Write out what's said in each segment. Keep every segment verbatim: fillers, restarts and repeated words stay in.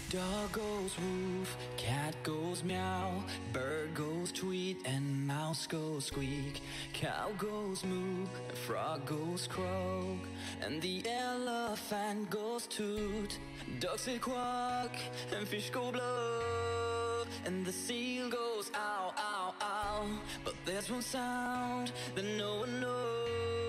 Dog goes woof, cat goes meow, bird goes tweet, and mouse goes squeak. Cow goes moo, frog goes croak, and the elephant goes toot. Ducks say quack, and fish go bluff, and the seal goes ow, ow, ow. But there's one sound that no one knows.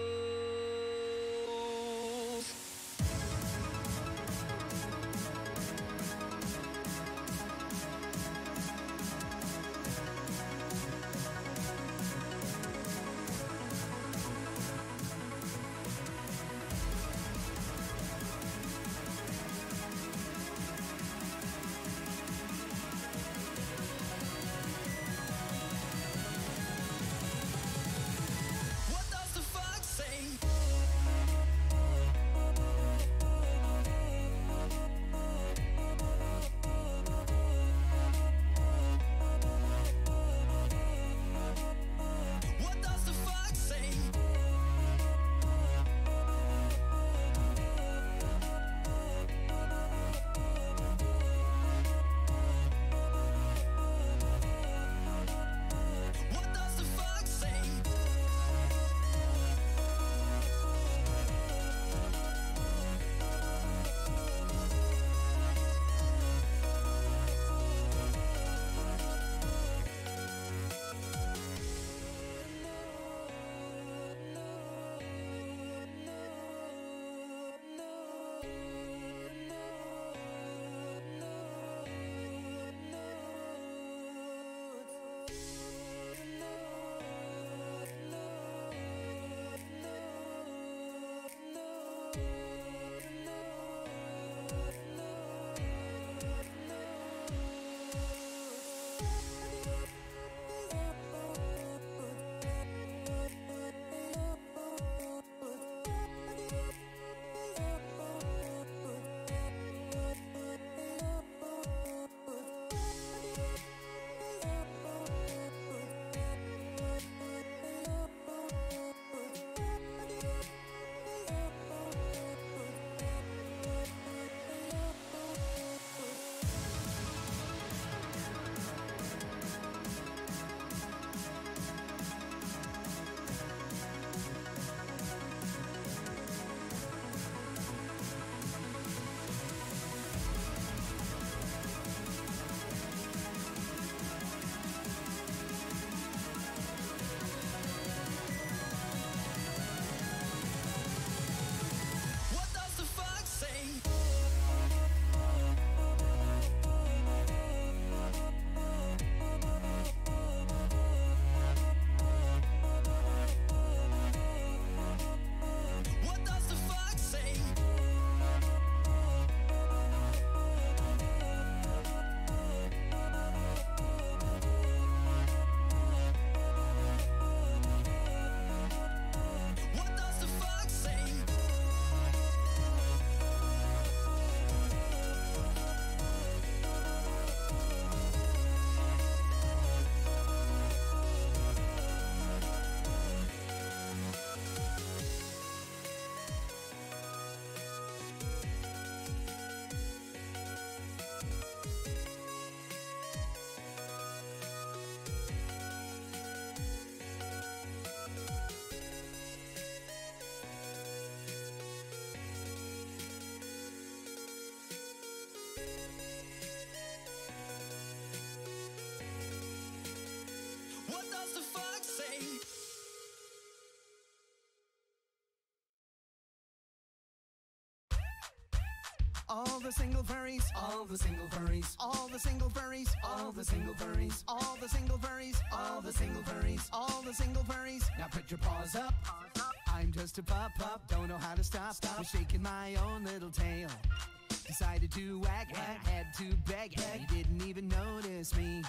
All the single furries, all the single furries, all the single furries, all the single furries, all the single furries, all the single furries, all the single furries. Now put your paws up. I'm just a pup pup, don't know how to stop. Stop. Was shaking my own little tail. Decided to wag, wag, had to beg, beg. You didn't even notice me.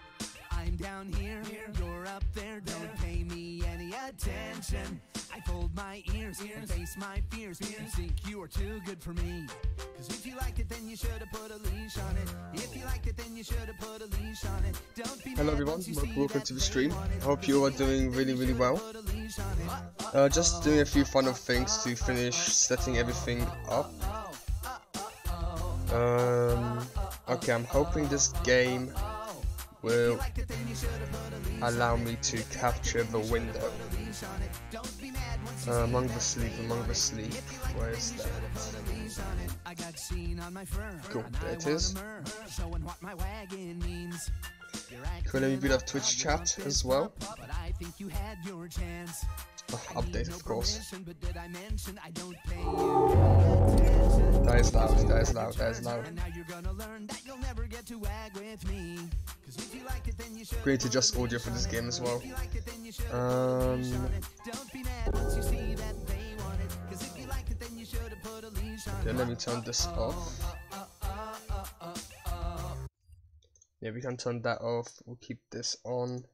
I'm down here, here. You're up there, don't pay me any attention. I fold my ears, ears. And face my fears. fears. You think you are too good for me. Cause if you liked it, then you should have put a leash on it. If you liked it, then you should have put a leash on it. Don't be Hello everyone, welcome to the stream. I hope you are doing really really well. Uh, just doing a few final things to finish setting everything up. Um, Okay, I'm hoping this game will allow me to capture the window. Uh, among the sleep, among the sleep. Where is that? Cool, there it is. Cool, let me build up Twitch chat as well. Oh, update, of course. That is loud, that is loud, that is loud. Great to adjust audio for this game as well. Um, okay, let me turn this off. Yeah, we can turn that off. We'll keep this on.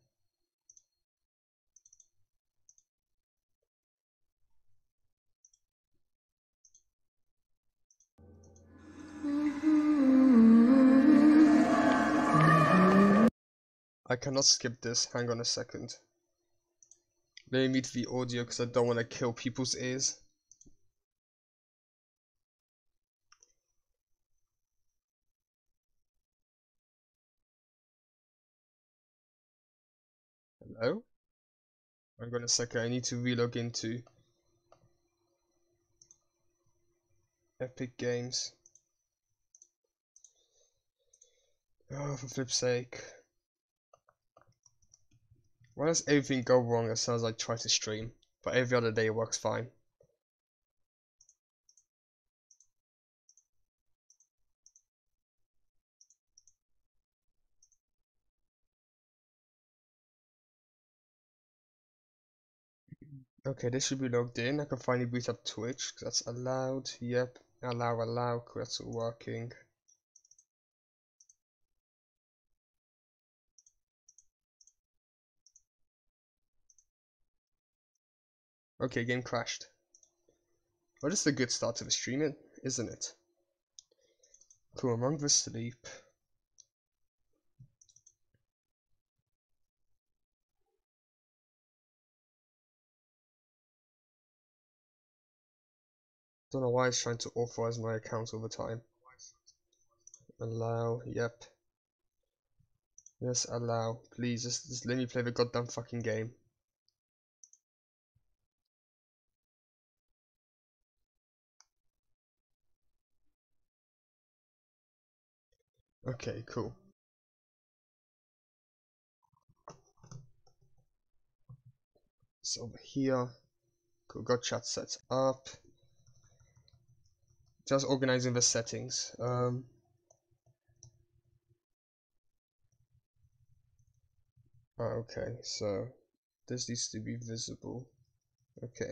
I cannot skip this. Hang on a second. Let me mute the audio because I don't want to kill people's ears. Hello? Hang on a second. I need to relog into Epic Games. Oh, for flip's sake. Why does everything go wrong as soon as I try to stream? But every other day it works fine. Okay, this should be logged in. I can finally boot up Twitch, because that's allowed. Yep, allow, allow, cool, that's all working. Okay, game crashed. Well, this is a good start to the stream, isn't it? Cool, among the sleep. Don't know why it's trying to authorize my account all the time. Allow, yep. Yes, allow. Please, just, just let me play the goddamn fucking game. Okay, cool. So over here, cool, got chat set up. Just organizing the settings. Um, oh, okay, so this needs to be visible. Okay.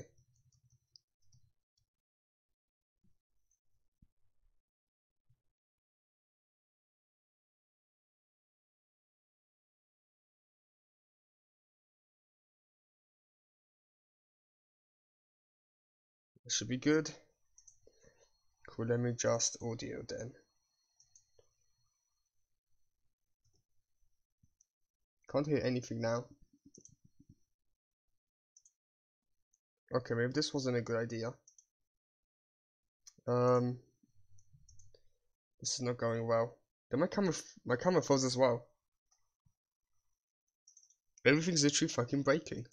That should be good. Cool, let me adjust audio then. Can't hear anything now. Okay, maybe this wasn't a good idea. Um, this is not going well. Then my camera, my camera froze as well. Everything's literally fucking breaking.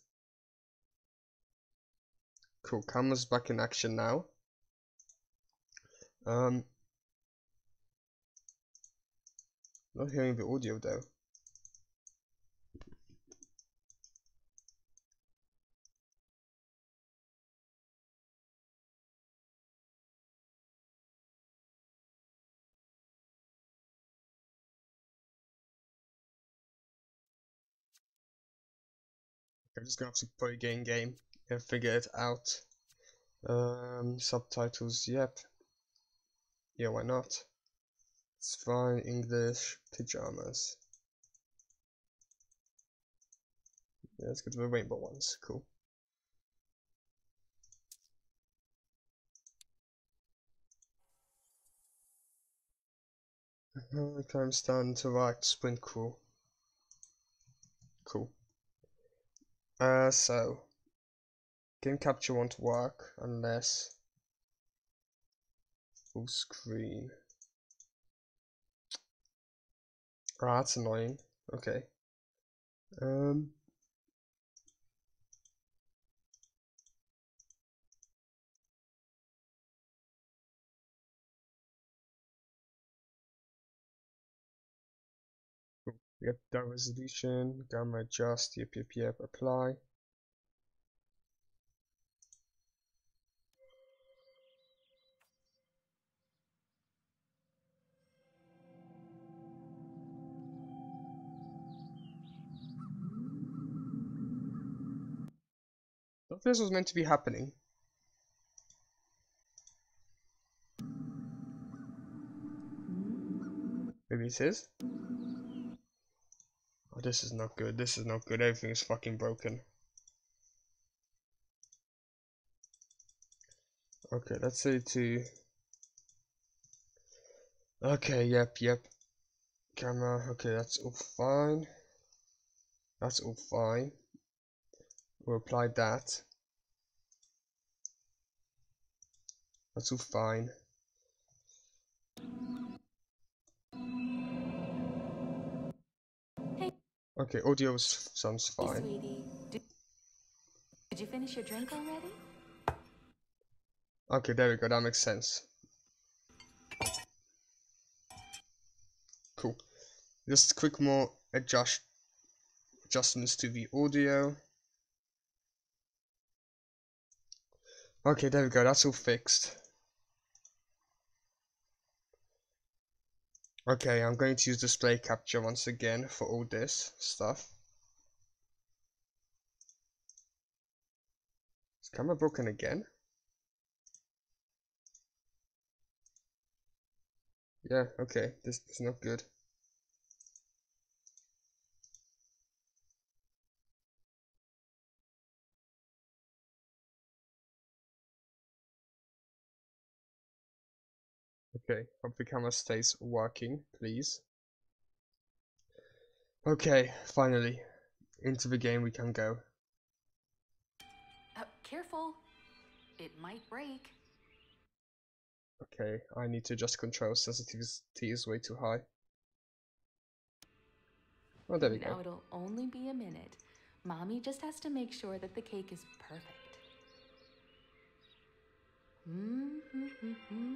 Cool, camera's back in action now. Um, not hearing the audio though. I'm just gonna have to play game game and figure it out. Um, subtitles, yep. Yeah, why not? It's fine. English, pajamas. Yeah, let's go to the rainbow ones. Cool. Uh, climb stand to right, sprint crew. Cool. Uh, so game capture won't work unless full screen. Ah, that's annoying. Okay. Um. Yep, that resolution, gamma adjust, yep, yep, yep, apply. I thought this was meant to be happening. Maybe it is? Oh, this is not good, this is not good, everything is fucking broken. Okay, let's say to... Okay, yep, yep. Camera, okay, that's all fine. That's all fine. We'll apply that. That's all fine. Hey, Okay, audio sounds fine. sweetie. Did, did you finish your drink already? Okay, there we go, that makes sense. Cool. Just quick more adjust adjustments to the audio. Okay, there we go, that's all fixed. Okay, I'm going to use display capture once again for all this stuff. Is camera broken again? Yeah, okay, this is not good. Okay, hope the camera stays working, please. Okay, finally, into the game we can go. Uh, careful. It might break. Okay, I need to adjust control, sensitivity is way too high. Oh, there we Now go. it'll only be a minute. Mommy just has to make sure that the cake is perfect. Mm-hmm-hmm-hmm.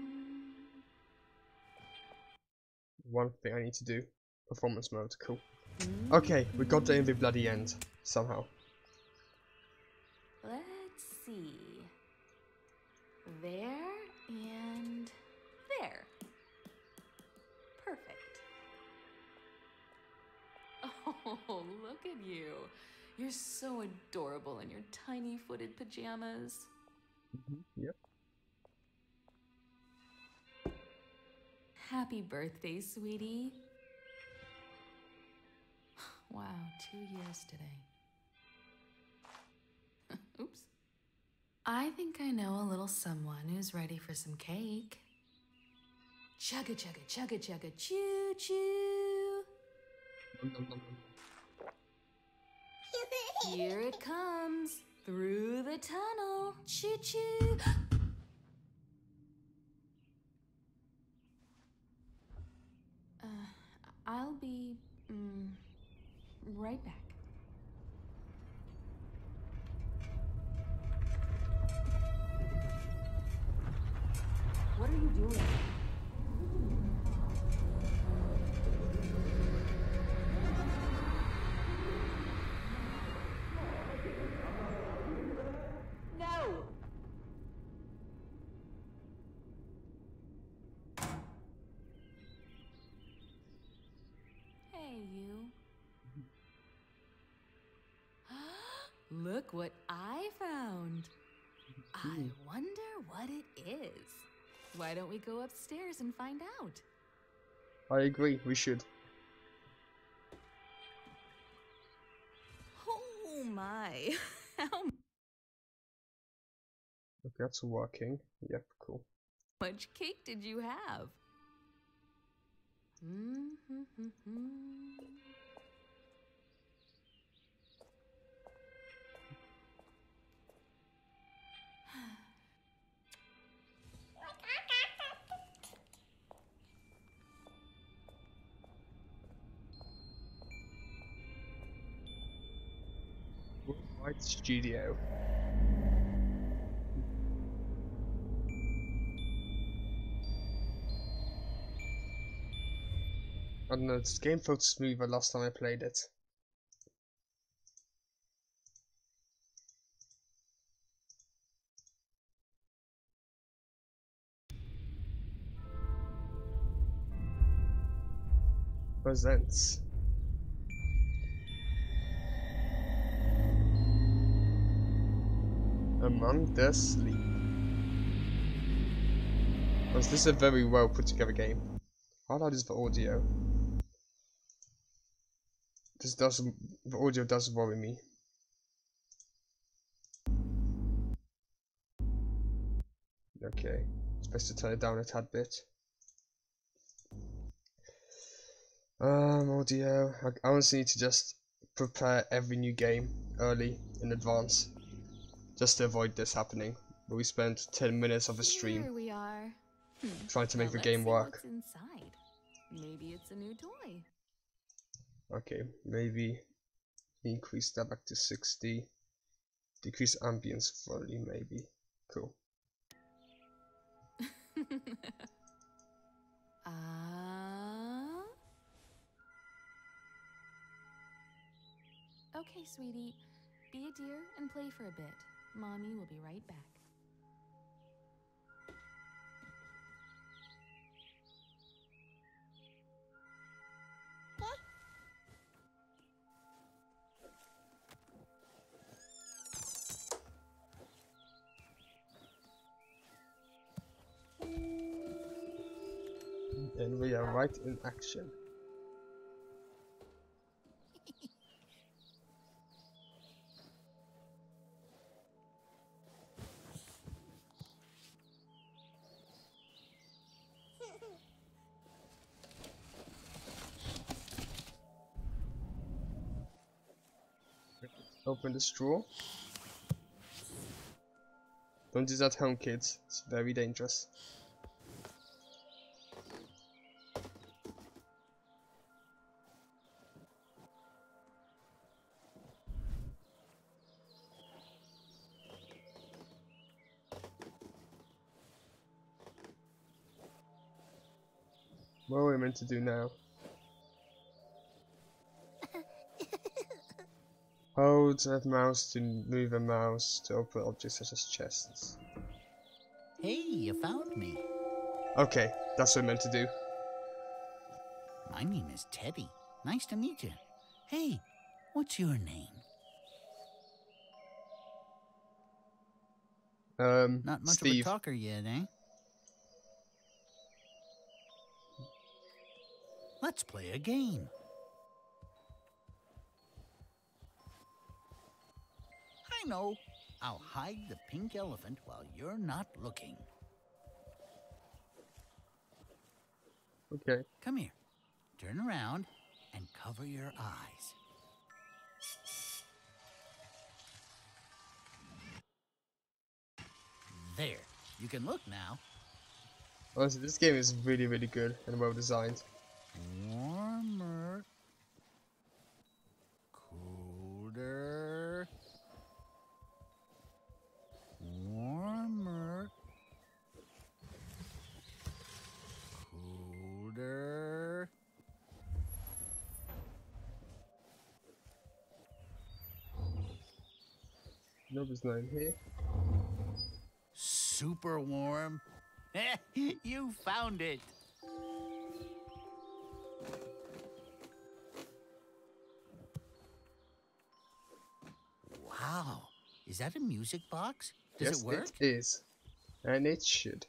One thing I need to do. Performance mode, cool. Mm-hmm. Okay, we got there in the bloody end, somehow. Let's see. There and there. Perfect. Oh, look at you. You're so adorable in your tiny footed pajamas. Mm-hmm, yep. Happy birthday, sweetie. Wow, two years today. Oops. I think I know a little someone who's ready for some cake. Chugga chugga chugga chugga choo choo. Here it comes through the tunnel. Choo choo. uh, I'll be mm, right back. What are you doing? No! Hey, you. Look what I found. I wonder what it is. Why don't we go upstairs and find out? I agree, we should. Oh my. How Okay, that's working. Yep, cool. much cake did you have? Mm-hmm-hmm-hmm. White Studio. I don't know, this game felt smoother last time I played it. Presents. Among the Sleep. Was this a very well put together game? How loud is the audio? This doesn't. The audio does worry me. Okay, it's best to turn it down a tad bit. Um, audio. I, I honestly need to just prepare every new game early in advance, just to avoid this happening. But we spent ten minutes of a stream. Here we are. Hmm. Trying to make Well, the game let's see work. what's inside. Maybe it's a new toy. Okay, maybe increase that back to sixty. Decrease ambience fully, maybe. Cool. Uh... Okay, sweetie. Be a dear and play for a bit. Mommy will be right back. And we are right in action. Open the straw. Don't do that at home, kids. It's very dangerous. What are we meant to do now? Hold a mouse to move a mouse to open objects such as chests. Hey, you found me. Okay, that's what we're meant to do. My name is Teddy. Nice to meet you. Hey, what's your name? Um, Not much Steve. of a talker yet, eh? Let's play a game. I know. I'll hide the pink elephant while you're not looking. Okay. Come here. Turn around and cover your eyes. There. You can look now. Honestly, this game is really, really good and well designed. Warmer. Colder. Warmer. Colder. No, there's no in here. Super warm. You found it. Wow. Is that a music box? Does Yes, it work? it is. And it should.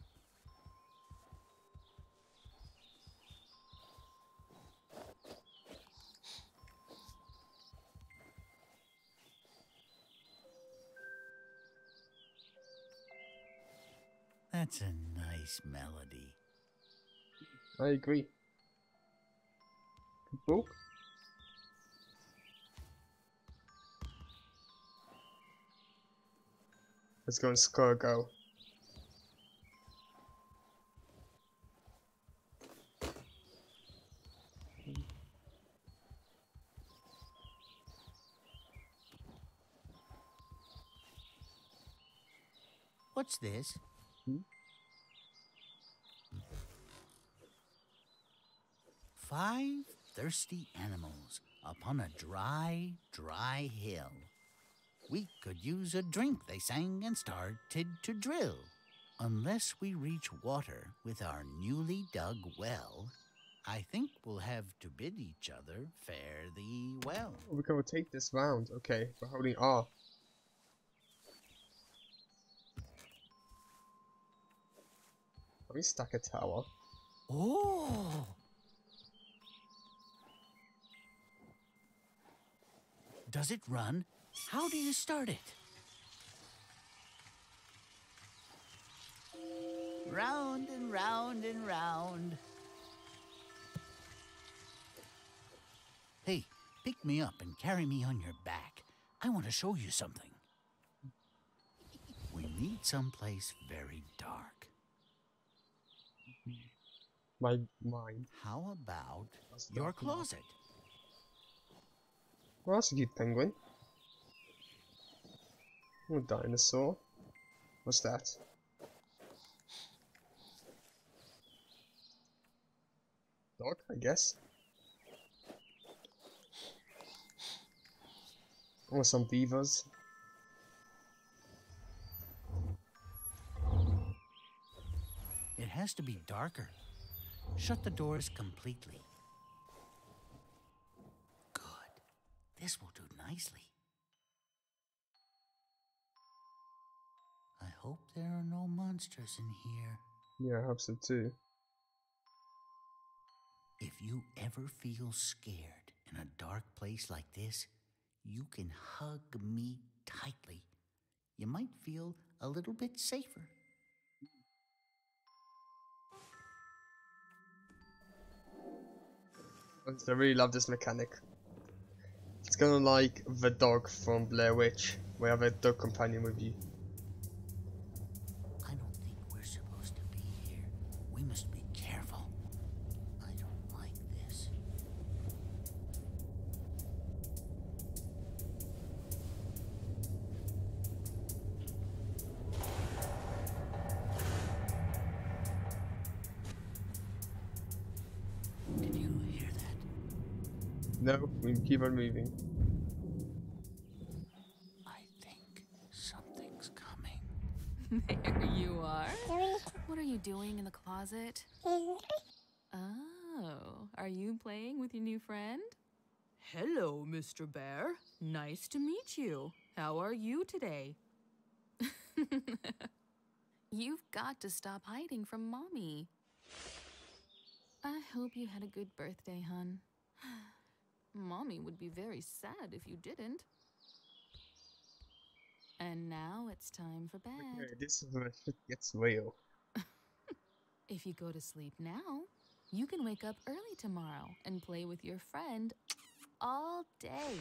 That's a nice melody. I agree. Book. Let's go and score a goal. What's this? Hmm? Five thirsty animals upon a dry, dry hill. We could use a drink, they sang, and started to drill. Unless we reach water with our newly dug well, I think we'll have to bid each other fare thee well. Oh, we can take this round. Okay, we're holding R. Let me stack a tower. Oh! Does it run? How do you start it? Round and round and round. Hey, pick me up and carry me on your back. I want to show you something. We need someplace very dark. My mind. How about That's your dark enough. closet? Well, that's a cute penguin. Oh, a dinosaur. What's that? Dog, I guess. Or some beavers. It has to be darker. Shut the doors completely. Good. This will do nicely. I hope there are no monsters in here. Yeah, I hope so too. If you ever feel scared in a dark place like this, you can hug me tightly. You might feel a little bit safer. I really love this mechanic. It's kind of like the dog from Blair Witch, where you have a dog companion with you. I don't think we're supposed to be here. We must be careful. I don't like this. Did you hear that? No, we keep on moving. I think something's coming. There you are. What are you doing in the closet? Oh, are you playing with your new friend? Hello, Mister Bear. Nice to meet you. How are you today? You've got to stop hiding from Mommy. I hope you had a good birthday, hon. Mommy would be very sad if you didn't. And now it's time for bed. Okay, this is where shit gets real. If you go to sleep now, you can wake up early tomorrow and play with your friend all day.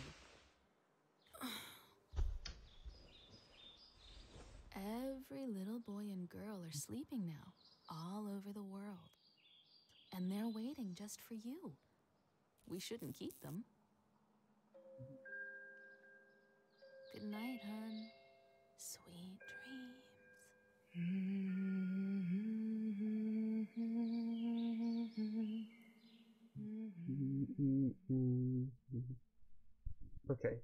Every little boy and girl are sleeping now, all over the world. And they're waiting just for you. We shouldn't keep them. Good night, hon. Sweet dreams. Okay.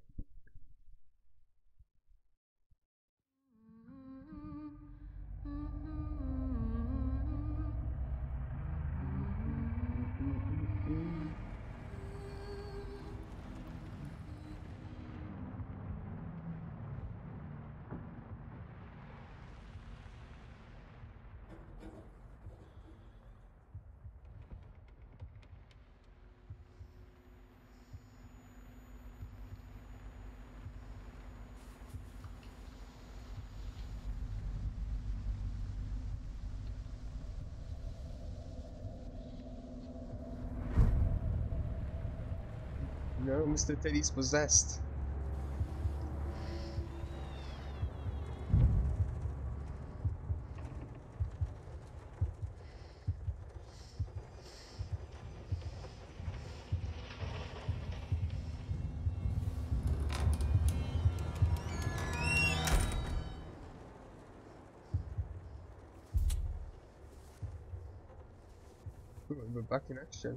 No, Mister Teddy's possessed. We're back in action.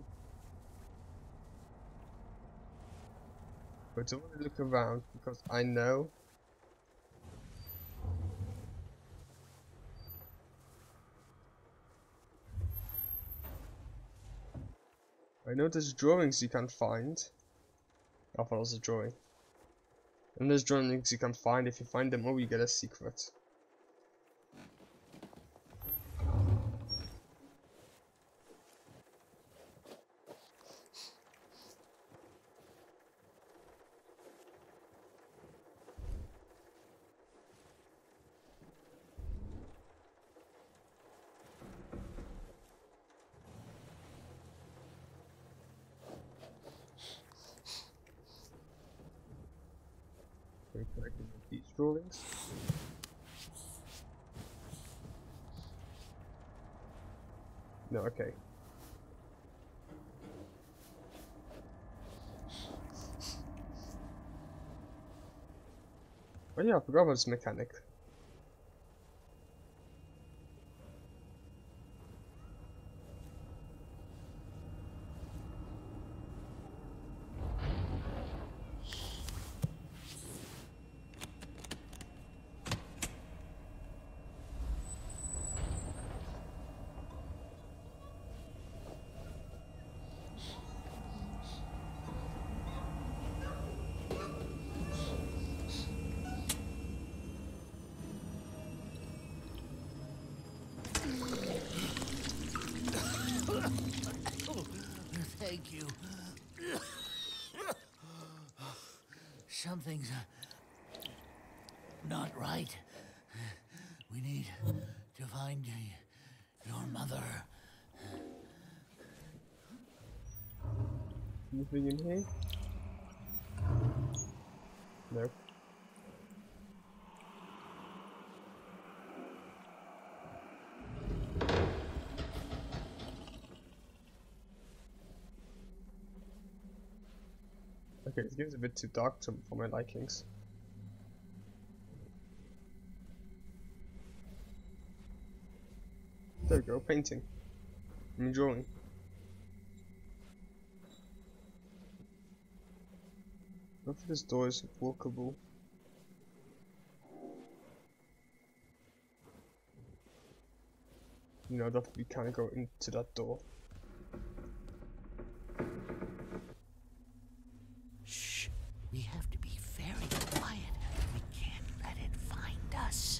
But I want to look around because I know I know there's drawings you can find. I thought it was a drawing. And there's drawings you can find. If you find them all, you get a secret. We're collecting these drawings. No, okay. Oh yeah, I forgot about this mechanic. Thank you. Something's uh, not right. We need to find uh, your mother. Anything in here? No. Okay, this game's a bit too dark to, for my likings. There we go, painting. I mean drawing. Hopefully this door is walkable. You know, that we can't go into that door. Shh. We have to be very quiet. We can't let it find us.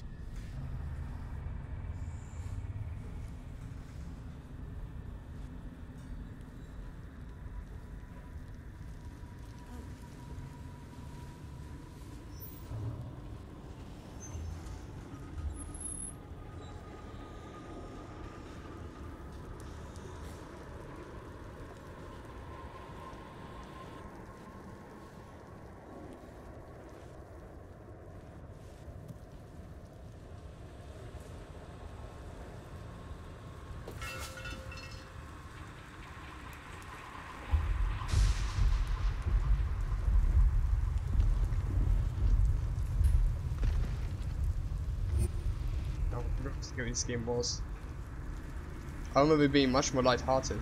I forgot how scary this game was. I remember it being much more light-hearted.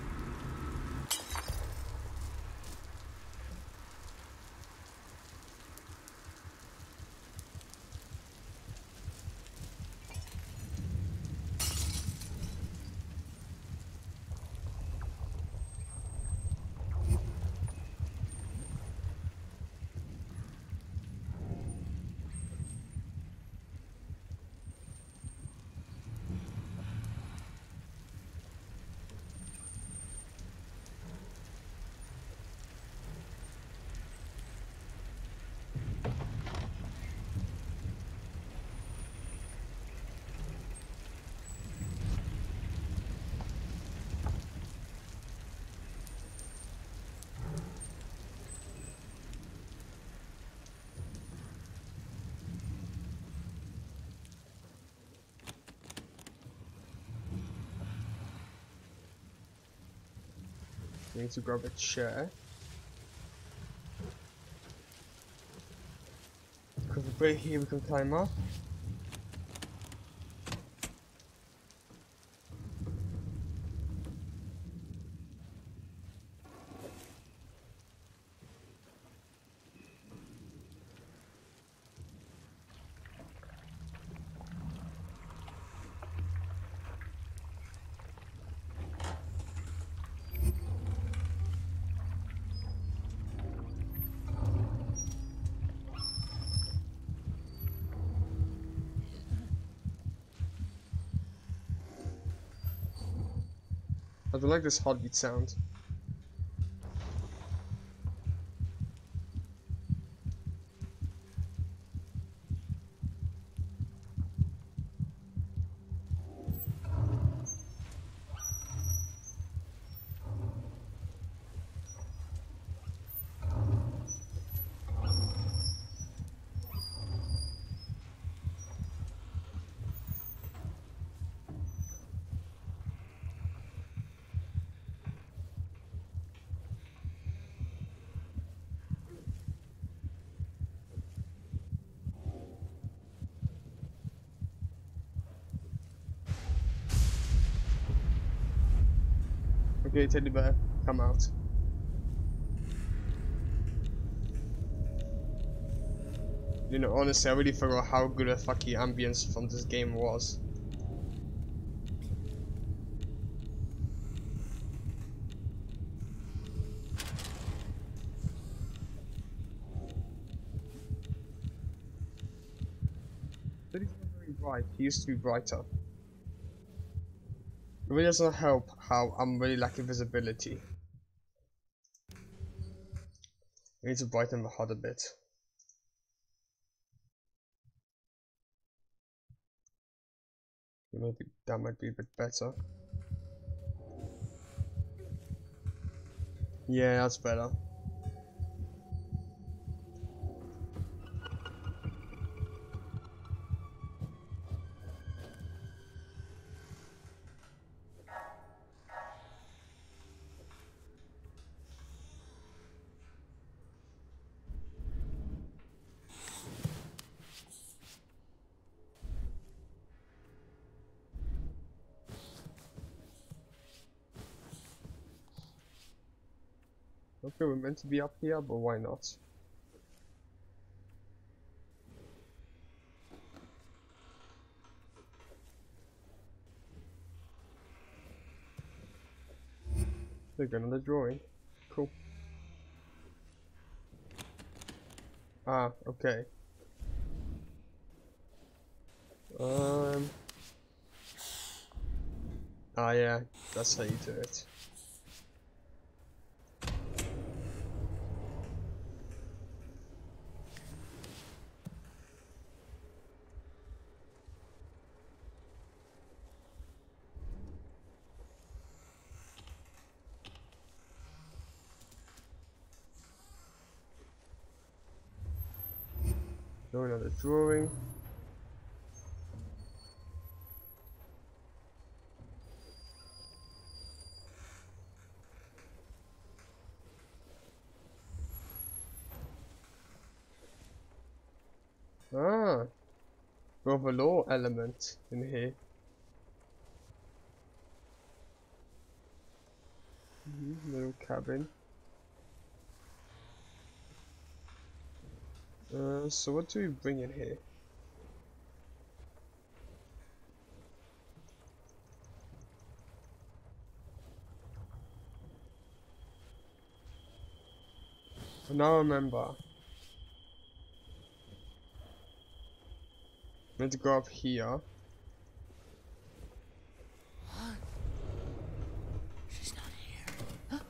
We need to grab a chair. Because right here we can climb up. I don't like this heartbeat sound. Okay, teddy bear, come out. You know, honestly, I really forgot how good a fucking ambience from this game was. But he's not very bright. He used to be brighter. It really doesn't help how I'm really lacking visibility. I need to brighten the H U D a bit. Maybe that might be a bit better. Yeah, that's better. Okay, we're meant to be up here, but why not? They're another drawing. Cool. Ah, okay. Um. Ah, yeah, that's how you do it. Do another drawing. Ah, we have a law element in here. Mm-hmm, little cabin. Uh, so what do we bring in here? I now remember. Let's go up here. She's not here.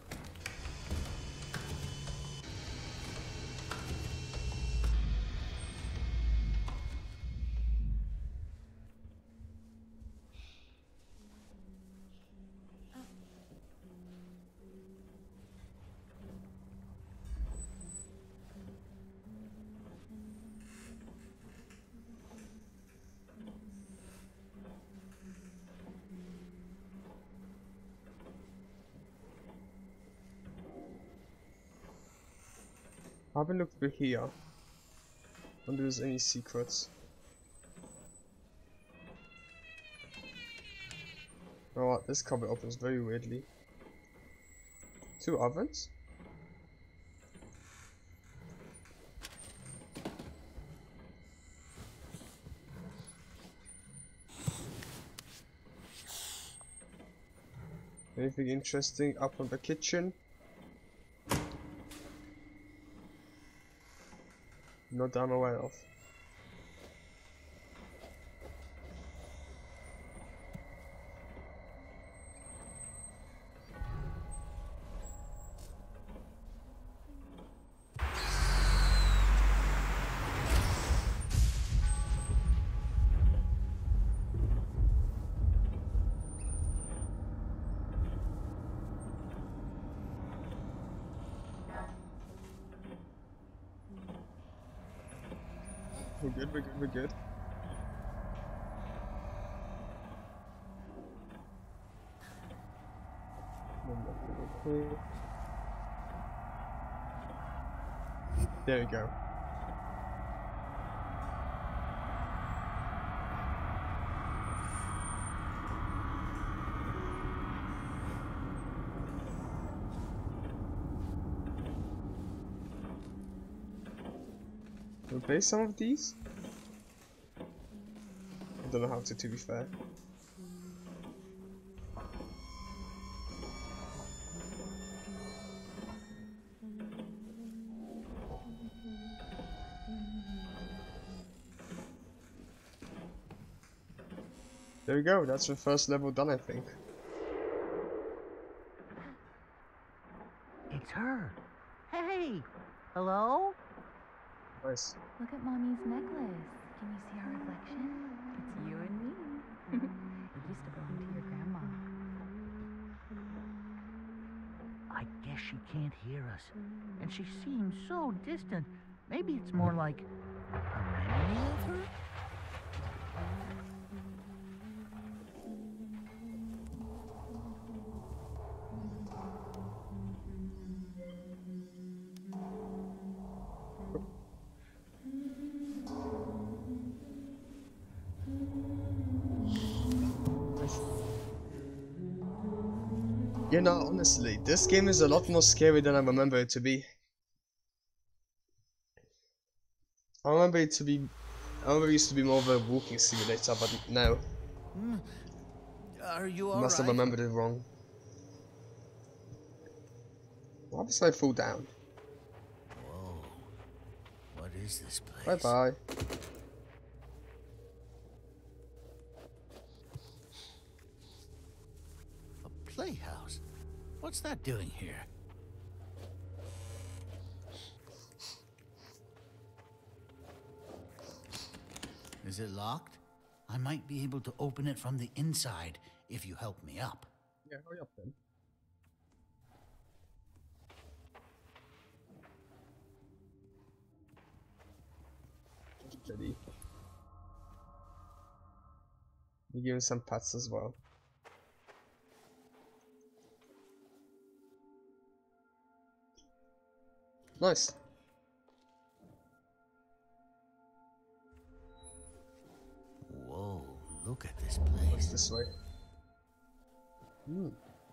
I haven't looked through here. I wonder if there's any secrets. Oh, what? This cupboard opens very weirdly. Two ovens? Anything interesting up on the kitchen? Not that I'm aware of. We're good, we're good, we're good. There we go. Replace some of these? I don't know how to, to be fair. There we go, that's the first level done, I think. It's her. Hey! Hello? Nice. Look at Mommy's necklace. Can you see our reflection? It's you and me. It used to belong to your grandma. I guess she can't hear us. And she seems so distant. Maybe it's more like a memory of her? You know, honestly, this game is a lot more scary than I remember it to be. I remember it to be, I remember it used to be more of a walking simulator, but no. Mm. Are you I all must have right? remembered it wrong. Why was I fall down? Whoa. What is this place? Bye bye. A playhouse? What's that doing here? Is it locked? I might be able to open it from the inside if you help me up. Yeah, hurry up then. Steady. You give him some pats as well. Nice. Whoa, look at this What's place. this way? Hmm.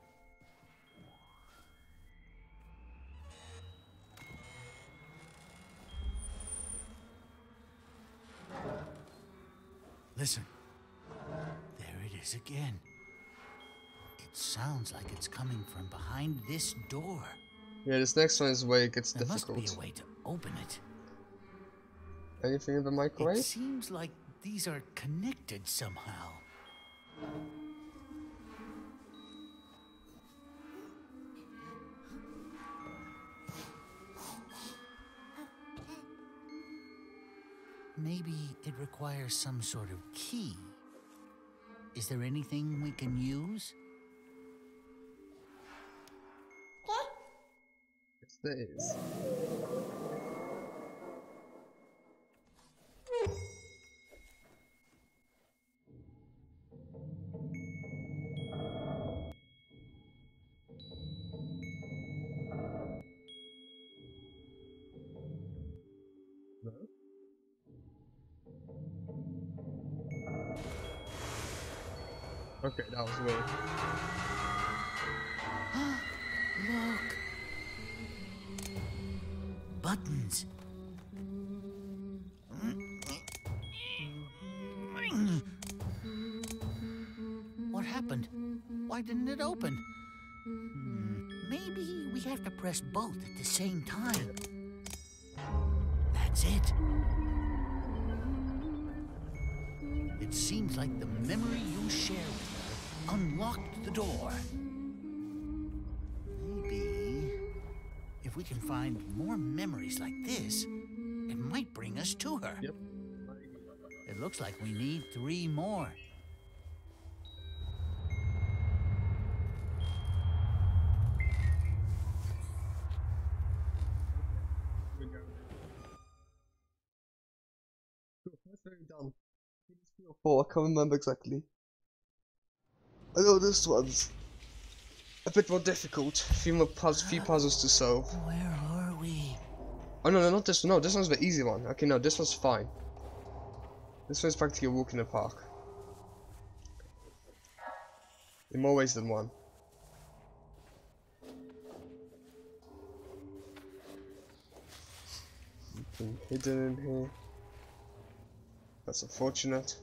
Listen. There it is again. It sounds like it's coming from behind this door. Yeah, this next one is where it gets There difficult. must be a way to open it. Anything in the It microwave? seems like these are connected somehow. Maybe it requires some sort of key. Is there anything we can use? Yes, there is. No? Okay, that was weird. Look! Buttons. What happened? Why didn't it open? Hmm, maybe we have to press both at the same time. That's it. It seems like the memory you shared with her unlocked the door. Maybe if we can find more memories like this, it might bring us to her. Yep. It looks like we need three more. That's very dumb. Three or four, I can't remember exactly. I know this one's a bit more difficult. A few more puz few puzzles to solve. Where are we? Oh no, no, not this one. No, this one's the easy one. Okay, no, this one's fine. This one's practically a walk in the park. In more ways than one. Something hidden in here. That's unfortunate.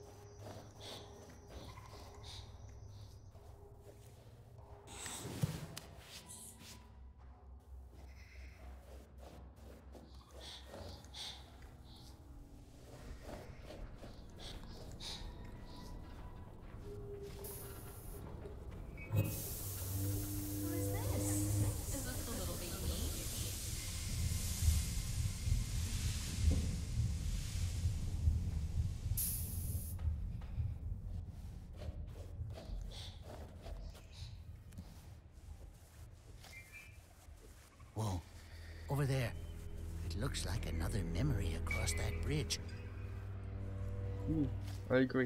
Who is this? Is this the little baby? Whoa, over there. It looks like another memory across that bridge. Hmm, I agree.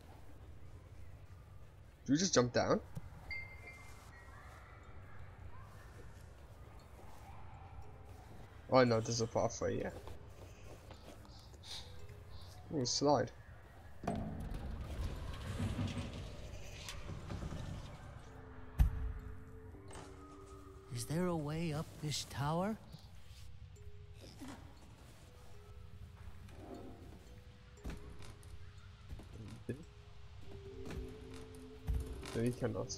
Did we just jump down? Oh no, there's a pathway, yeah. Ooh, slide. Is there a way up this tower? No, you cannot.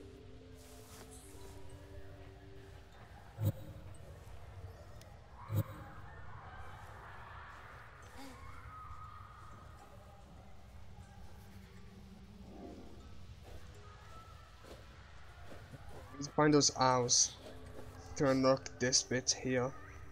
Let's find those owls to unlock this bit here.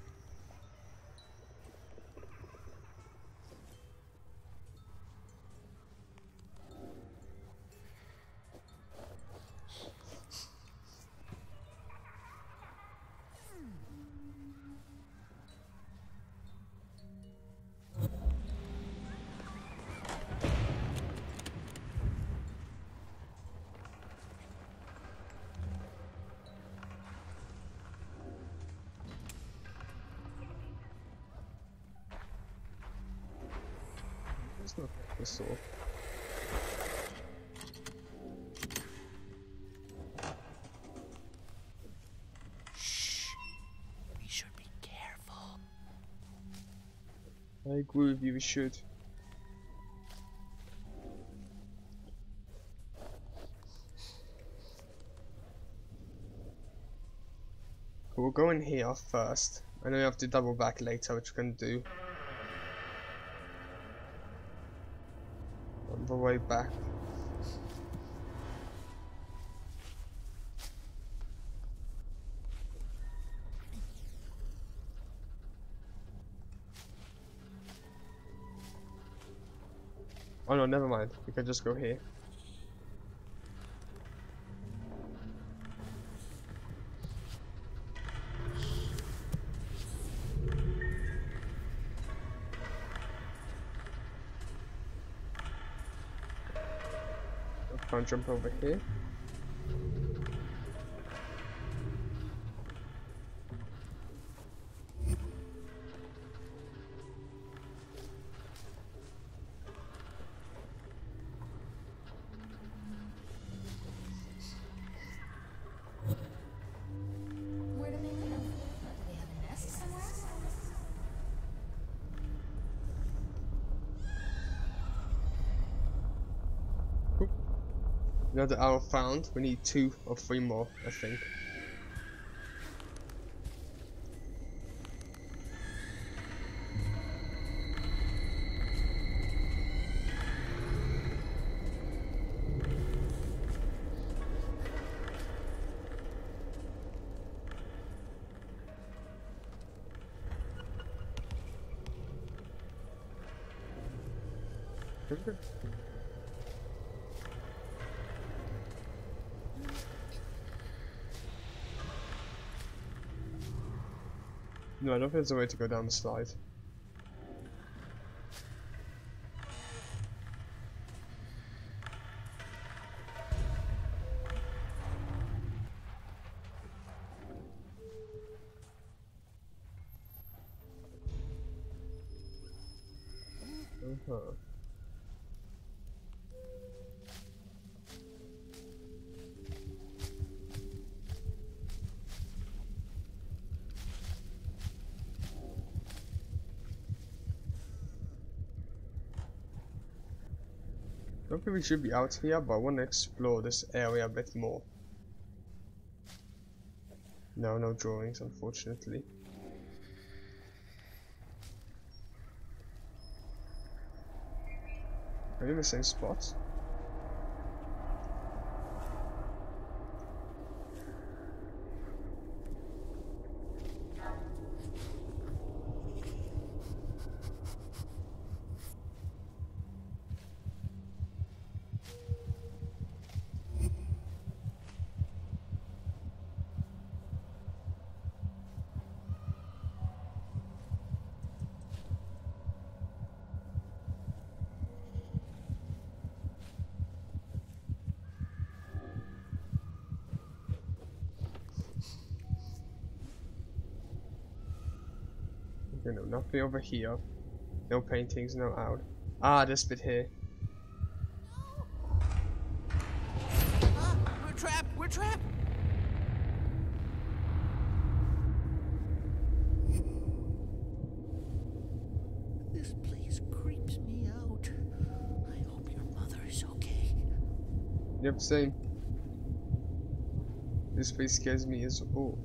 It's not this sort. Shh. We should be careful. I agree with you, we should. We'll go in here first. I know you have to double back later, which we're gonna do. On the way back. Oh no, never mind. We can just go here. Can't jump over here. Where do they live? Do they have a nest somewhere? Another owl found. We need two or three more, I think. No, I don't think there's a way to go down the slide. Uh-huh. I don't think we should be out here, but I want to explore this area a bit more. No, no drawings, unfortunately. Are you in the same spot? Okay, no, nothing over here. No paintings, no out. Ah, this bit here. Ah, we're trapped! We're trapped! This place creeps me out. I hope your mother is okay. Yep, same. This place scares me as well.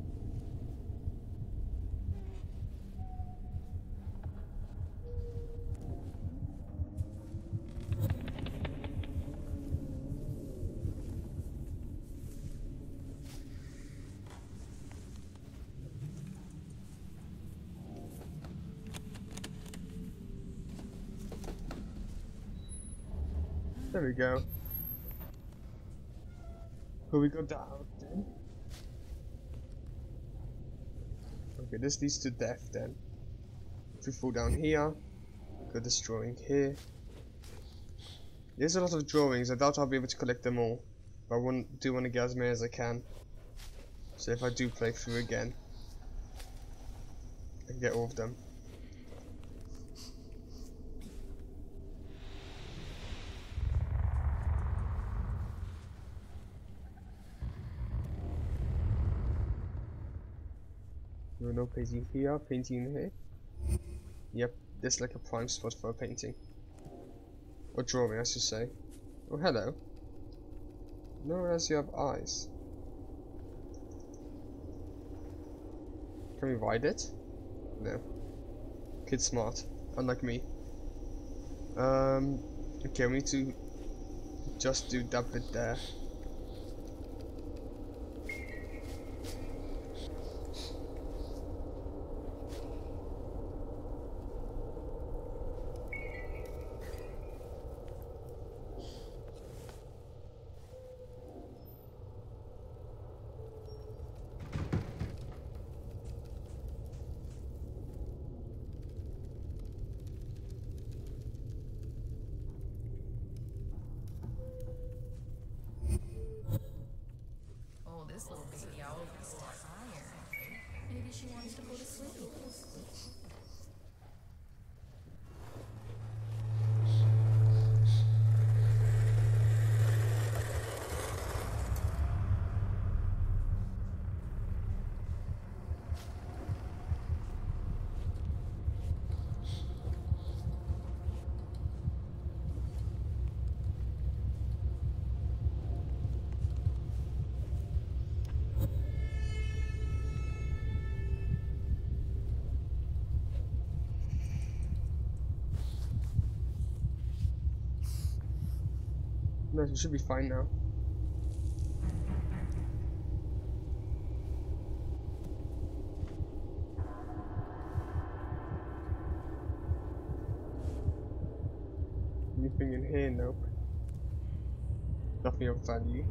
There we go. Oh, we got that out then. Okay, this leads to death then. If we fall down here, got this drawing here. There's a lot of drawings. I doubt I'll be able to collect them all, but I want, do want to get as many as I can. So if I do play through again, I can get all of them. No, no painting here, painting here. Yep, this is like a prime spot for a painting. Or drawing, I should say. Oh, hello. No one else you have eyes. Can we ride it? No. Kid's smart, unlike me. Um, okay, we need to just do that bit there. Oh, this little baby owl is tired. Maybe she wants to go to sleep. No, we should be fine now. Anything in here? Nope. Nothing of value.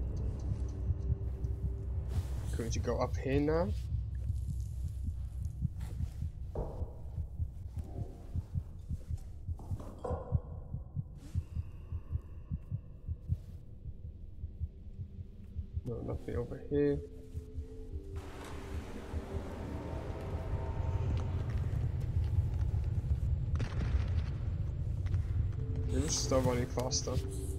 Going to go up here now. No, nothing over here. Maybe we should start running faster.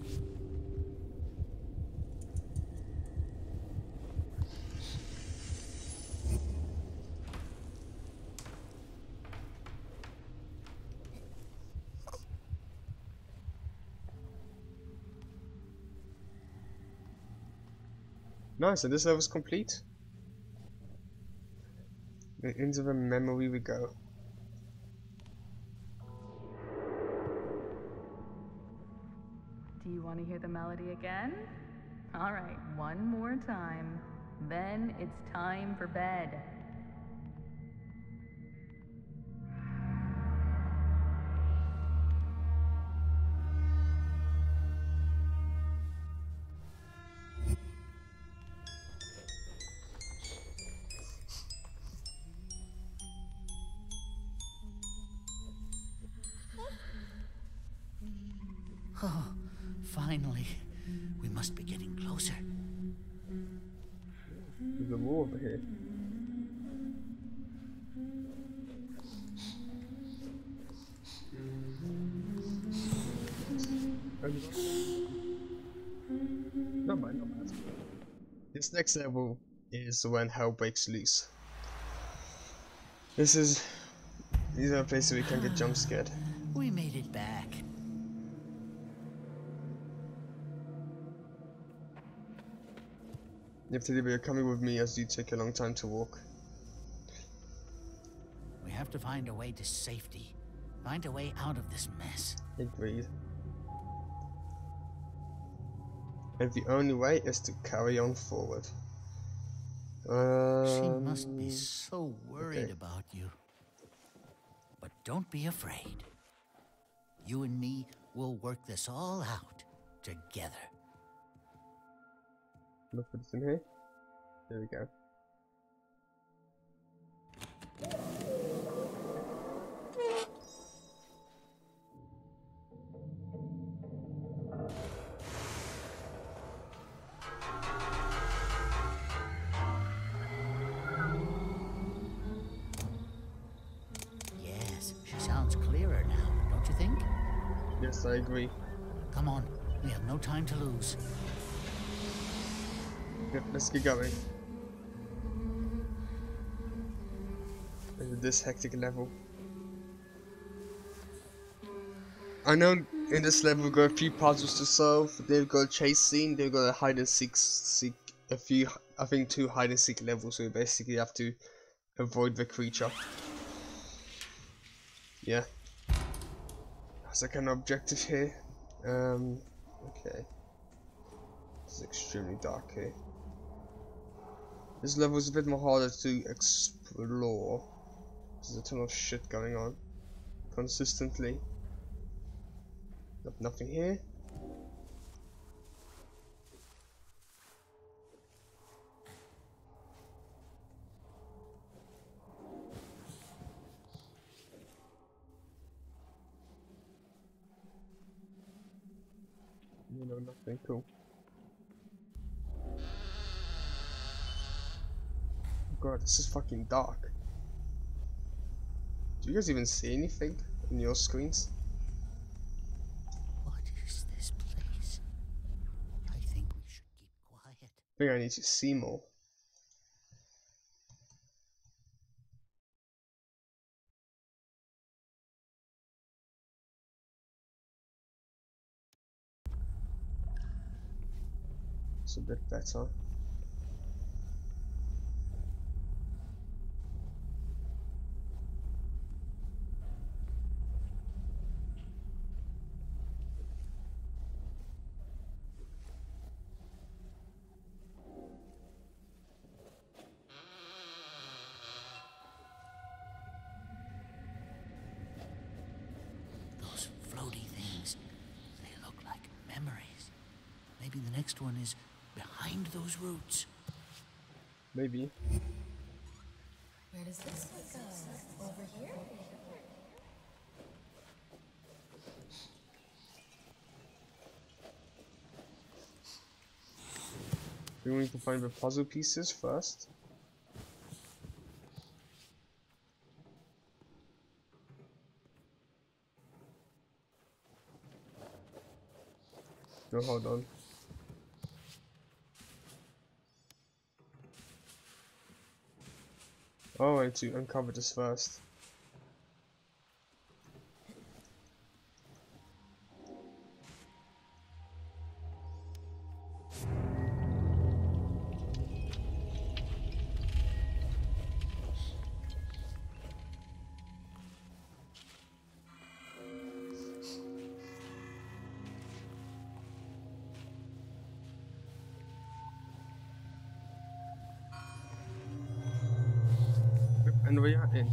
Nice, and this level's complete. And into the memory we go. Do you want to hear the melody again? All right, one more time. Then it's time for bed. Oh, finally. We must be getting closer. There's a wall over here. Not bad, not bad. This next level is when hell breaks loose. This is... These are places we can get jump scared. We made it back. You have to leave, you're coming with me as you take a long time to walk. We have to find a way to safety. Find a way out of this mess. Agreed. And the only way is to carry on forward. Um, She must be so worried okay. about you. But don't be afraid. You and me will work this all out together. Look what's in here. There we go. Yes, she sounds clearer now, don't you think? Yes, I agree. Come on, we have no time to lose. Yep, let's get going. Into this hectic level. I know in this level we've got a few puzzles to solve. They've got a chase scene, they've got a hide and seek, seek a few, I think two hide and seek levels, so we basically have to avoid the creature. Yeah. That's like an objective here. Um, okay. It's extremely dark here. This level is a bit more harder to explore. There's a ton of shit going on consistently. Nope, nothing here. You know, nothing cool. God, this is fucking dark. Do you guys even see anything in your screens? What is this place? I think we should keep quiet. I think I need to see more. It's a bit better. Those floaty things, they look like memories. Maybe the next one is behind those roots. Maybe. Where does this one go? Over here? We need to find the puzzle pieces first. No, hold on. Oh, I need to uncover this first. And we are in.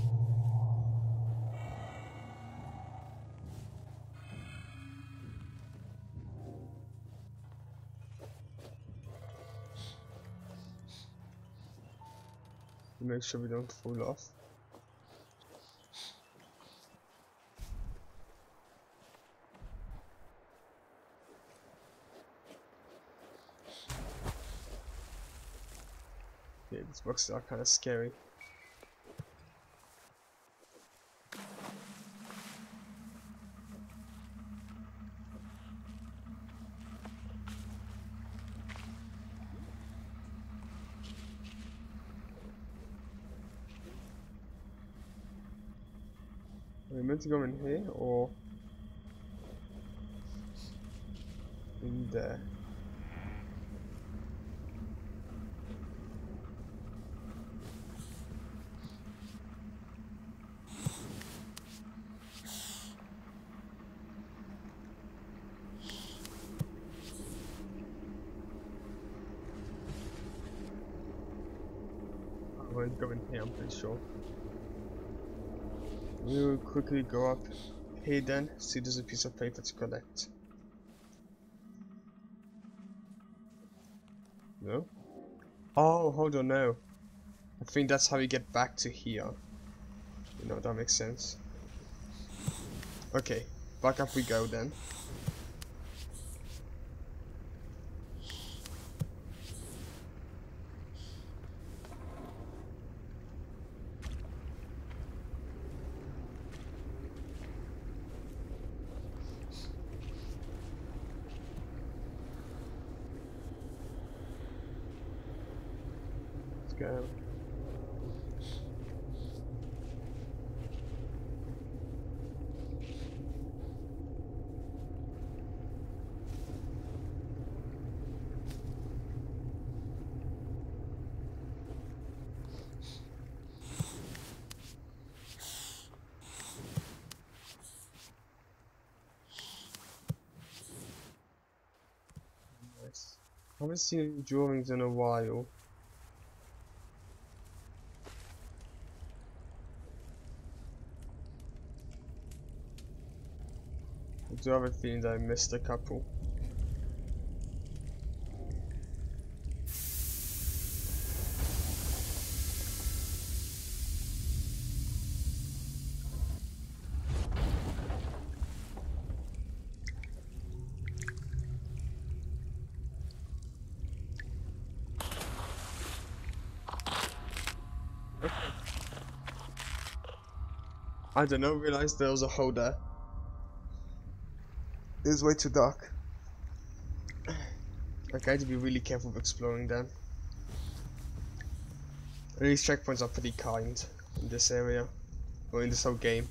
Make sure we don't fall off. Yeah, these boxes are kind of scary. Are we meant to go in here or in there? I'm going to go in here, I'm pretty sure. We'll quickly go up here then, see there's a piece of paper to collect. No? Oh, hold on, no. I think that's how we get back to here. You know, that makes sense. Okay, back up we go then. Let's go. Nice. I haven't seen drawings in a while. I do have a feeling that I missed a couple. I don't know, realized there was a hole there. It was way too dark. Okay, I have to be really careful with exploring them. These checkpoints are pretty kind in this area, or in this whole game.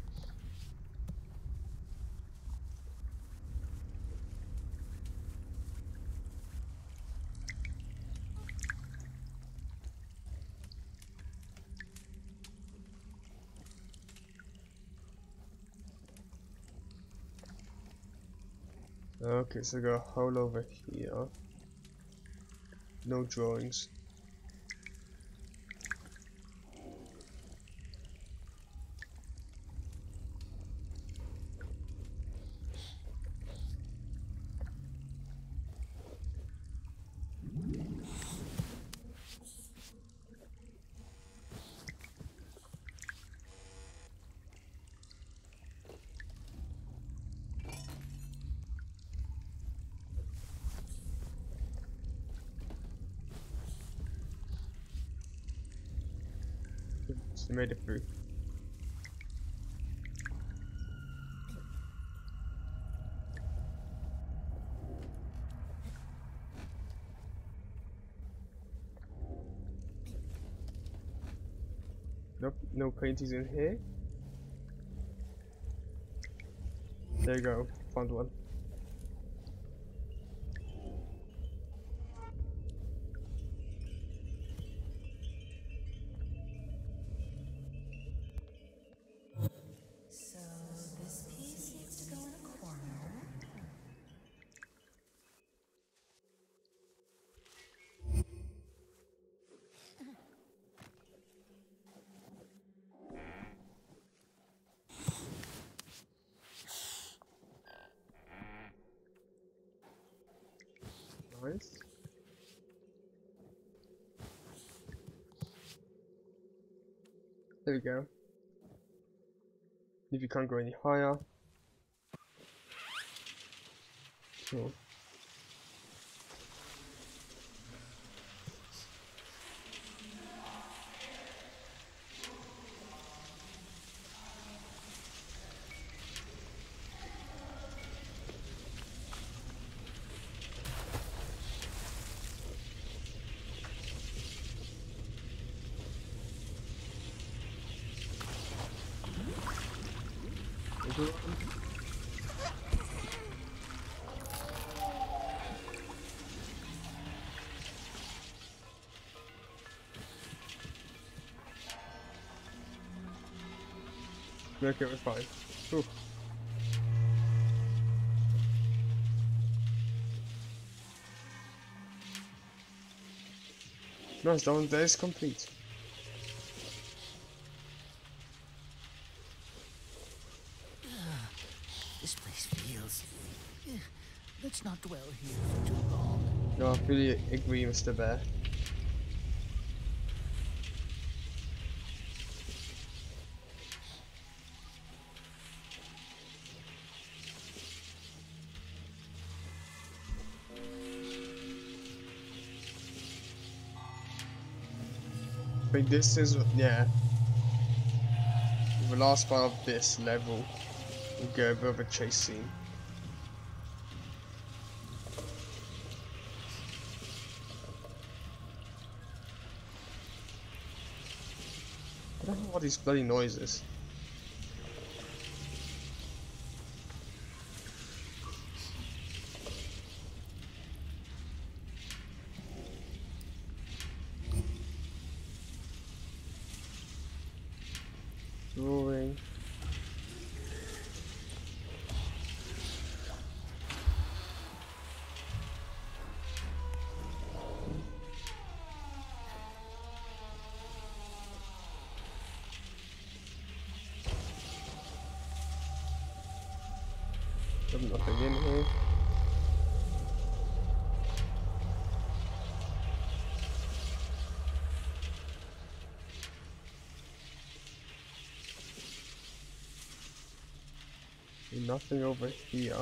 Okay, so I got a hole over here. No drawings. Just made it through. no paintings in here. There you go, found one. So this piece needs to go in a corner. Nice. There we go. If you can't go any higher. Cool. Okay, we're fine. Ooh. Nice, that one there is complete. This place feels... Eh, let's not dwell here for too long. No, I really agree, Mister Bear. I think this is, yeah, the last part of this level, we'll get a bit of a chase scene. I don't know what these bloody noises. Roaring. There's nothing in here. Nothing over here.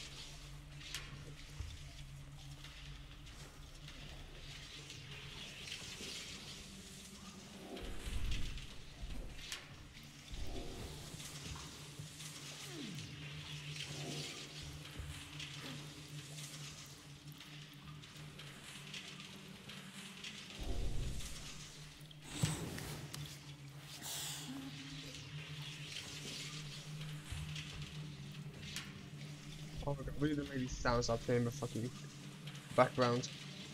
Oh my god, really don't make these sounds up here in the fucking background.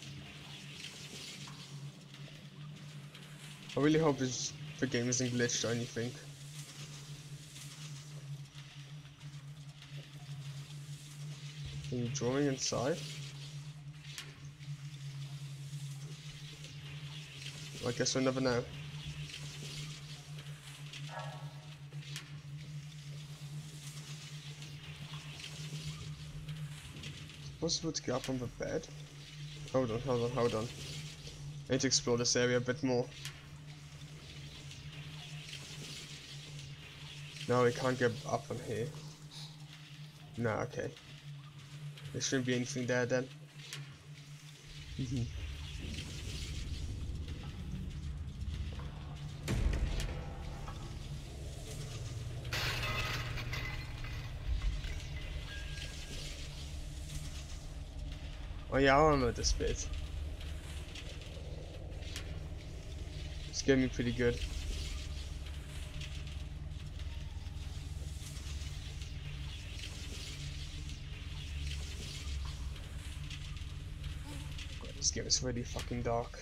I really hope this the game isn't glitched or anything. Are you drawing inside? Well, I guess we'll never know. Possible to get up on the bed? Hold on, hold on, hold on. I need to explore this area a bit more. No, we can't get up on here. No, okay. There shouldn't be anything there then. Oh yeah, I remember this bit. It's getting me pretty good. This game is really fucking dark.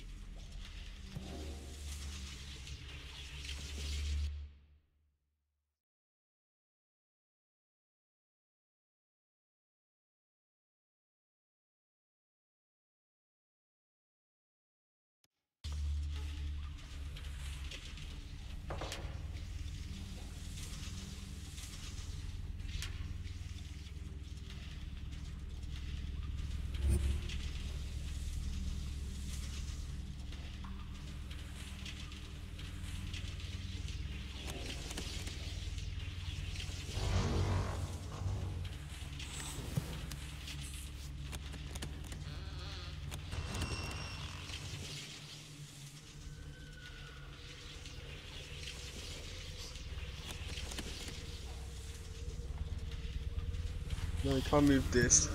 No, I can't move this.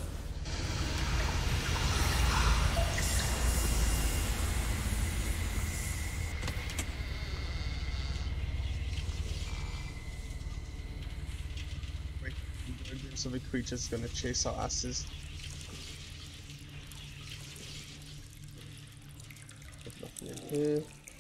Wait, so the creature's gonna chase our asses. There's nothing in here.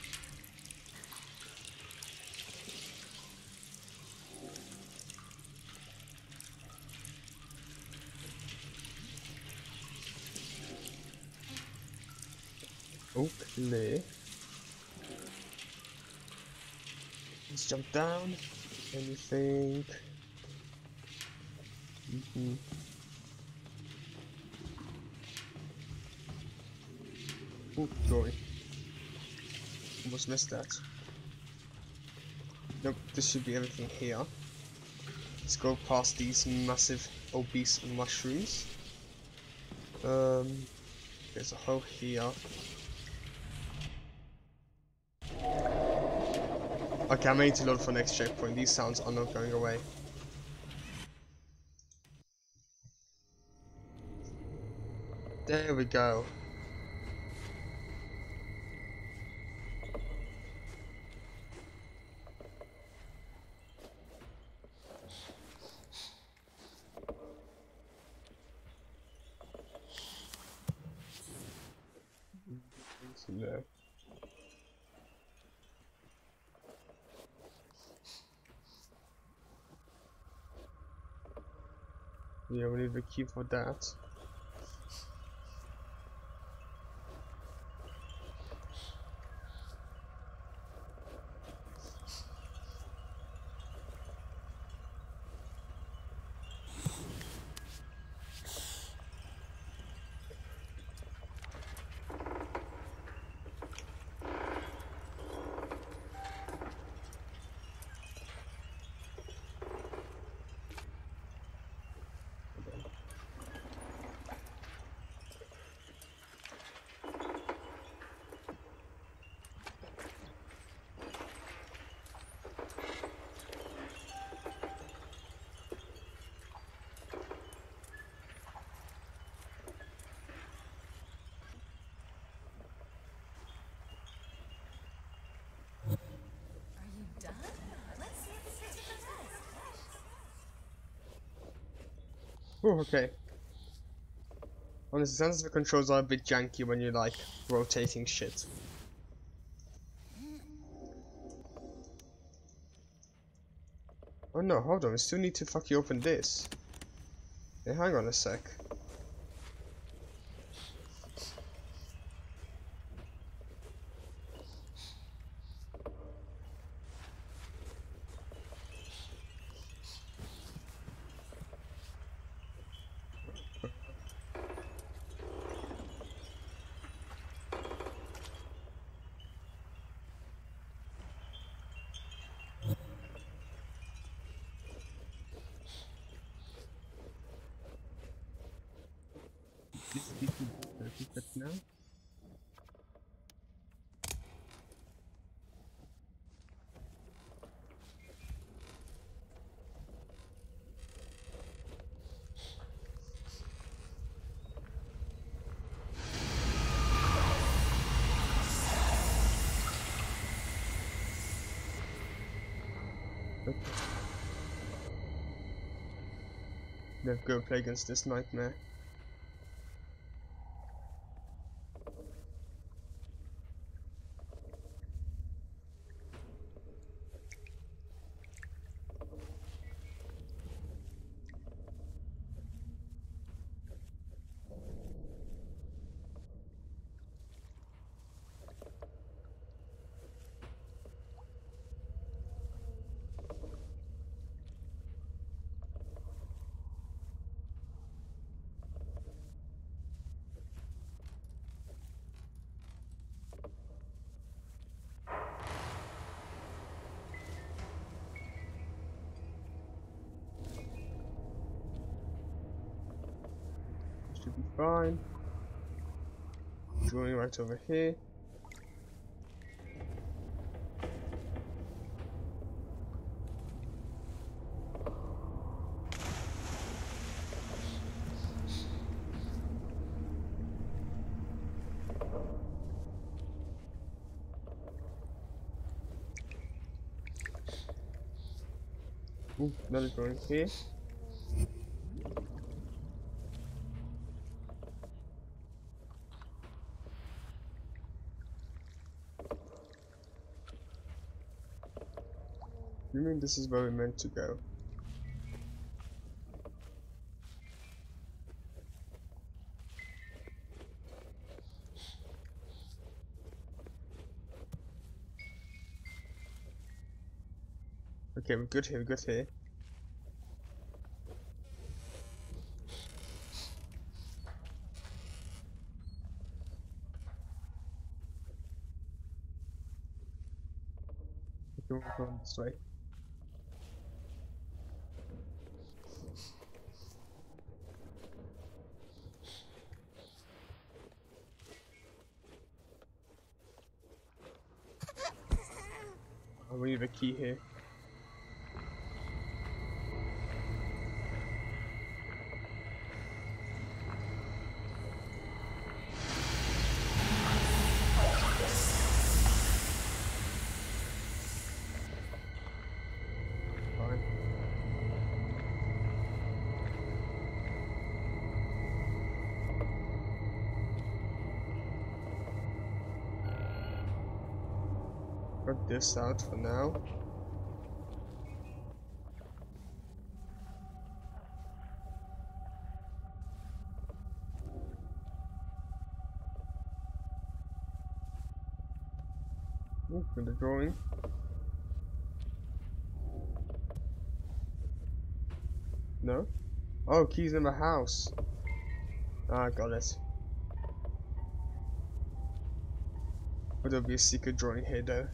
Oh, clear. Let's jump down. Anything? Mm-hmm. Oh, glory. Almost missed that. Nope, this should be everything here. Let's go past these massive obese mushrooms. Um, there's a hole here. Okay, I'm ready to load for next checkpoint. These sounds are not going away. There we go. Yeah. Yeah, we need the key for that. Oh, okay. Honestly, sometimes the controls are a bit janky when you're like rotating shit. Oh no, hold on, we still need to fucking open this. Hey, hang on a sec. This is it now. Okay. Let's go play against this nightmare. Should be fine. Drawing right over here. Ooh, another drawing here. You mean this is where we're meant to go? Okay, we're good here, we're good here. Okay, we're going this way. Oh, we need a key here. Fine. Got this out for now. Ooh, with the drawing. No? Oh, keys in the house. Ah, got it. But there'll be a secret drawing here though.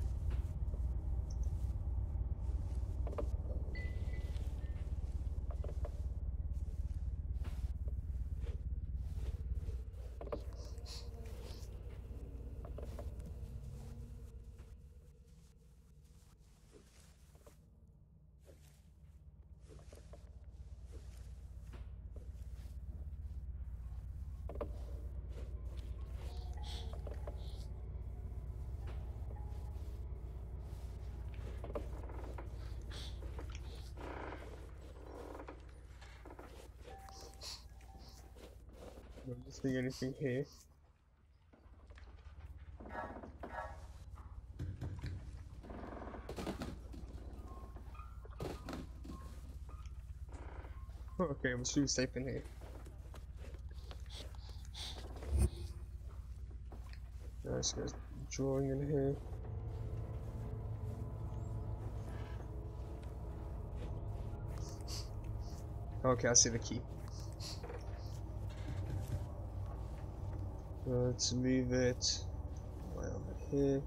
I'm not seeing anything here. Oh, okay, we should be safe in here. Nice, guys. Drawing in here. Okay, I see the key. Let's leave it right over here.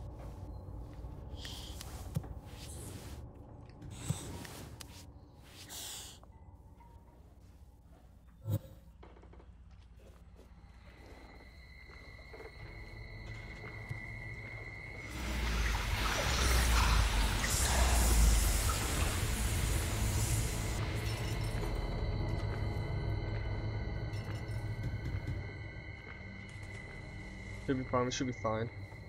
Should be fine, we should be fine.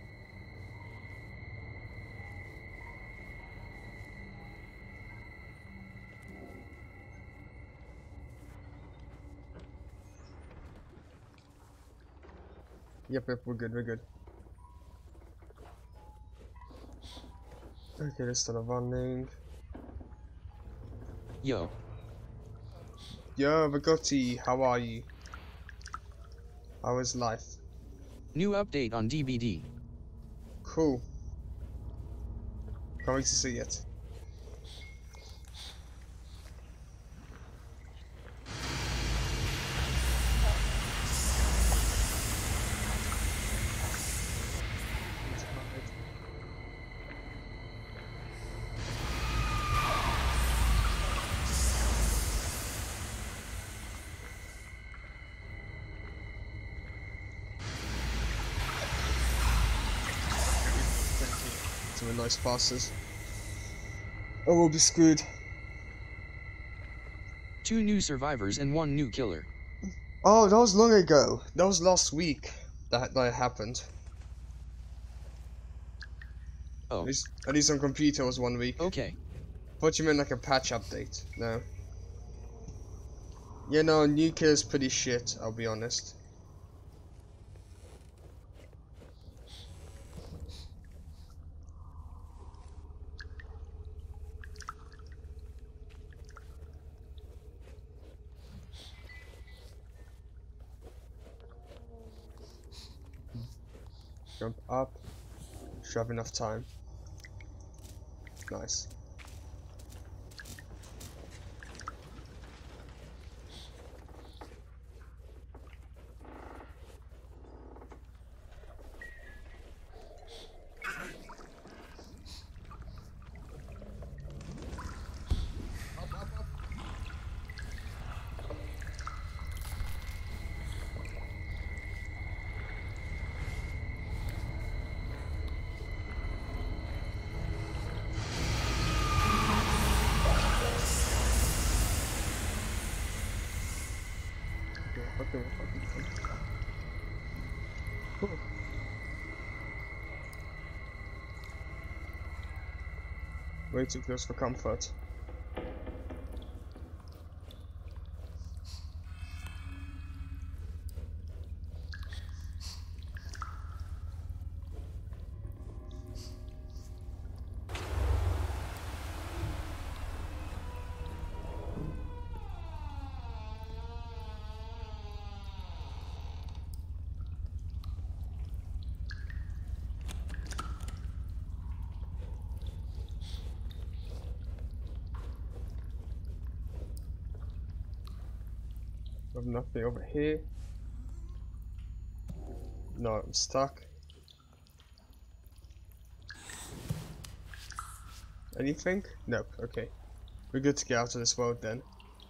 Yep, yep, we're good, we're good. Okay, let's start running. Yo. Yo, Vagotti, how are you? How is life? New update on D V D. Cool. Can't wait to see it. after the noise passes. Or we'll be screwed. Two new survivors and one new killer. Oh, that was long ago. That was last week that that happened. Oh. At least, at least on computer was one week. Okay. Thought you meant like a patch update. No. Yeah, no, new killer's pretty shit, I'll be honest. Jump up. Should have enough time. Nice. Okay, okay, okay, okay. Cool. Way too close for comfort. I have nothing over here. No, I'm stuck. Anything? Nope, okay. We're good to get out of this world then.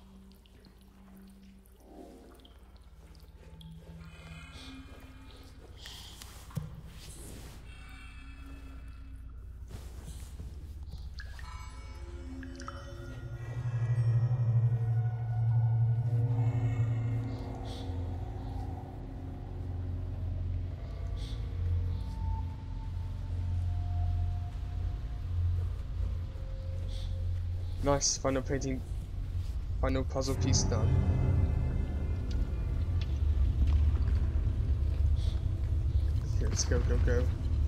Nice, final painting, final puzzle piece done. Okay, let's go, go, go.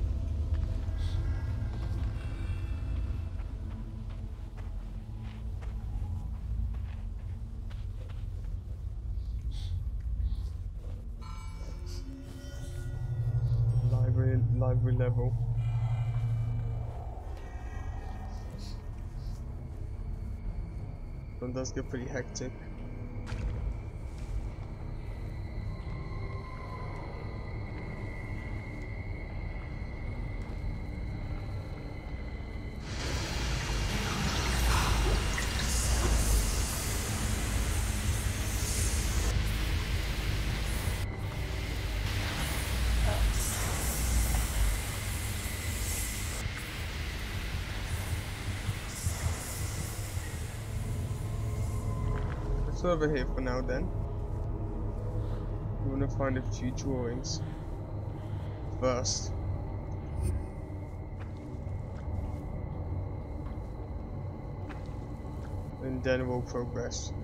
Library, library level. It does get pretty hectic. Over here for now then. We want to find a few drawings first. And then we'll progress.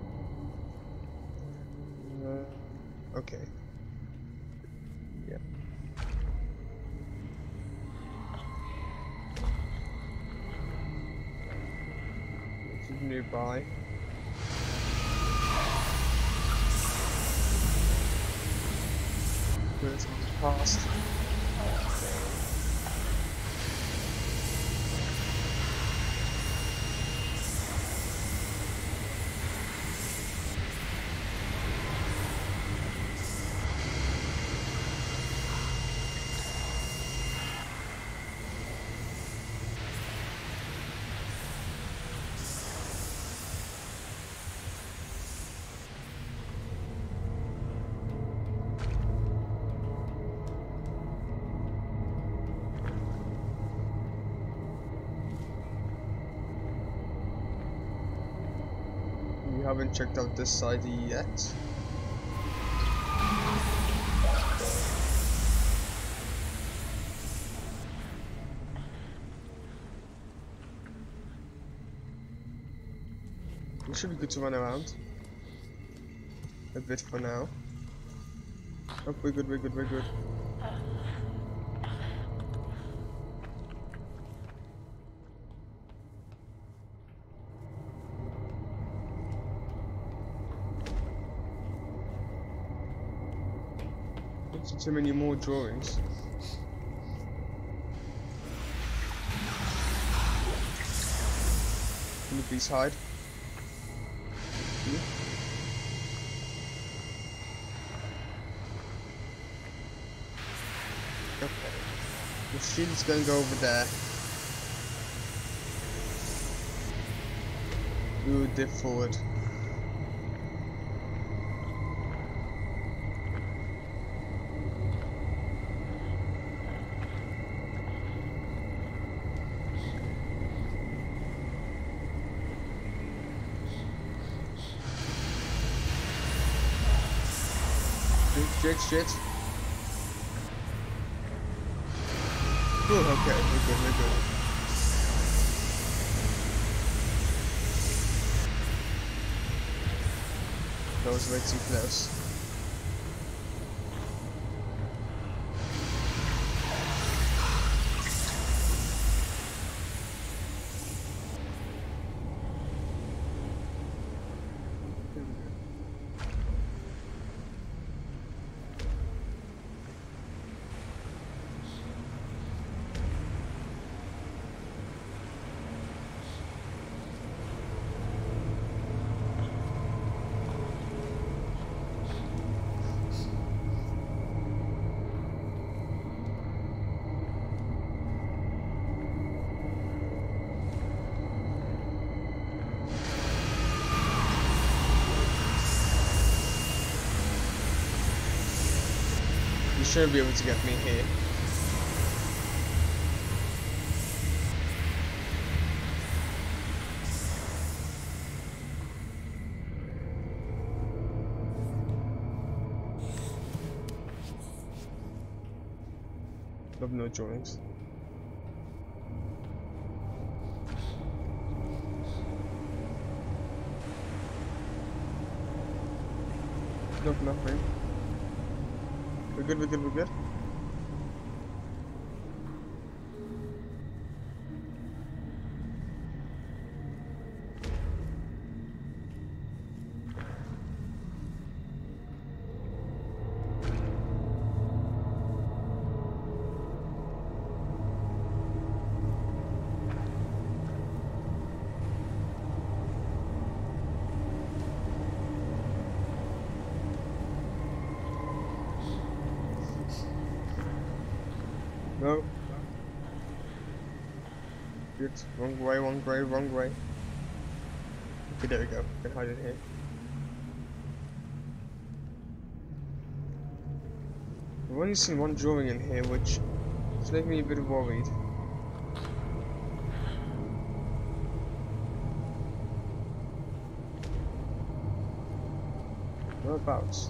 Uh, okay. Yeah. Which is nearby. It's past. haven't checked out this side yet. It should be good to run around a bit for now. Oh, we're good, we're good, we're good. Not too many more drawings. Can you please hide? Hmm? Okay. The shield's gonna go over there. We will dip forward. Shit, shit. Oh, okay, we're good, we're good. That was way too close. You should be able to get me here. Love no drawings. Nope, nothing. We're good, we're good, we're good. No. Good. Wrong way, wrong way, wrong way. Okay, there we go. Can hide it here. I've only seen one drawing in here, which is making me a bit worried. Whereabouts?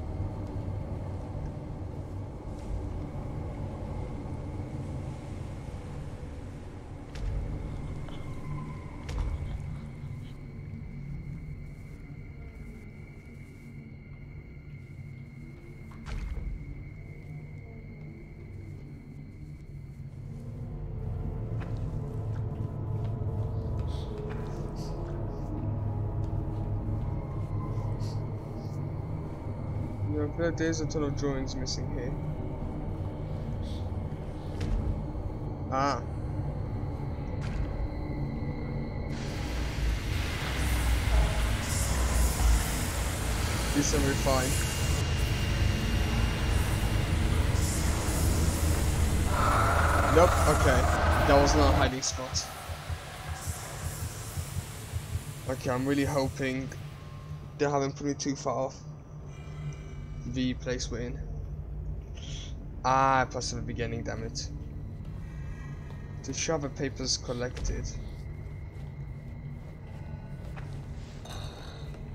I feel like there's a ton of drawings missing here. Ah. This will be fine. Nope, okay. That was not a hiding spot. Okay, I'm really hoping they haven't put me too far off the place we're in. Ah, plus at the beginning, damn it. To show the papers collected.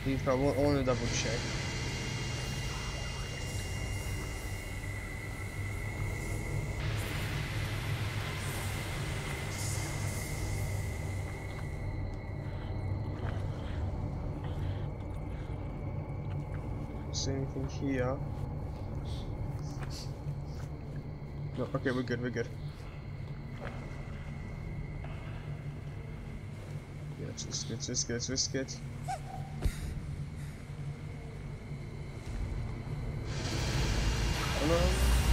If I want, I want to double check. See anything here? No, okay, we're good, we're good. Yeah, let's risk it, let's risk it, let's risk it. Oh no.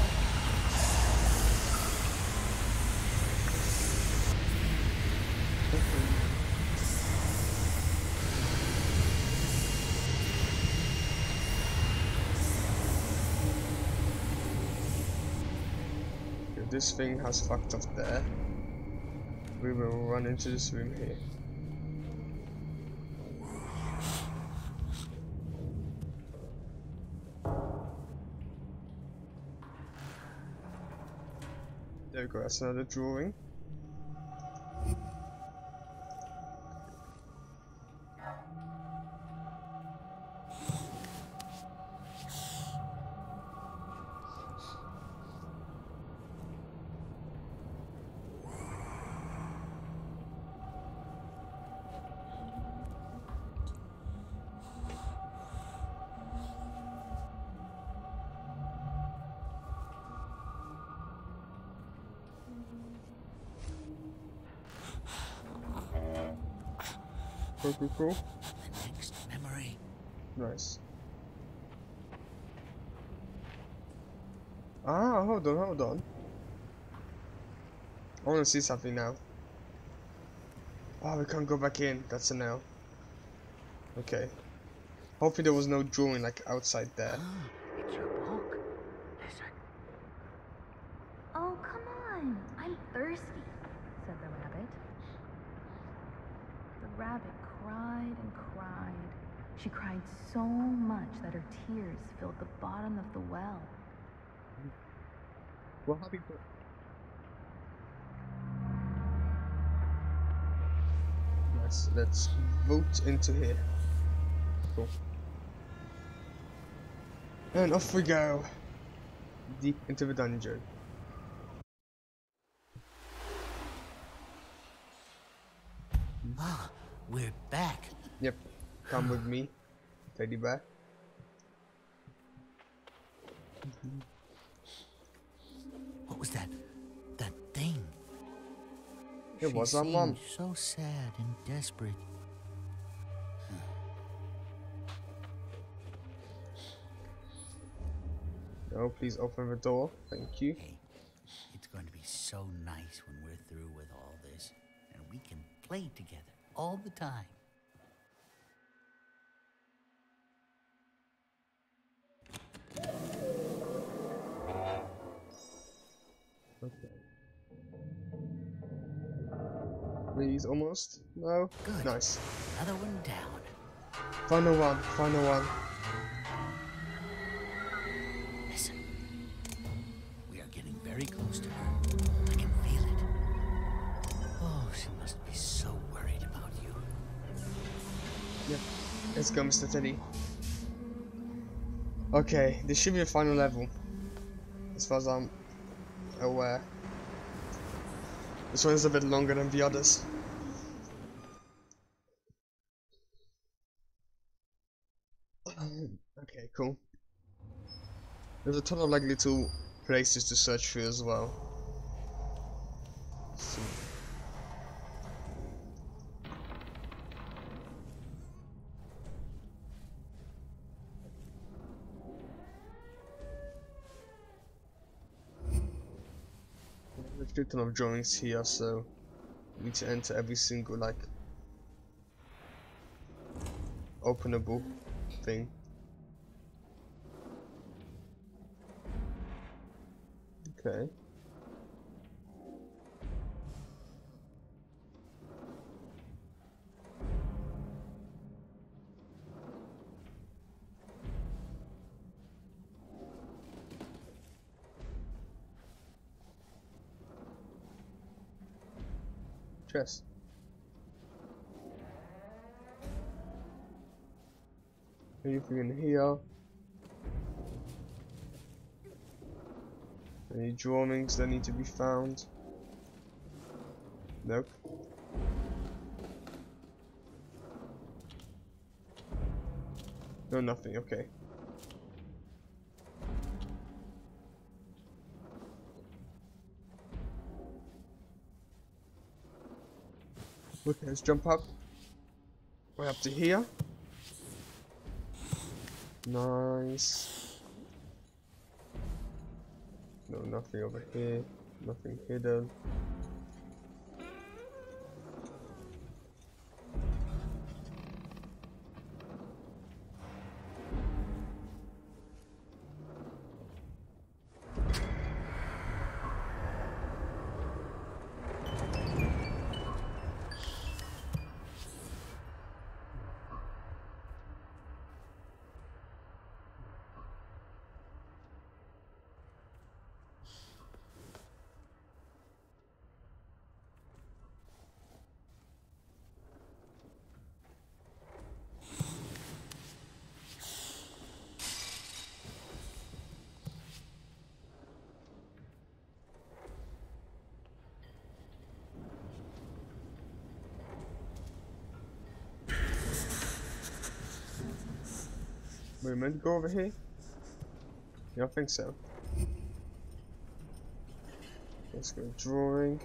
If this thing has fucked up there, we will run into this room here. There we go, that's another drawing. Cool, cool, cool. The next memory. Nice. Ah, hold on, hold on. I want to see something now. Oh, we can't go back in. That's a no. Okay. Hopefully there was no drawing like outside there. Ah, it's your book. Listen. Oh, come on. I'm thirsty, said the rabbit. The rabbit cried and cried. She cried so much that her tears filled the bottom of the well. Well, happy birthday. Nice. Let's vote into here. Cool. And off we go. Deep into the dungeon. Ah, we're back. Yep. Come with me, teddy bear. What was that? That thing? It She was our mom. seemed so sad and desperate. No, please open the door. Thank you. Hey, it's going to be so nice when we're through with all this, and we can play together all the time. Okay. Please, almost. No. Good. Nice. Another one down. Final one. Final one. Listen. We are getting very close to her. I can feel it. Oh, she must be so worried about you. Yep. Let's go, Mister Teddy. Okay, this should be the final level, as far as I'm aware. This one is a bit longer than the others. Okay, cool. There's a ton of like little places to search through as well. So. There's a ton of drawings here, so we need to enter every single like openable thing. Okay. Chess. Anything in here? Any drawings that need to be found? Nope. No, nothing, okay. Okay, let's jump up. Way up to here. Nice. No, nothing over here. Nothing hidden. We're meant to go over here? Yeah, I think so. Let's go drawing.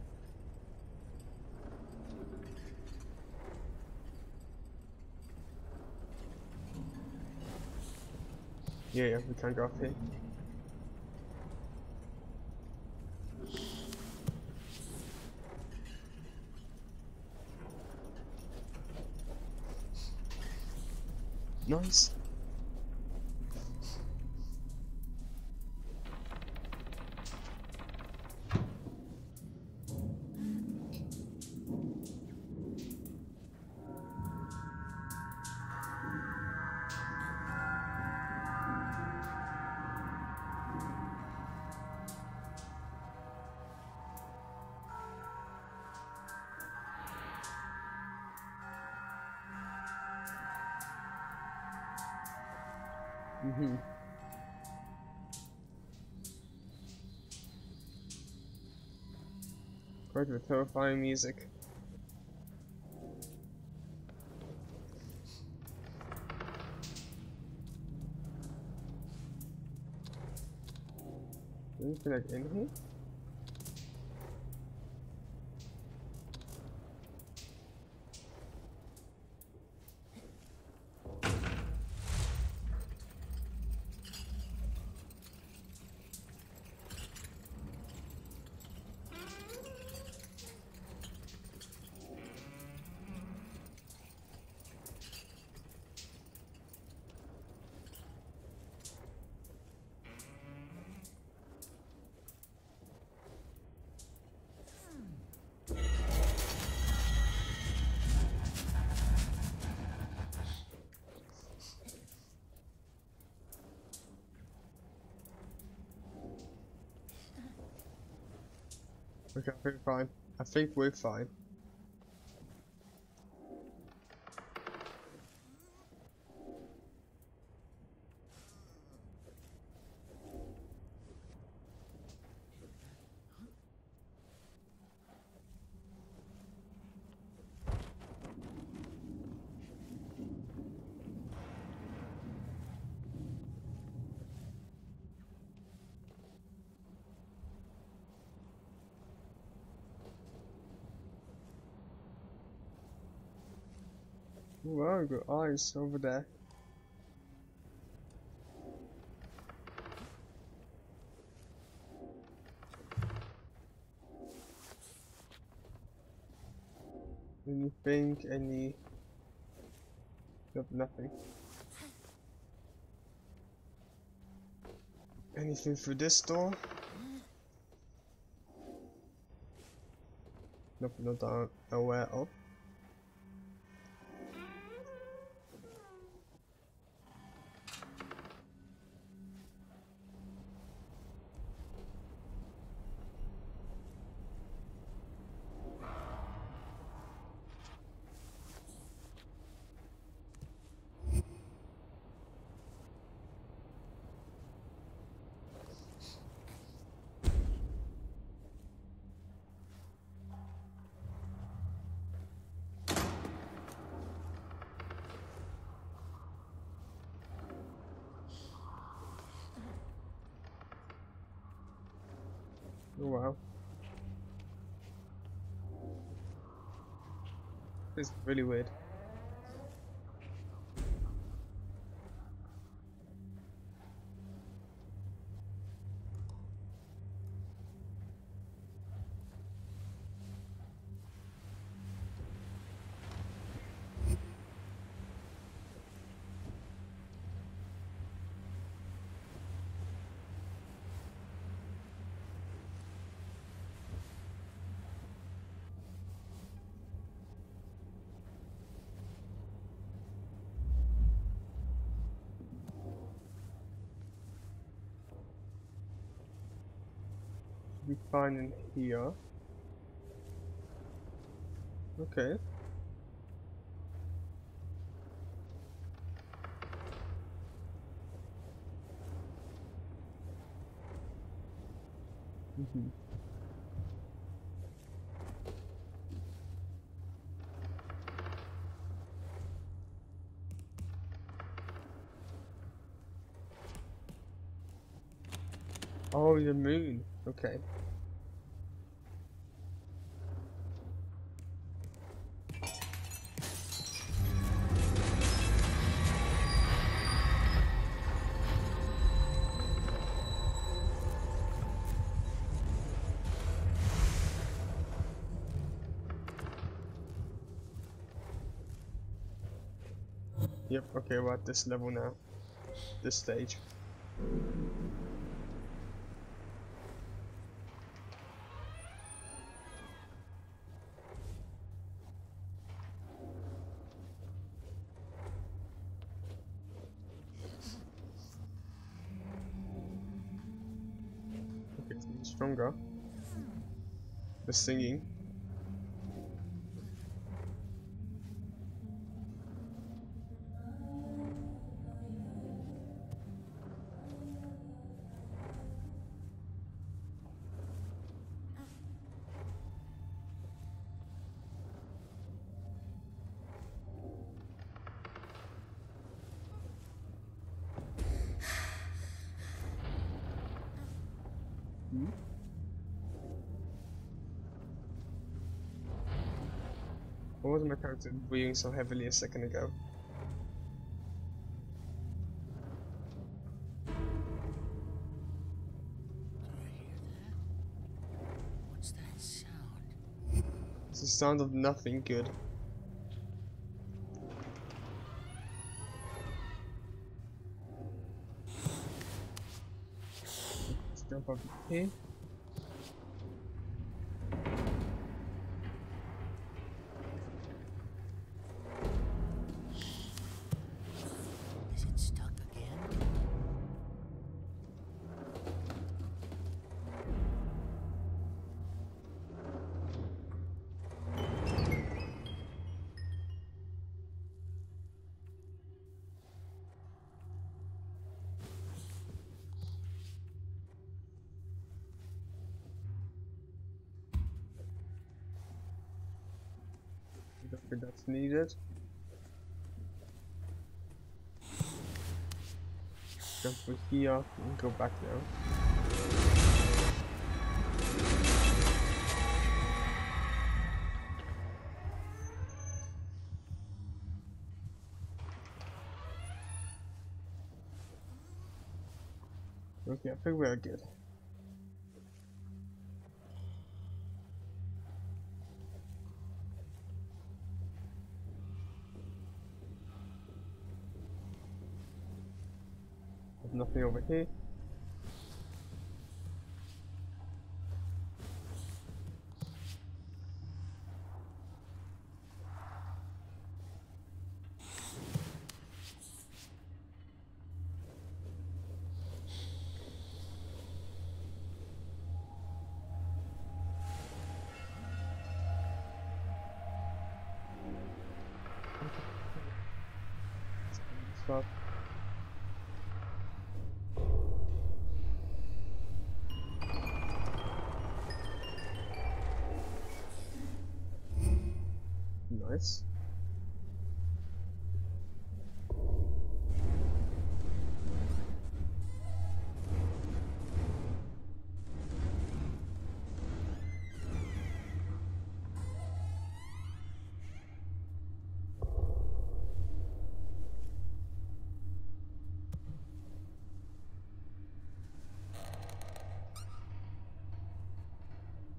Yeah, yeah, we can go up here. Nice. Mm-hmm. Quite with terrifying music. Anything like in here? Okay, I think we're fine. I think we're fine. Wow, we've got eyes over there. Anything, any... Nope, nothing. Anything through this door? Nope, not that I'm aware of. Oh wow. It's really weird. We find in here. Okay. Mm-hmm. Oh, the moon. Okay. Yep, okay, we're at this level now. This stage. Okay, it's getting stronger. The singing. Hmm? Why was my character breathing so heavily a second ago? Do you hear that? What's that sound? It's the sound of nothing good. Let's jump up here. Is it stuck again? I don't think that's needed. Jump over here and go back now. Okay, I think we're good. There's nothing over here. Stuff. Nice.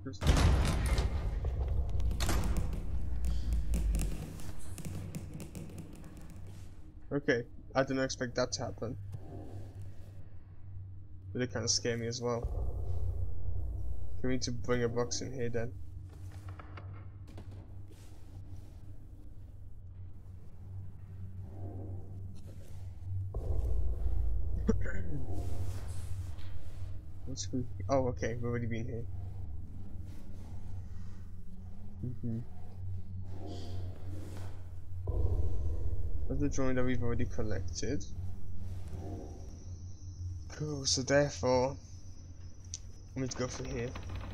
Okay, I didn't expect that to happen. But it kind of scared me as well. We need to bring a box in here then. What's we? Oh, okay, we've already been here. Mm-hmm. That's the drawing that we've already collected. Cool, so therefore, I'm going to go for here.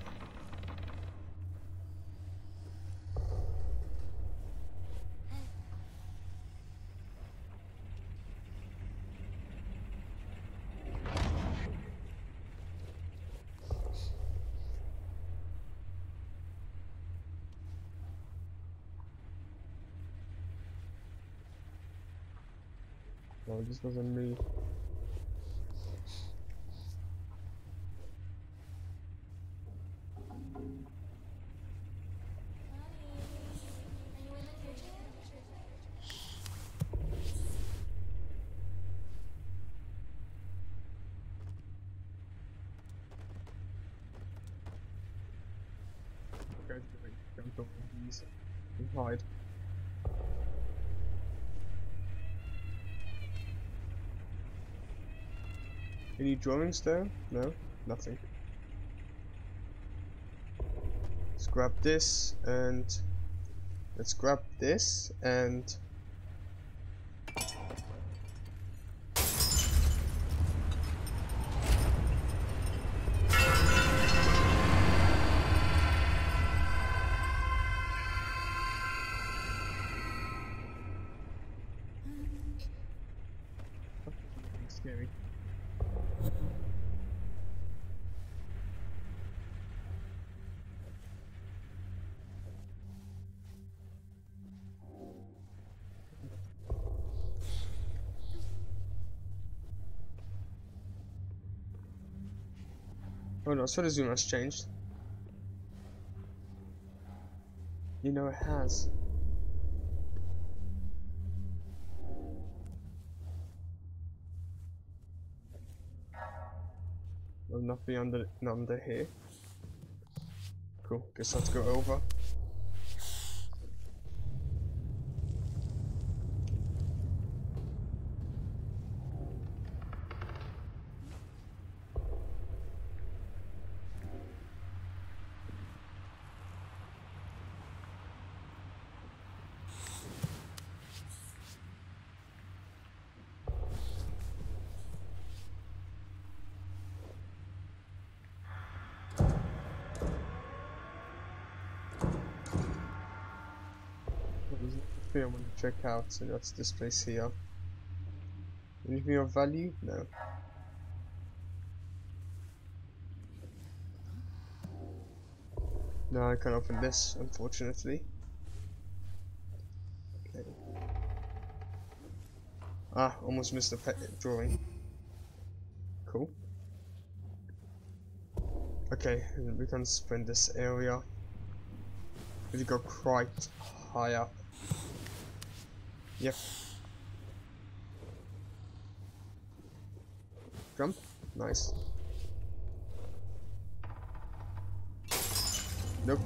No, this wasn't me. Guys, jump over these and hide. Any drawings there? No, nothing. Let's grab this and let's grab this and scary. Oh no, so the zoom has changed. You know it has. Well, nothing under, not under here. Cool, guess let's go over. I want to check out, so that's this place here. Anything of value? No. No, I can't open this, unfortunately. Okay. Ah, almost missed the pet drawing. Cool. Okay, we can sprint this area. We go quite high up. Yep. Jump. Nice. Nope.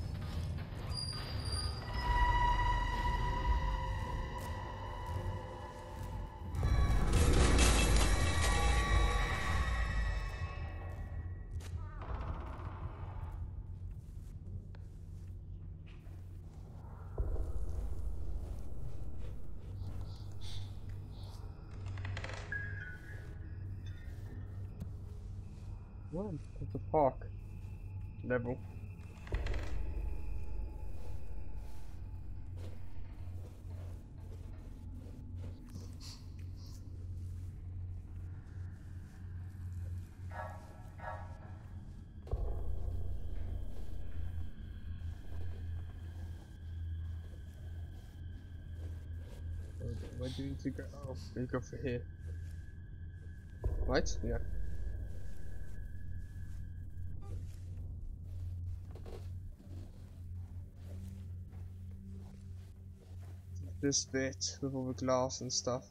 What? It's a park level. Where do you need to go? Oh, you go for here. Right? Yeah. this bit with all the glass and stuff.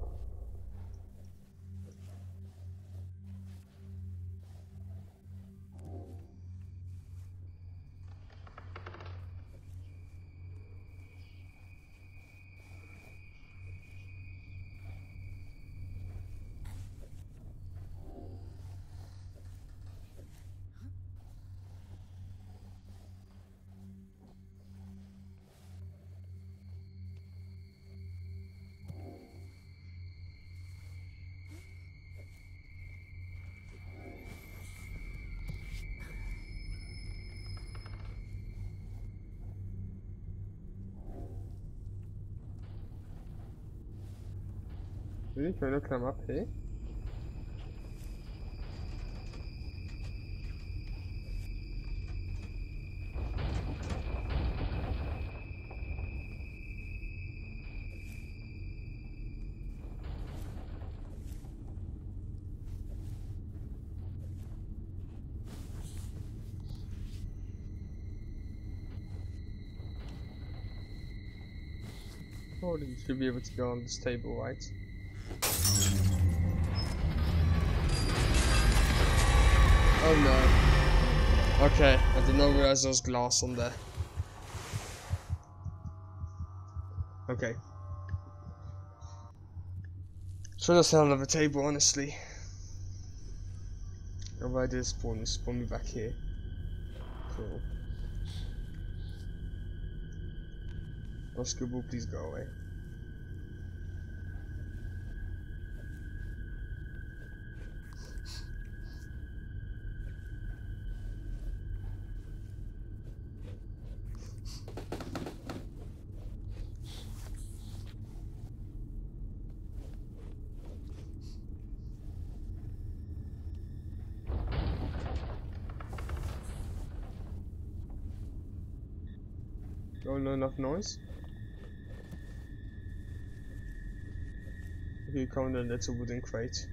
Really? Can I not climb up here? Oh, you should be able to go on this table, right? Oh no. Okay, I did not realize there was glass on there. Okay. Should have found another table, honestly. Oh, I did spawn, spawn me back here. Cool. Basketball, please go away. Oh, no, enough noise. Okay, come in a little wooden crate.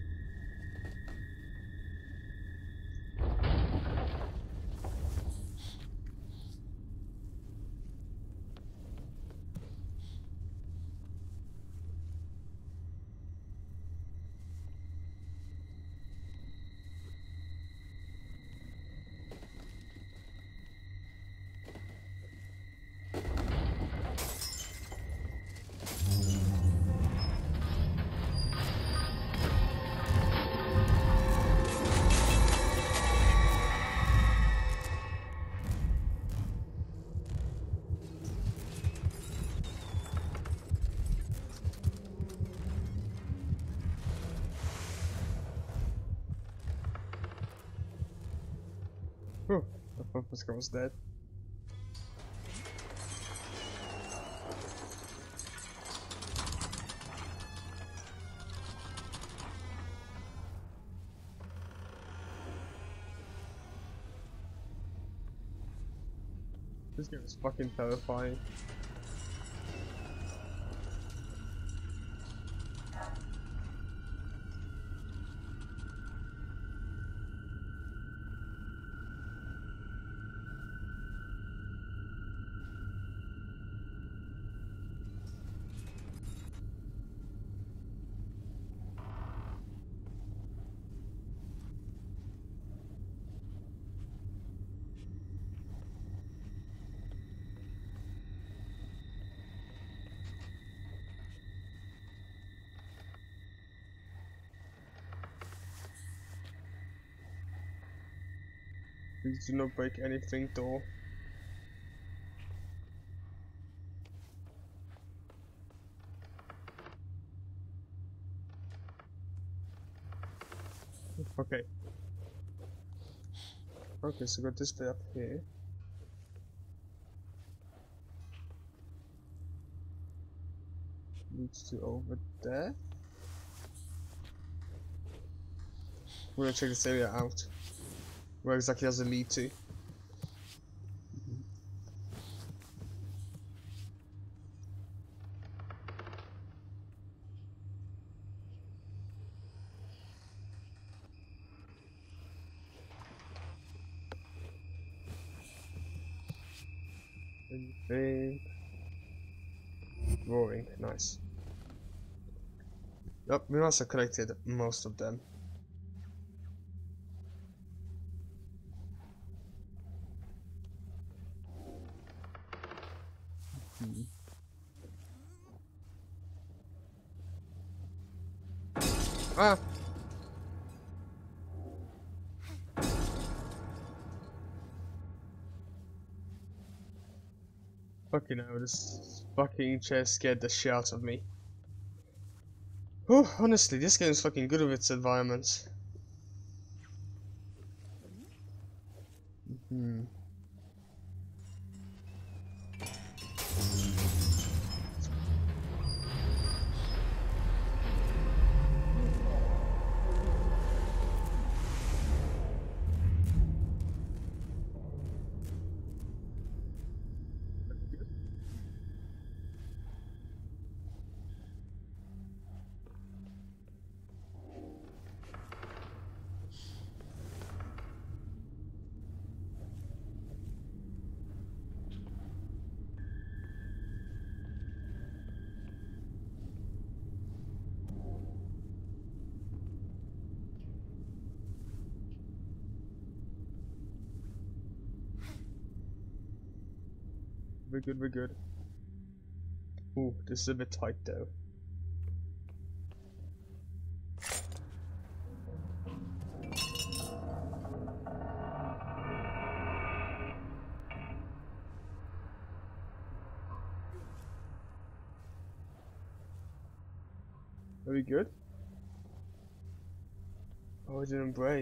Oh, I thought this guy was dead. This game is fucking terrifying. Please do not break anything, door. Okay. Okay, so got this bit up here. Leads to over there. We're gonna check this area out. Where exactly does it lead to? Anything? Roaring, nice. Yep, we must have collected most of them. Hmm. Ah! Fucking hell, this fucking chair scared the shit out of me. Oh, honestly, this game's fucking good with its environments. Hmm. We're good, we're good. Ooh, this is a bit tight though. Are we good? Oh, it didn't break.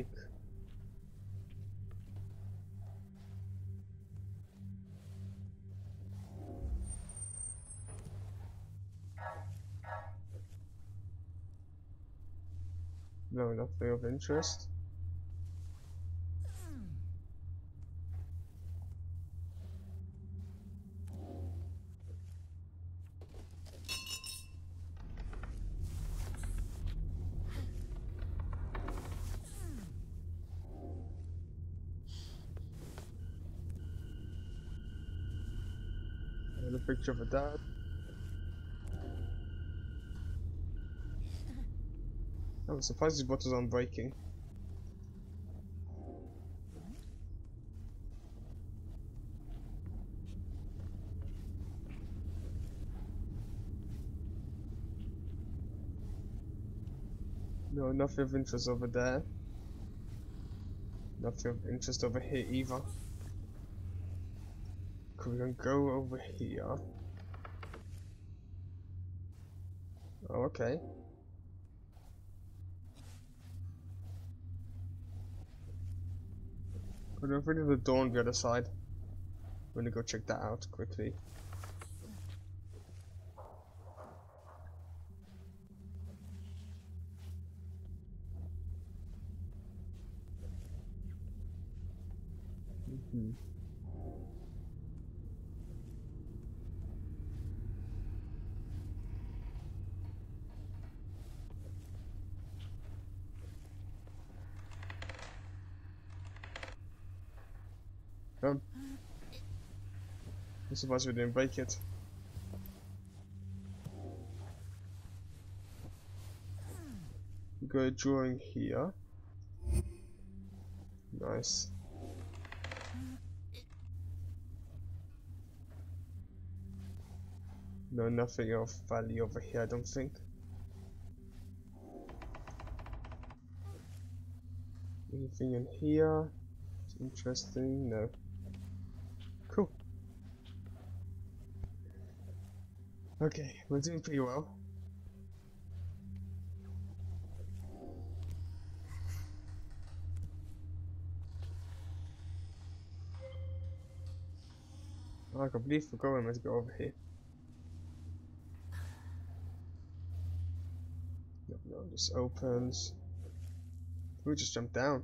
No, nothing of interest. And a picture of a dad. I'm surprised these bottles aren't breaking. No, nothing of interest over there. Nothing of interest over here either. Could we go over here? Oh, okay. Could have rid of the door on the other side. I'm gonna go check that out quickly. Mm-hmm. Um, I'm surprised we didn't break it. We got a drawing here. Nice. No, nothing of value over here, I don't think. Anything in here? Interesting? No. Cool. Okay, we're doing pretty well. Oh, I completely forgot I must go over here. No, no, this opens. We just jump down.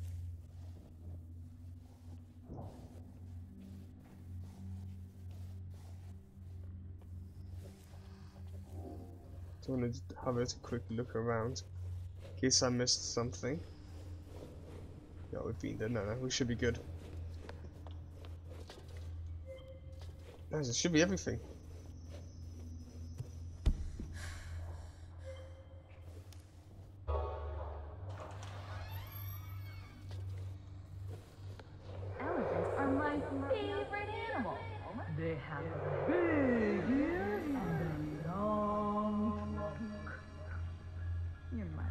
So I want to have a quick look around in case I missed something. Yeah, we've been there. No, no, we should be good. Nice, it should be everything. have a big ear and a long trunk. You're my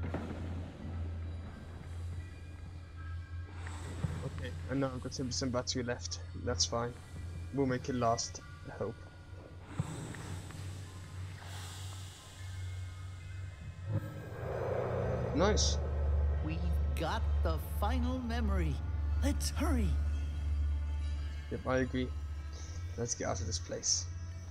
Okay, I know I've got ten percent battery left. That's fine. We'll make it last, I hope. Nice. We've got the final memory. Let's hurry. Yep, I agree. Let's get out of this place.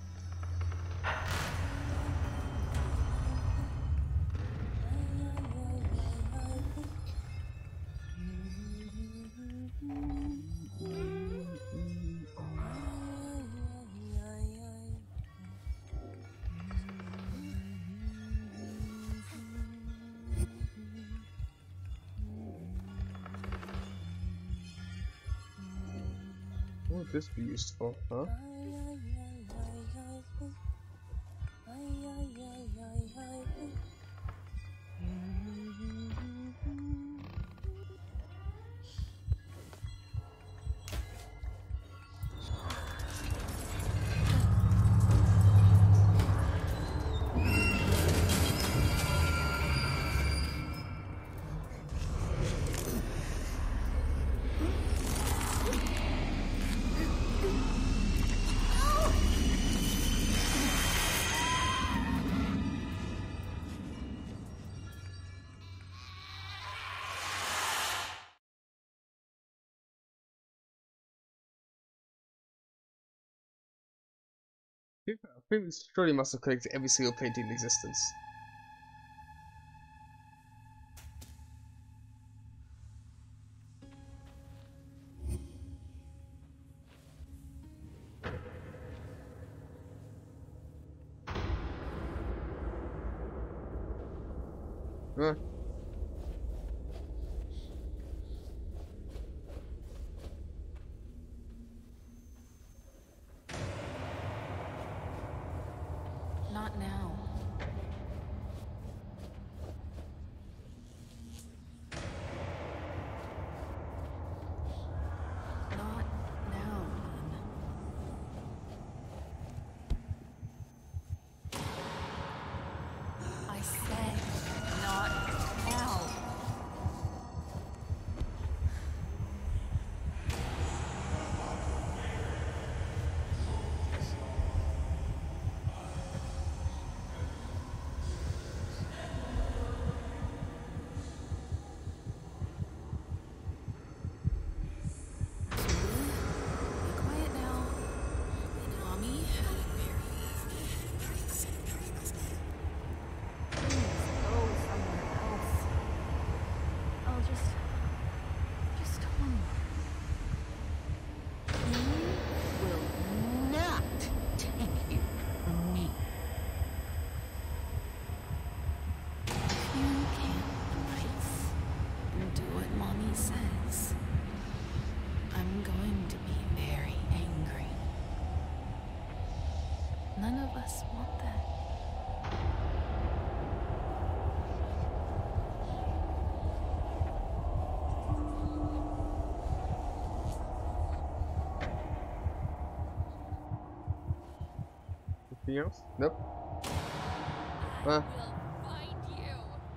What would this be used for, huh? I think we surely must have collected every single painting in existence. Huh? Not now. Not now, Lynn. I said not now. None of us want that. Anything else? Nope. I Ah. will find you.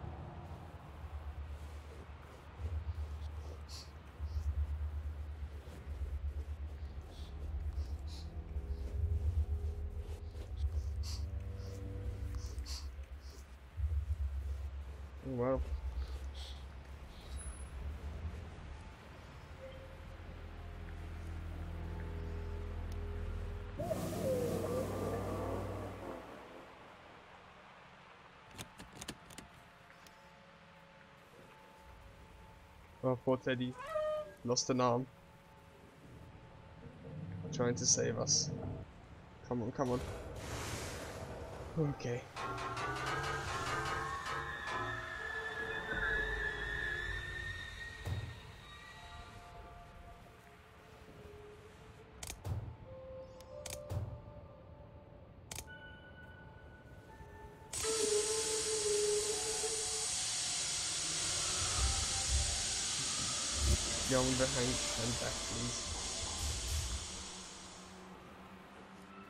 Oh wow. Oh, poor Teddy. Lost an arm. Trying to save us. Come on, come on. Okay. Go on behind and back, please.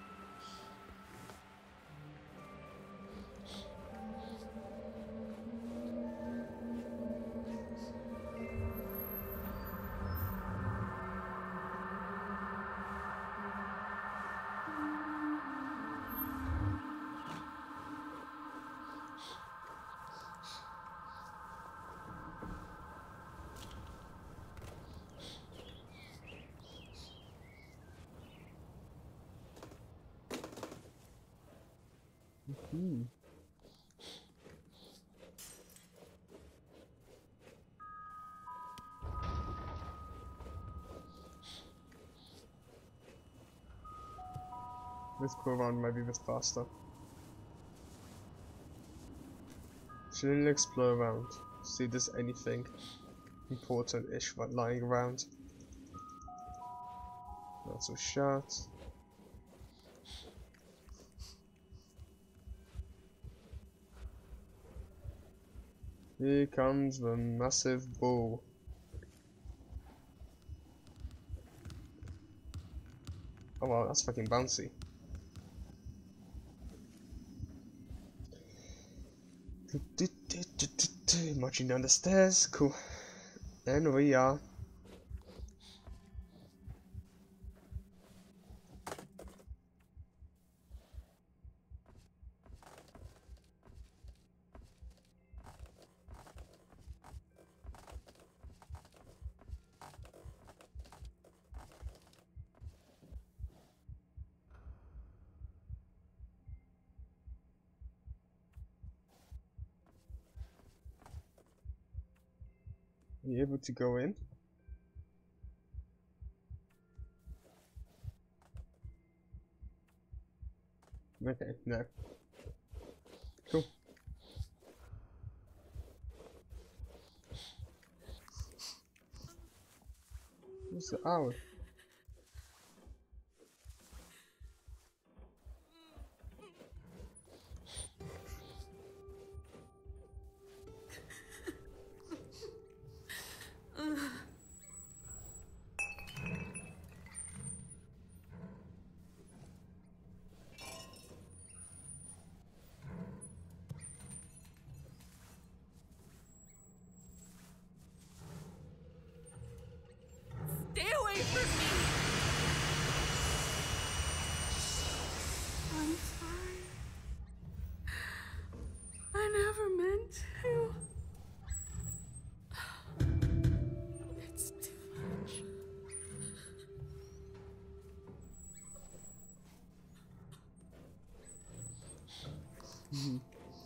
Hmm. Let's go around maybe a bit faster. Shouldn't explore around. See if there's anything important-ish lying around. Not so short. Here comes the massive bull. Oh wow, that's fucking bouncy. Marching down the stairs, cool. And we are. Are you able to go in? Okay, no. Cool. What's the owl? Stay away from me! I'm sorry. I never meant to. It's too much. Mm-hmm.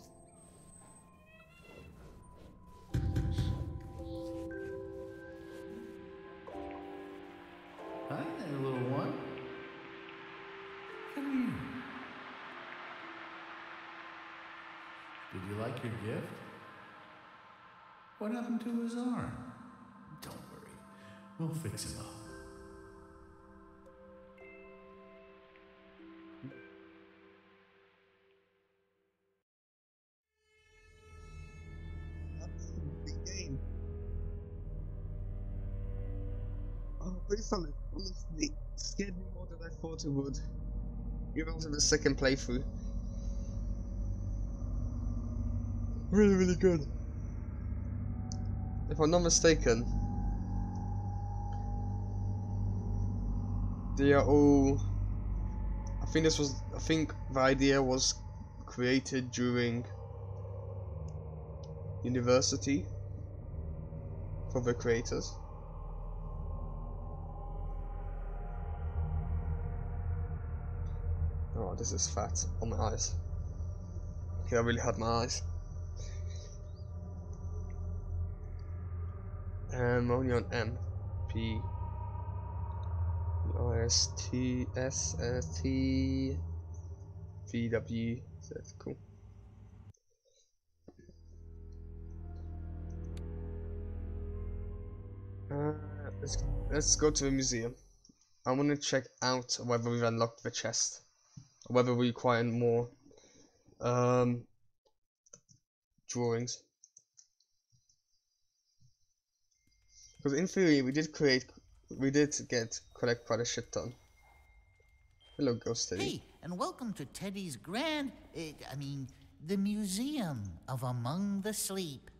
Hi there, little one. Come here. Did you like your gift? What happened to his arm? Don't worry. We'll fix him up. That's a big game. Oh, pretty solid. Honestly, it scared me more than I thought it would. Even after the second playthrough. Really, really good. If I'm not mistaken, they are all. I think this was. I think the idea was created during university for the creators. Oh, this is fat on my eyes. Okay, I really had my eyes. Um, only on M. P. R S T S S T V W. That's cool. Uh, let's let's go to the museum. I want to check out whether we've unlocked the chest, or whether we require more um drawings. Because in theory, we did create, we did get collect quite a shit ton. Hello, Ghost Teddy. Hey, and welcome to Teddy's grand, uh, I mean, the Museum of Among the Sleep.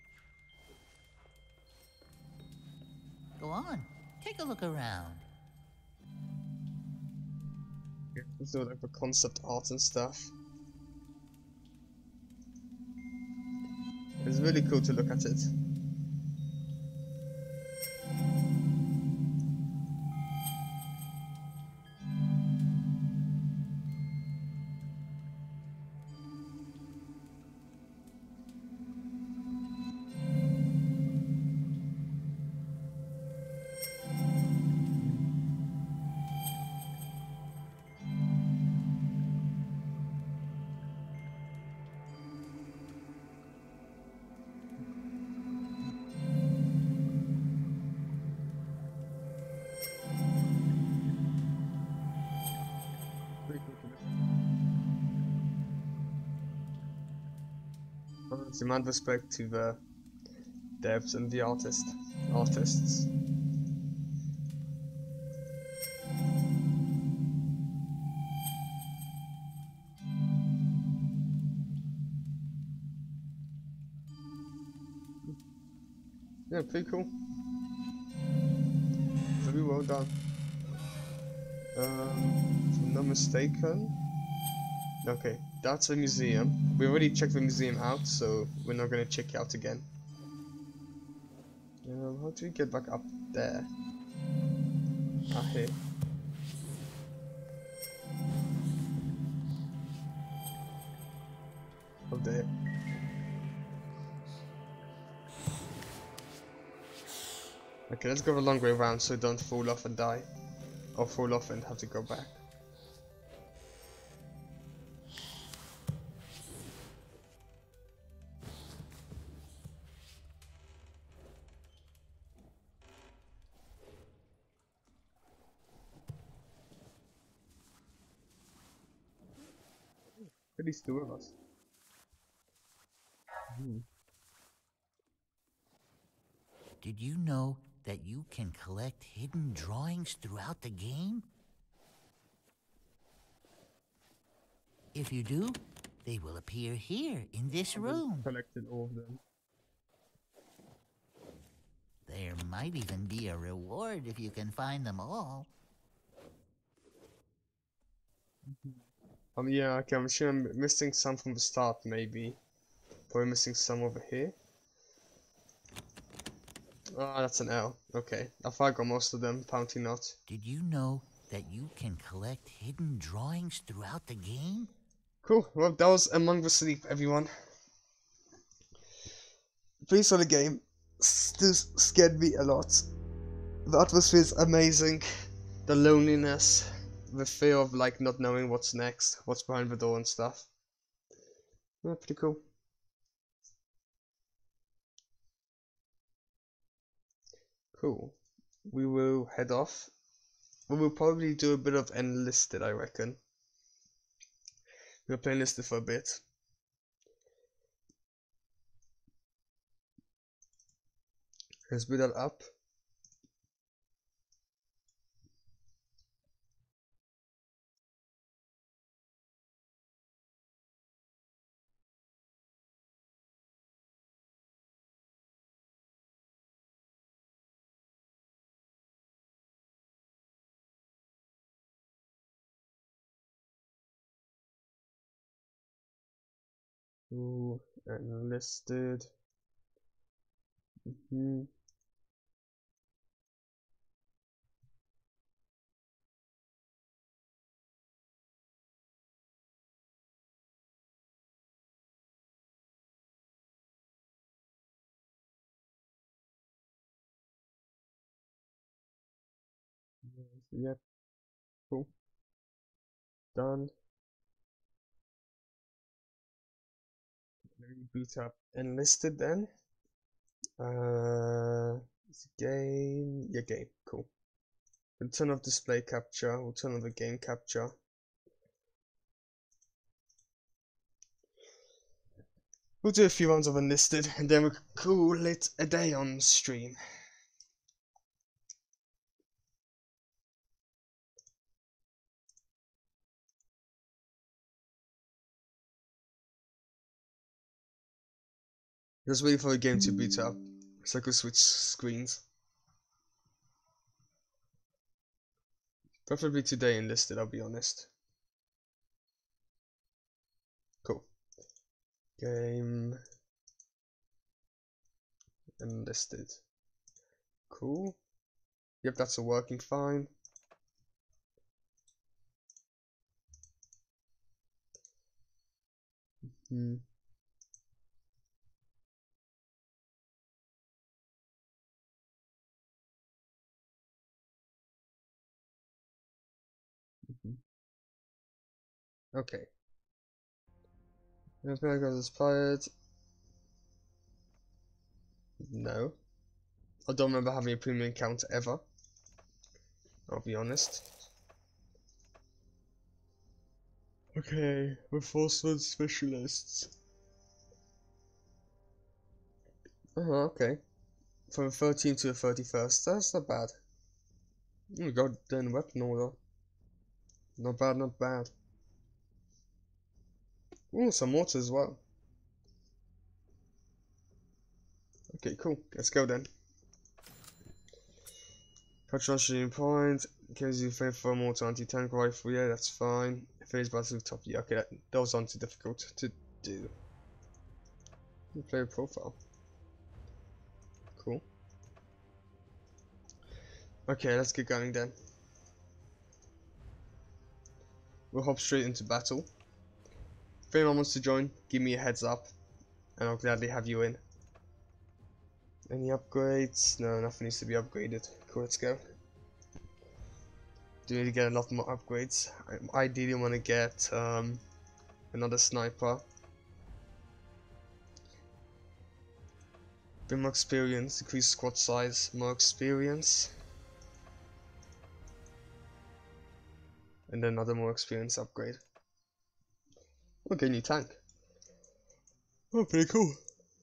Go on, take a look around. Yeah, so like the concept art and stuff. It's really cool to look at it. Demand respect to the devs and the artist artists. Yeah, pretty cool. Very well done. Um, if I'm not mistaken. Okay, that's a museum. We already checked the museum out, so we're not gonna check it out again. Um, how do we get back up there? Ah, here. Oh, there. Okay, let's go the long way around so don't fall off and die. Or fall off and have to go back. At least two of us. Hmm. Did you know that you can collect hidden drawings throughout the game? If you do, they will appear here in this room. Collected all of them. There might even be a reward if you can find them all. Um, yeah, okay, I'm sure I'm missing some from the start, maybe. Probably missing some over here. Ah, that's an L. Okay, I thought I got most of them, apparently not. Did you know that you can collect hidden drawings throughout the game? Cool, well, that was Among the Sleep, everyone. Please for the game. Still scared me a lot. The atmosphere is amazing. The loneliness. The fear of like not knowing what's next, what's behind the door and stuff. Yeah, pretty cool. Cool. We will head off. We will probably do a bit of Enlisted, I reckon. We'll play Enlisted for a bit. Let's build that up. Ooh, Enlisted. Mm-hmm. Yep. Cool. Done. Let me boot up Enlisted then. Uh, it's a game. Yeah, game. Cool. We'll turn off display capture. We'll turn on the game capture. We'll do a few rounds of Enlisted, and then we'll call it a day on stream. Just wait for the game to boot up, so I can switch screens. Preferably today Enlisted, I'll be honest. Cool. Game Enlisted. Cool. Yep, that's all working fine. Hmm. Mm-hmm. Okay. If I got inspired. No. I don't remember having a premium account ever. I'll be honest. Okay, we're force-fed specialists. Oh, okay. From the thirteenth to the thirty-first, that's not bad. We got then weapon order. Not bad, not bad. Ooh, some water as well. Okay, cool. Let's go then. Patrolling point. Gives you faithful mortar anti-tank rifle. Yeah, that's fine. Phase battle top. Yeah, okay, that, that was on too difficult to do. Player profile. Cool. Okay, let's get going then. We'll hop straight into battle. If anyone wants to join, give me a heads up, and I'll gladly have you in. Any upgrades? No, nothing needs to be upgraded. Cool, let's go. Do need to get a lot more upgrades. I ideally want to get um, another sniper. Bit more experience, increase squad size, more experience. And then another more experience upgrade. Okay, new tank. Oh, pretty cool.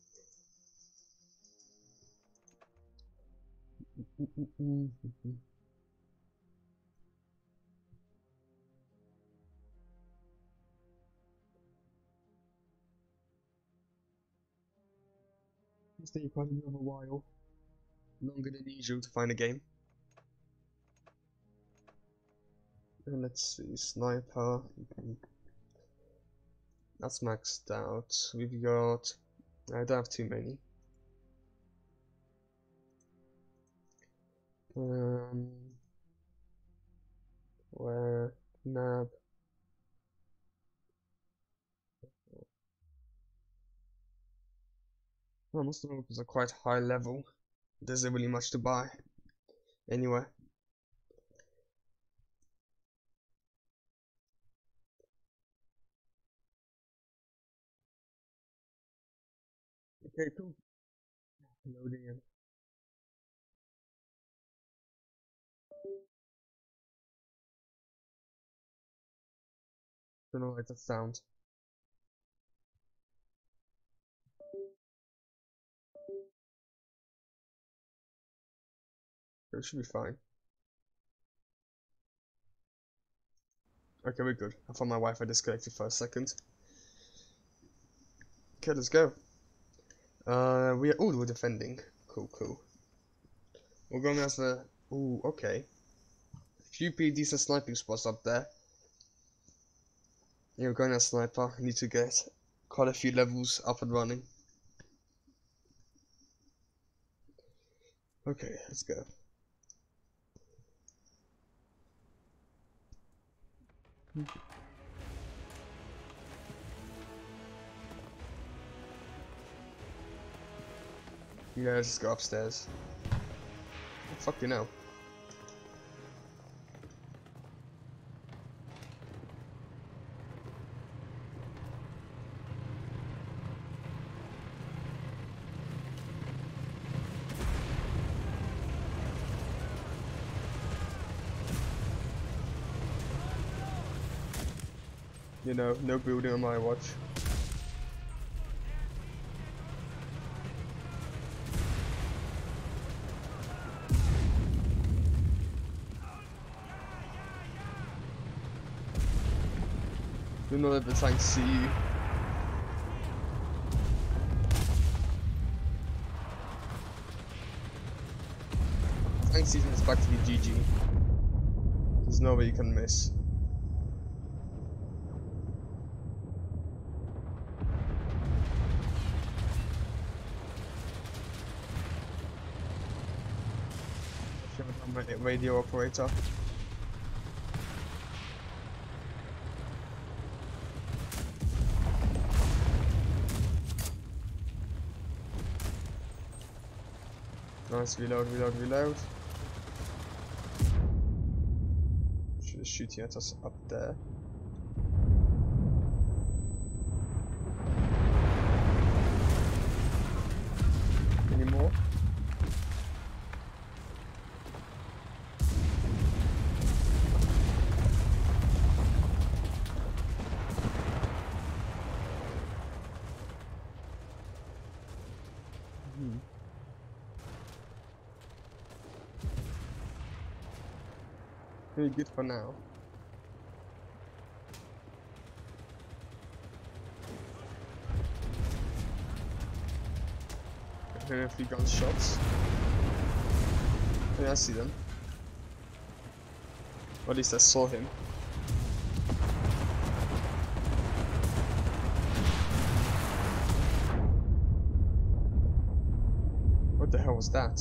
It's taking quite another while. Longer than usual to find a game. And let's see, sniper. That's maxed out. We've got. I don't have too many. Um, where nab. Well, most of them are quite high level. There isn't really much to buy. Anyway. Okay, cool. Loading in. Don't know what that sound. It should be fine. Okay, we're good. I thought my Wi-Fi disconnected for a second. Okay, let's go. Uh, we are. Oh, we're defending. Cool, cool. We're going as the. Oh, okay. A few pretty decent sniping spots up there. Yeah, we're going as sniper. Need to get quite a few levels up and running. Okay, let's go. Yeah, let's just go upstairs. Oh, fuck you know. You know, no building on my watch. Do not let the tank see you. Tank season is back to the G G. There's no way you can miss. Radio operator. Nice, reload, reload, reload. Should is shooting at us up there. Any more? Pretty good for now. I hear a few gunshots. Yeah, I see them. Or at least I saw him. What the hell was that?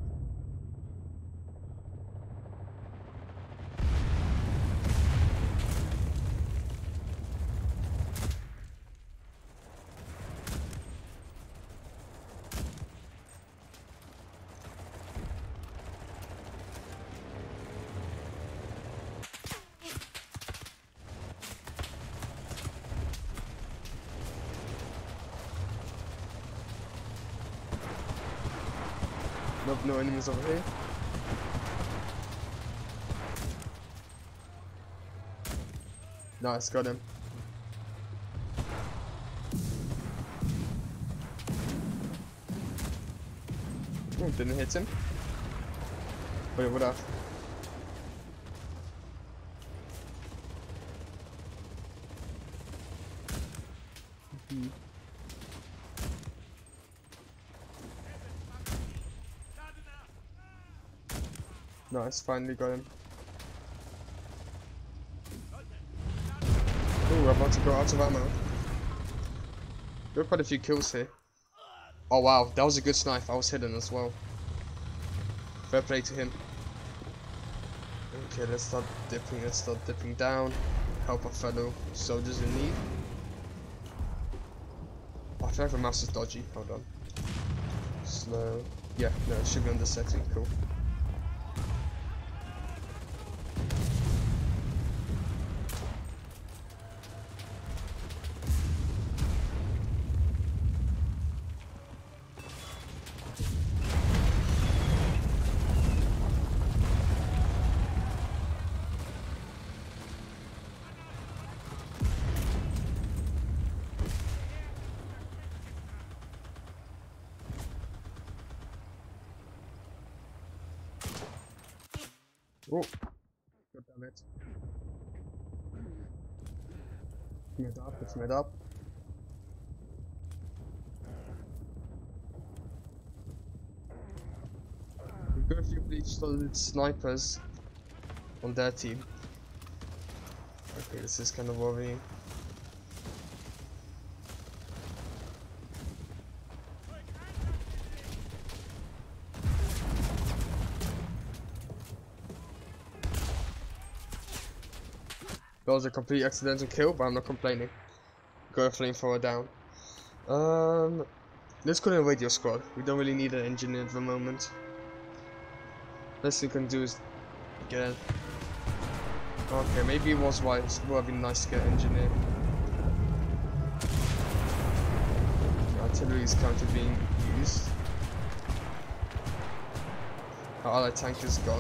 Nope, no enemies over here. Nice, got him. Oh, didn't hit him. Wait, what up? Mm-hmm. Nice, finally got him. Ooh, we're about to go out of ammo. There were quite a few kills here. Oh wow, that was a good snipe. I was hidden as well. Fair play to him. Okay, let's start dipping, let's start dipping down. Help our fellow soldiers in need. Oh, I feel like the mouse is dodgy. Hold on. Slow. Yeah, no, it should be on the setting. Cool. Oh, god damn it. It's made up, it's made up. We've got a few bleach solid snipers on their team. Okay, this is kind of worrying. That was a complete accidental kill, but I'm not complaining. Got a flamethrower down. Um, let's go to a radio squad. We don't really need an engineer at the moment. Best we can do is get in. Okay, maybe it was wise. It would have been nice to get an engineer. Artillery is currently being used. Our allied tank is gone.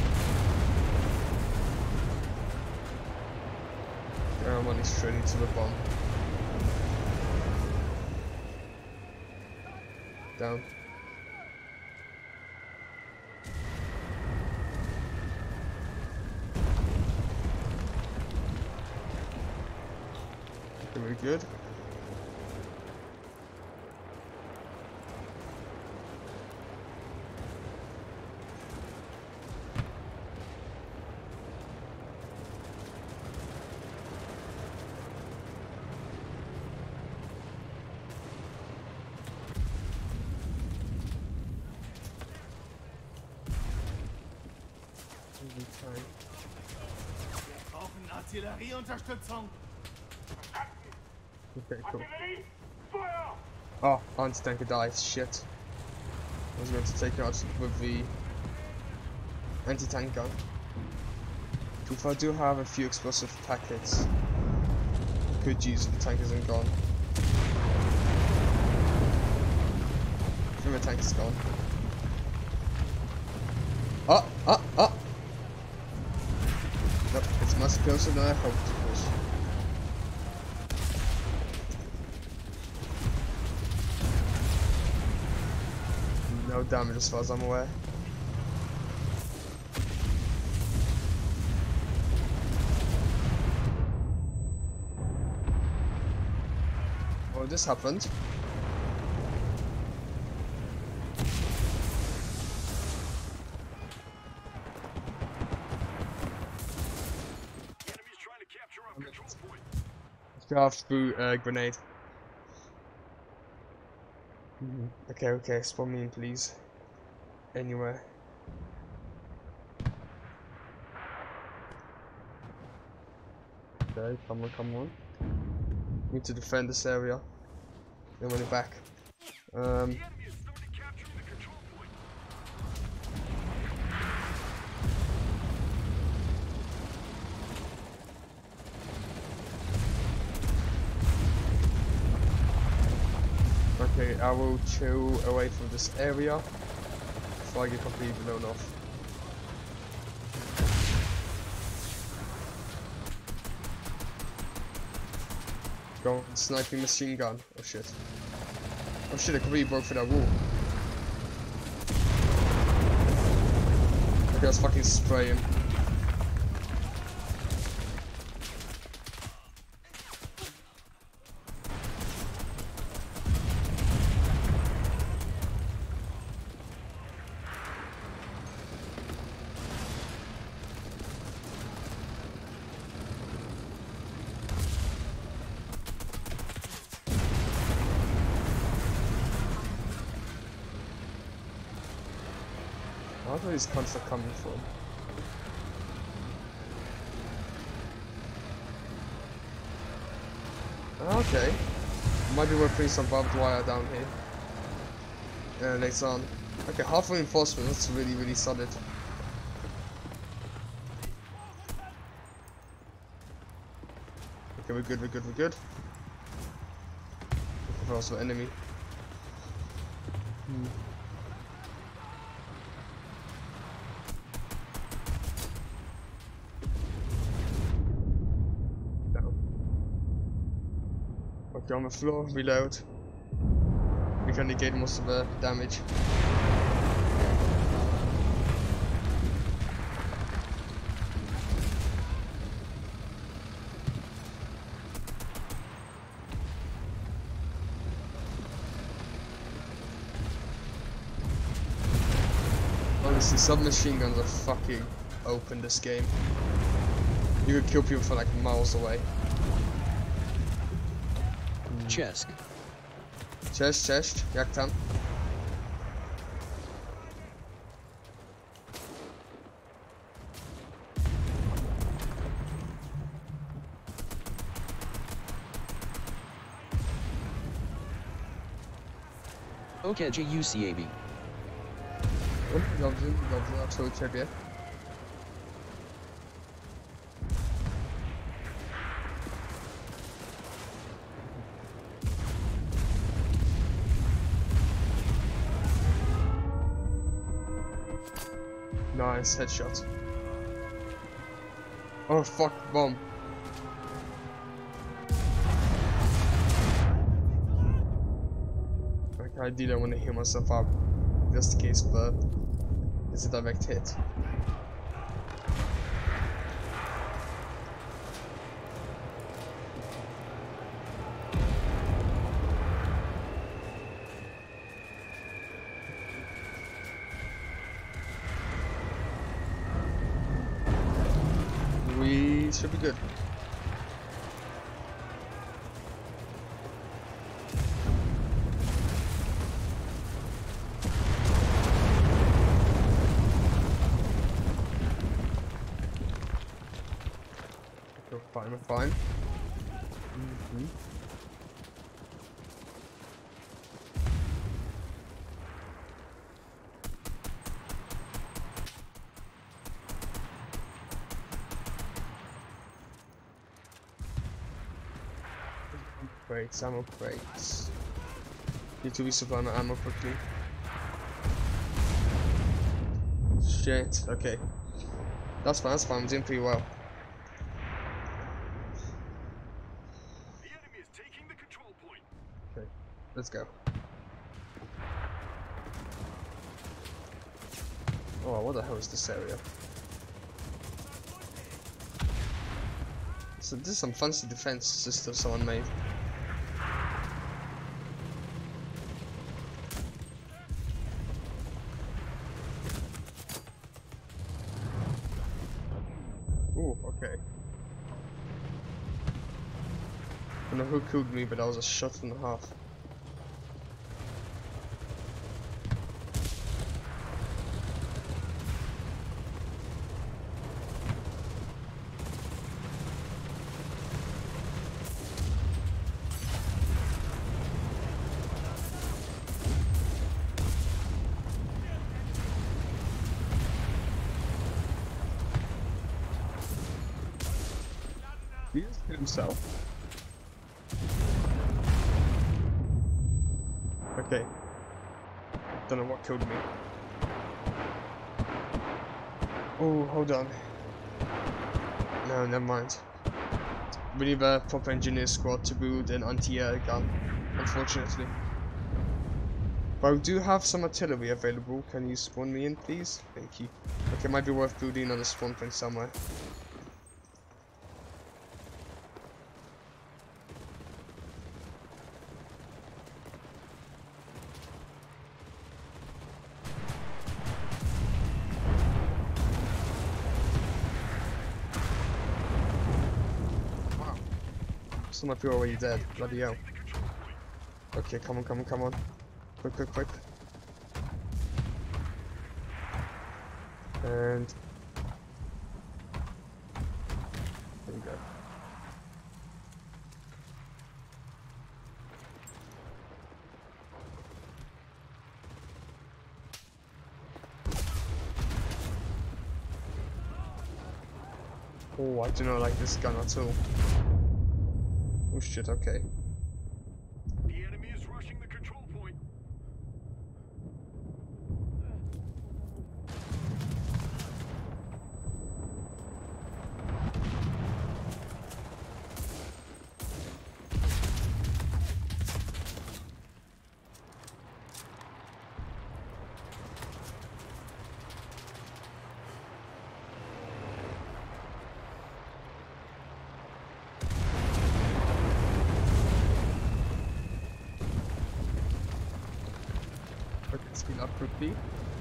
I'm running straight into the bomb. Down. Very good. Wir brauchen Artillerieunterstützung. Okay, cool. Oh, anti-tanker died. Shit. I was going to take it out with the anti-tank gun. If I do have a few explosive packets, could use if the tank isn't gone. I think the tank is gone. Oh, oh, oh! Nope, it's much closer than I hoped it was. No damage as far as I'm aware. Oh, this happened. Craft through uh, grenade. Mm-hmm. Okay, okay, spawn me in, please. Anywhere. Okay, come on, come on. Need to defend this area. Then when it back. Um. Okay, I will chill away from this area before I get completely blown off. Go on, sniping machine gun. Oh shit. Oh shit, I completely broke through that wall. Okay, I was fucking spraying. Where are these cunts are coming from? Okay. Might be worth putting some barbed wire down here. Uh, later on. Okay, half reinforcement, that's really, really solid. Okay, we're good, we're good, we're good. Looking for also enemy. Hmm. Okay, on the floor, reload. We can negate most of the damage. Honestly, submachine guns are fucking open this game. You could kill people from like miles away. Chest. Chest, chest, jak tam? OK, G U C A B. Dobrze, dobrze, a co u ciebie? Nice headshot. Oh fuck, bomb. Okay, I didn't want to heal myself up just in case, but it's a direct hit. We should be good. We're fine, we're fine. Mm-hmm. Crates, ammo crates. Need to resupply my ammo quickly. Shit, okay. That's fine, that's fine, I'm doing pretty well. The enemy is taking the control point. Okay, let's go. Oh, what the hell is this area? So this is some fancy defense system someone made. I don't know who killed me, but I was a shot and a half. He just hit himself. Okay. Don't know what killed me. Oh, hold on. No, never mind. We need a proper engineer squad to build an anti-air gun, unfortunately. But we do have some artillery available. Can you spawn me in, please? Thank you. Okay, might be worth building another spawn point somewhere. Some of you are already dead. Bloody hell. Okay, come on, come on, come on. Quick, quick, quick. And... there we go. Oh, I do not like this gun at all. Oh shit, okay. The enemy is rushing the control point. Okay, speed up quickly.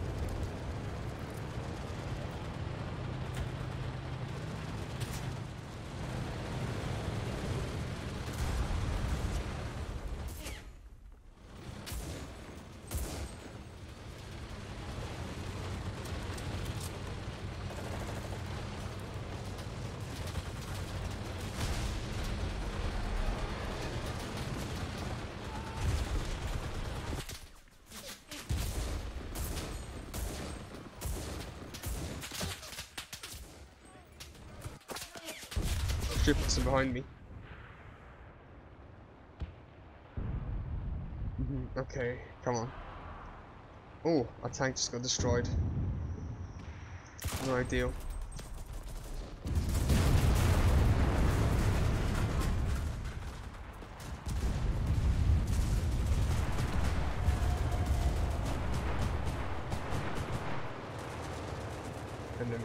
Shit, person behind me. Mm-hmm. Okay, come on. Oh, our tank just got destroyed. No ideal. Enemy.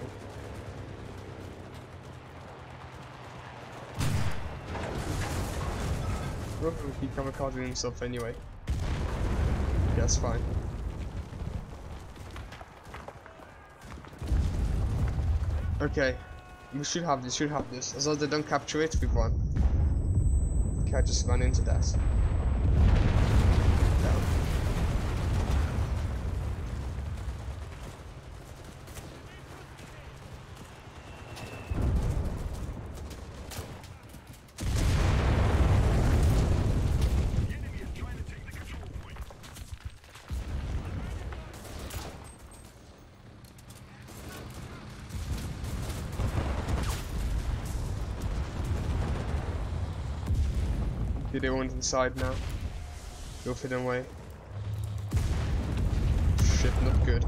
Oh, he kamikazing himself anyway. Yeah, that's fine. Okay, we should have this, should have this. As long as they don't capture it, we've won. Okay, I just ran into that. Down. The enemy is trying to take the control point. Okay, they went inside now. Go for them away. Shit, not good.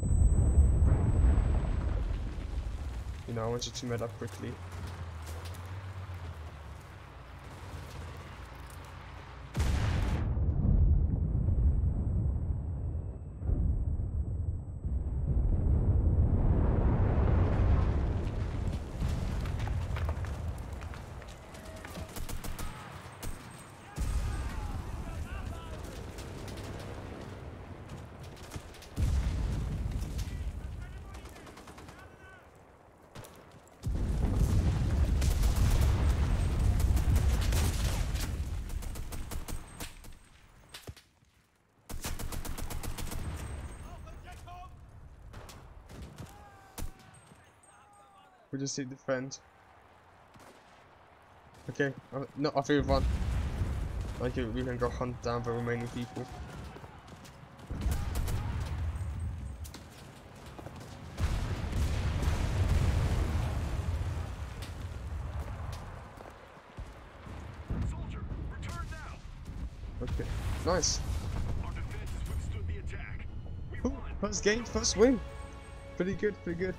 You know, I want you to med up quickly. We just need to defend. Okay, uh, no, I think we've won. Like, we can go hunt down the remaining people. Soldier, return now. Okay, nice. Our defenses withstood the attack. We Ooh, won. first game, first win. Pretty good, pretty good.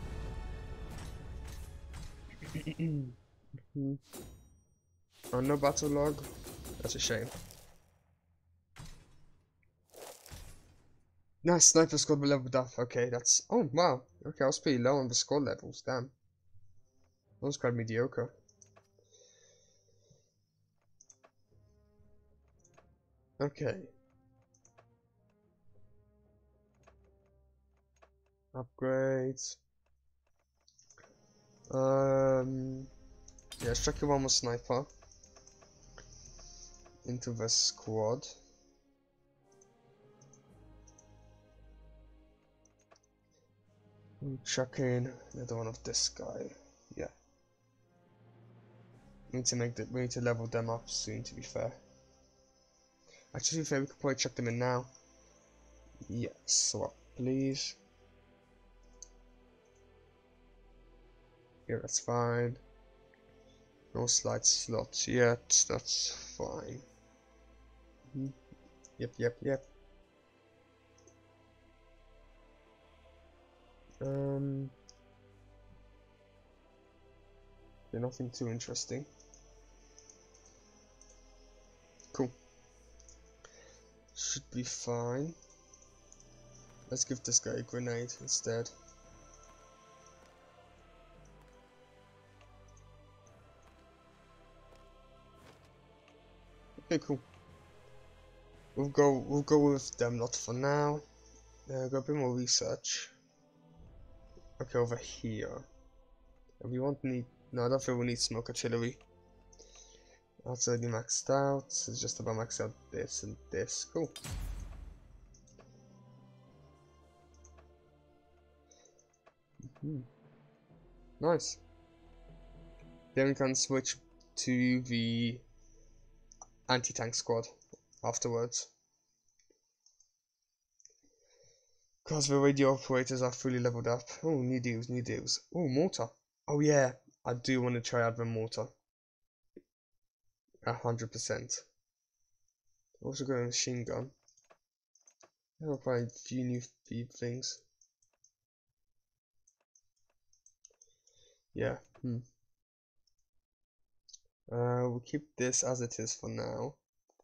Oh, no battle log. That's a shame. Nice, sniper squad we leveled up. Okay, that's... Oh, wow. Okay, I was pretty low on the squad levels. Damn. That was quite mediocre. Okay. Upgrades. Um... Yeah, let's check one more sniper. Into the squad. Chuck in another one of this guy. Yeah. We need to make the, we need to level them up soon, to be fair. Actually, to be fair, we could probably chuck them in now. Yes, swap, please. Yeah, that's fine. No slide slots yet. That's fine. Mm-hmm. Yep, yep, yep. Um. Yeah, nothing too interesting. Cool. Should be fine. Let's give this guy a grenade instead. Okay, cool. We'll go. We'll go with them lot for now. Uh, go a bit more research. Okay, over here. We won't need. No, I don't think we need smoke artillery. That's already maxed out. It's just about max out this and this. Cool. Mm-hmm. Nice. Then we can switch to the anti-tank squad afterwards. Because the radio operators are fully leveled up. Oh, new deals, new deals. Oh, mortar. Oh yeah, I do want to try out the mortar. A hundred percent. Also got a machine gun. I'll find a few new few things. Yeah. Hmm. Uh, we'll keep this as it is for now.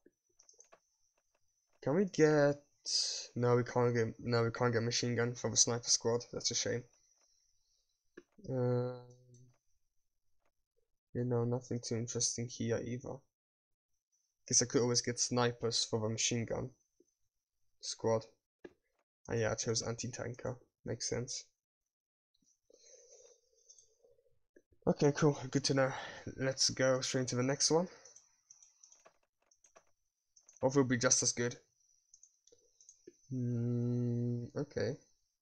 Can we get? No, we can't get. No, we can't get machine gun from the sniper squad. That's a shame. Um, you know, nothing too interesting here either. Guess I could always get snipers for the machine gun squad. And yeah, I chose anti-tanker. Makes sense. Okay, cool. Good to know. Let's go straight to the next one. Hopefully it'll be just as good. Mm, okay.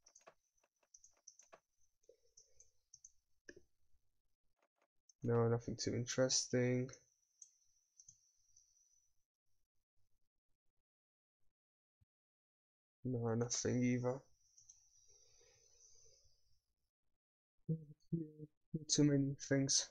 No, nothing too interesting. No, nothing either. Not too many things.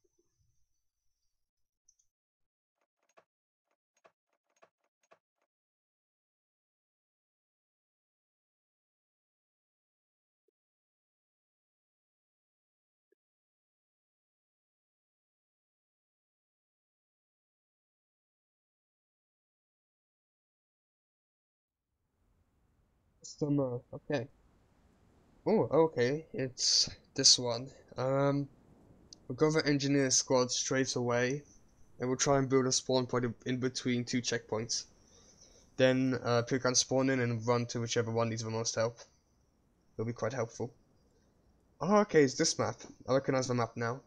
Customer, okay. Oh, okay, it's this one. Um, we'll go the engineer squad straight away, and we'll try and build a spawn point in between two checkpoints. Then uh, people can spawn in and run to whichever one needs the most help. It'll be quite helpful. Oh, okay, it's this map. I recognize the map now.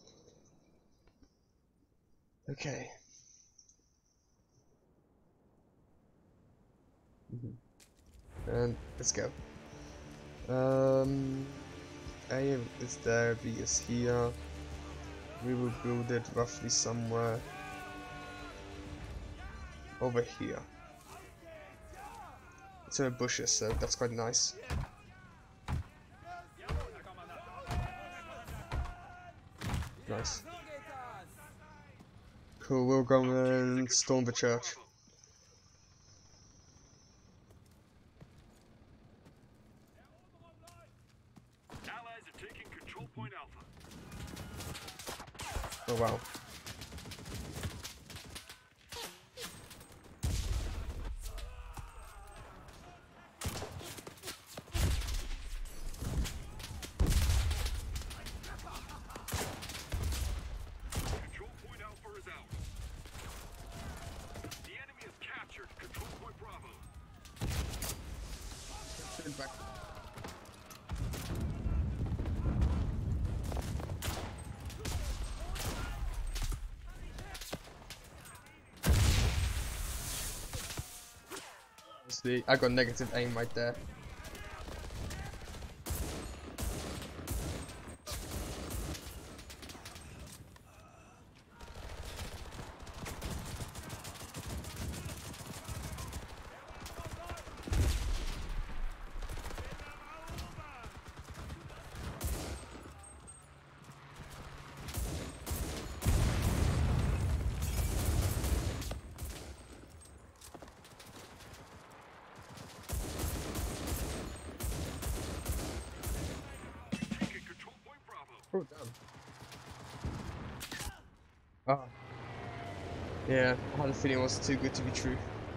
Okay. Mm-hmm. And let's go. Um, A is there, B is here. We will build it roughly somewhere over here. It's in the bushes, so that's quite nice. Nice. Cool, we'll go and storm the church. Allies are taking control point Alpha. Oh wow. Control point Alpha is out. The enemy has captured control point Bravo. Back. See, I got negative aim right there. Taking control point Bravo. Oh damn. Oh. Yeah, I had a feeling it was too good to be true.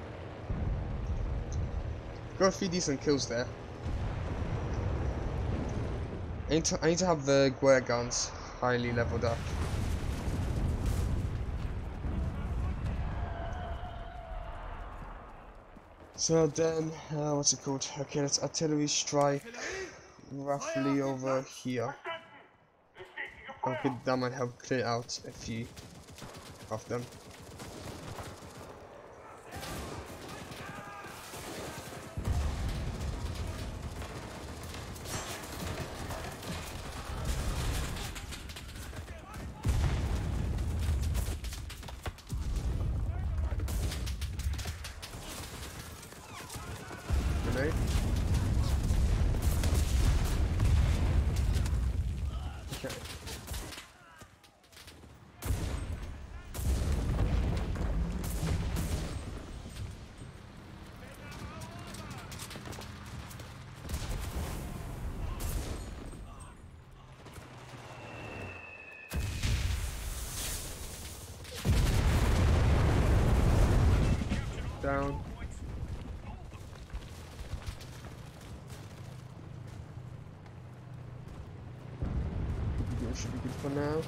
Got a few decent kills there. I need to, I need to have the Guerre guns highly leveled up. So then, uh, what's it called? Okay, let's artillery strike roughly over here. Okay, that might help clear out a few of them. Grenade. Okay. Down. That should be good for now.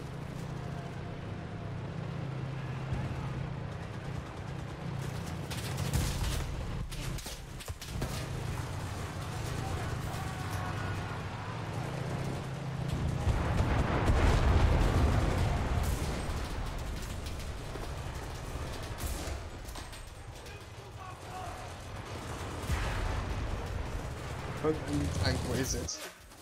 Open tank, what is it?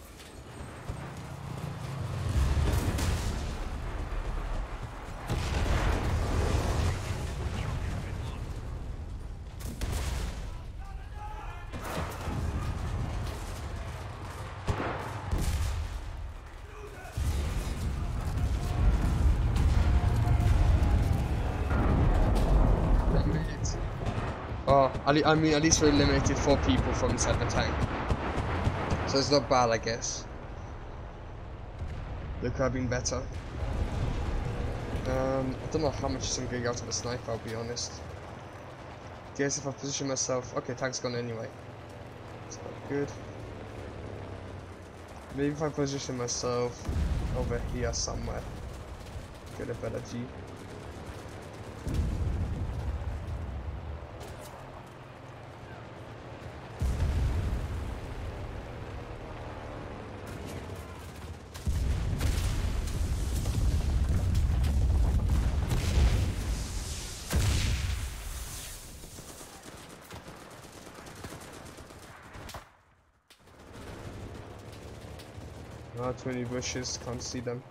Oh, I mean, at least we eliminated four people from inside the tank. So it's not bad, I guess. They could have been better. Um, I don't know how much I'm getting out of a sniper, I'll be honest. Guess if I position myself... Okay, tank's gone anyway. It's not good. Maybe if I position myself over here somewhere, get a better view. Ah, too many bushes, can't see them.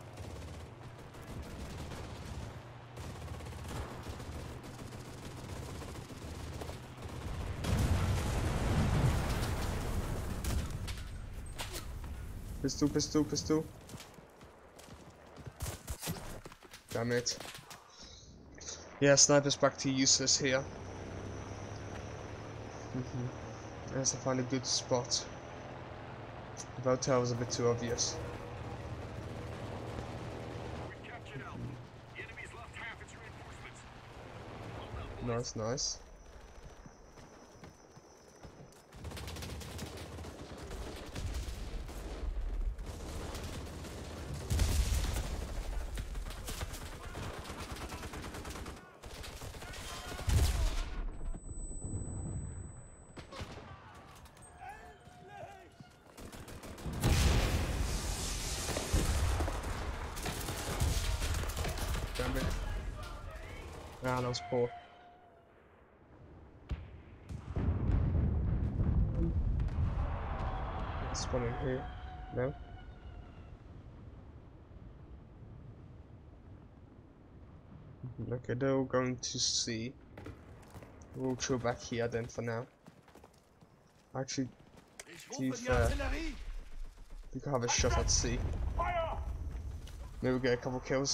Pistol, pistol, pistol. Damn it. Yeah, sniper's practically useless here. Mm-hmm. Unless I find a good spot. The hotel was a bit too obvious. We've captured Alpha. The enemy's lost half its reinforcements. Nice, nice. Damn it. Ah, that was poor. Spawning here. No? Okay, they're all going to see. We'll chill back here then for now. Actually, to be fair, we could have a shot at sea. Maybe we'll get a couple kills.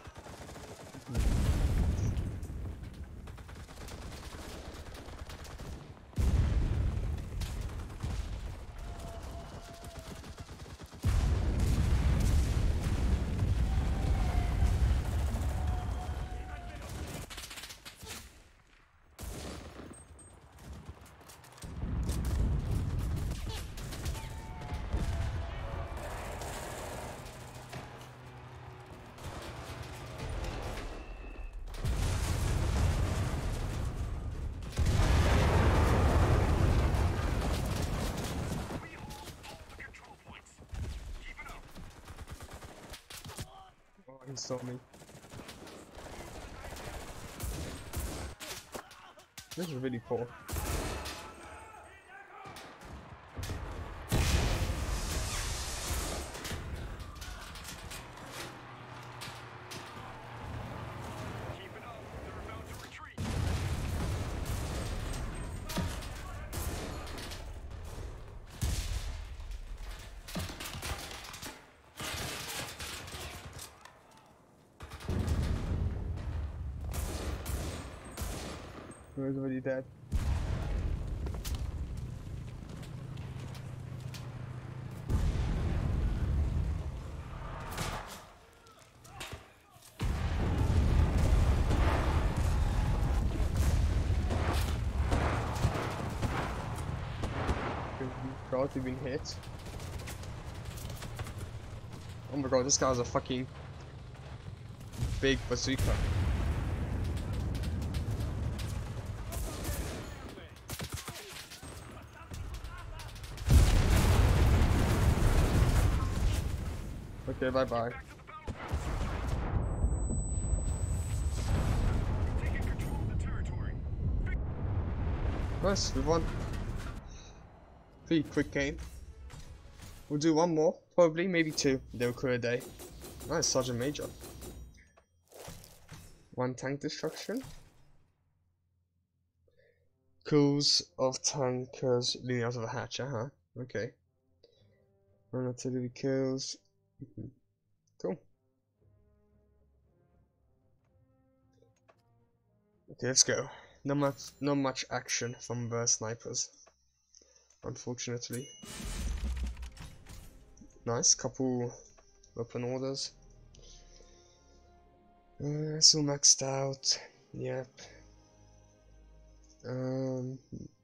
Oh, he saw me. This is really poor. Keep it up. They're about to retreat. He was already dead. God, you've been hit. Oh my god, this guy's a fucking big bazooka. Okay, bye bye. Taking control of the territory. Nice, we won. Pretty quick game. We'll do one more, probably, maybe two. They'll clear a day. Nice, Sergeant Major. One tank destruction. Kills of tankers leading out of a hatch, uh huh. Okay. Run artillery kills. Mm-hmm. Cool. Okay, let's go. Not much, not much action from the snipers, unfortunately. Nice, couple weapon orders. Uh, it's all maxed out. Yep. Um,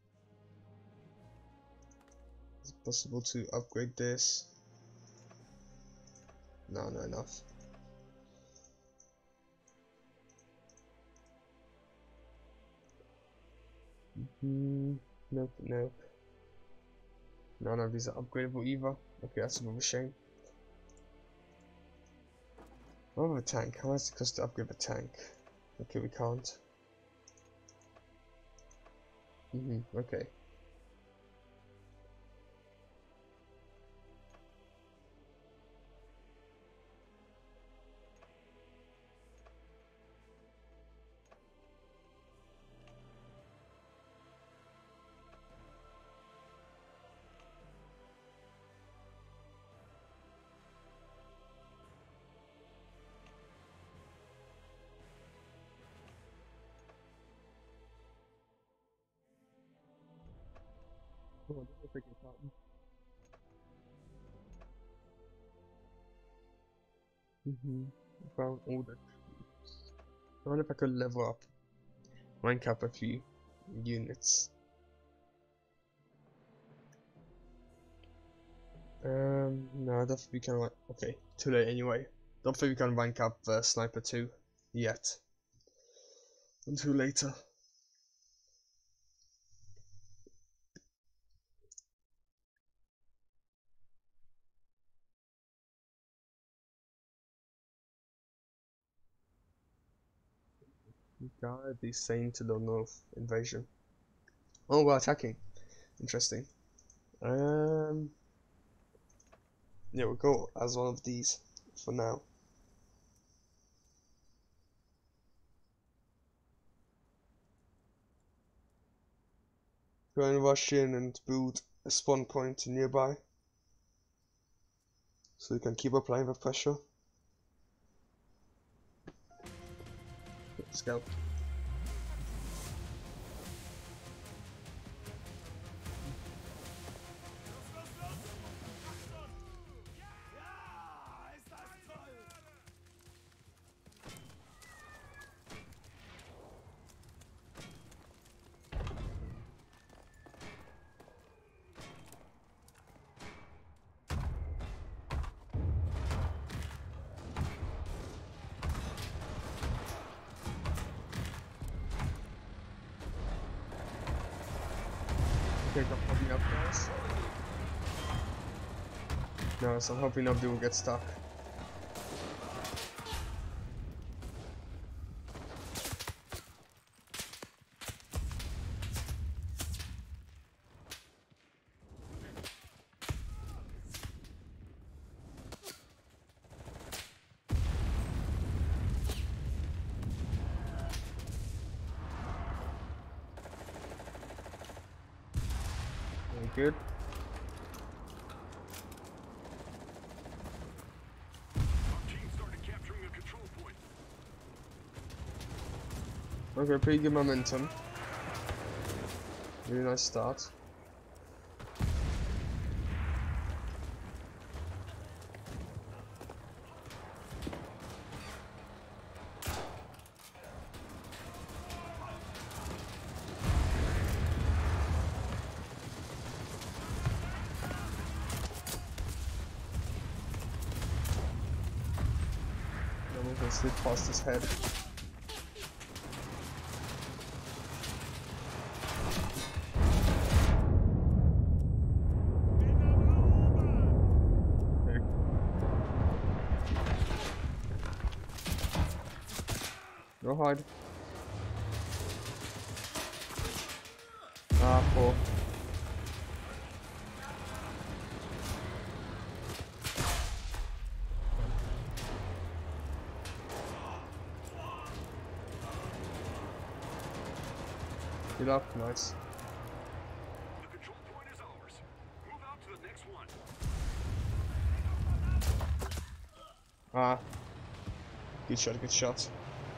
is it possible to upgrade this? No, not enough. Mm-hmm. Nope, nope. None of these are upgradable either. Okay, that's a bit of a shame. What about a tank? How much does it cost to upgrade a tank? Okay, we can't. Mm-hmm, okay. Oh, I don't think it's happened. Mm-hmm. Found all the troops. I wonder if I could level up, rank up a few units. Um, no, I don't think we can. Rank. Okay, too late anyway. Don't think we can rank up uh, Sniper two yet. Until later. Guard is saying to the north invasion. Oh, we're attacking. Interesting. Um, yeah, we'll go as one of these for now. Go and rush in and build a spawn point nearby, so we can keep applying the pressure. Let's go. Okay, I'm hoping up, guys. No, so I'm hoping nobody will get stuck. Very good. Team started capturing a control point. Okay, pretty good momentum. Really nice start. Then we can slip past his head. Go hide. Ah, poor. Get up, nice. The control point is ours. Move out to the next one. Ah. Good shot, good shot.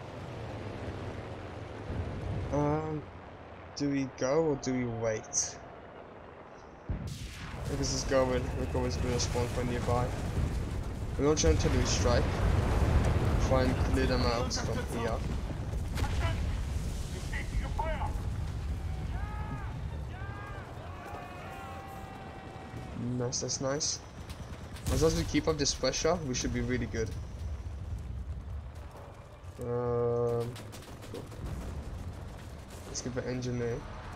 Um, do we go or do we wait? I guess let's go in. We're always going to spawn point nearby. We're not trying to do strike. Try and clear them out from here. Nice, that's nice. As long as we keep up this pressure, we should be really good. Um, cool. Let's get the engineer.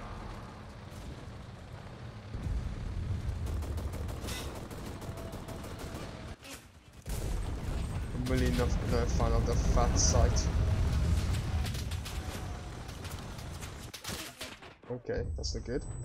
I'm really not no fan of the fat site. Okay, that's not good.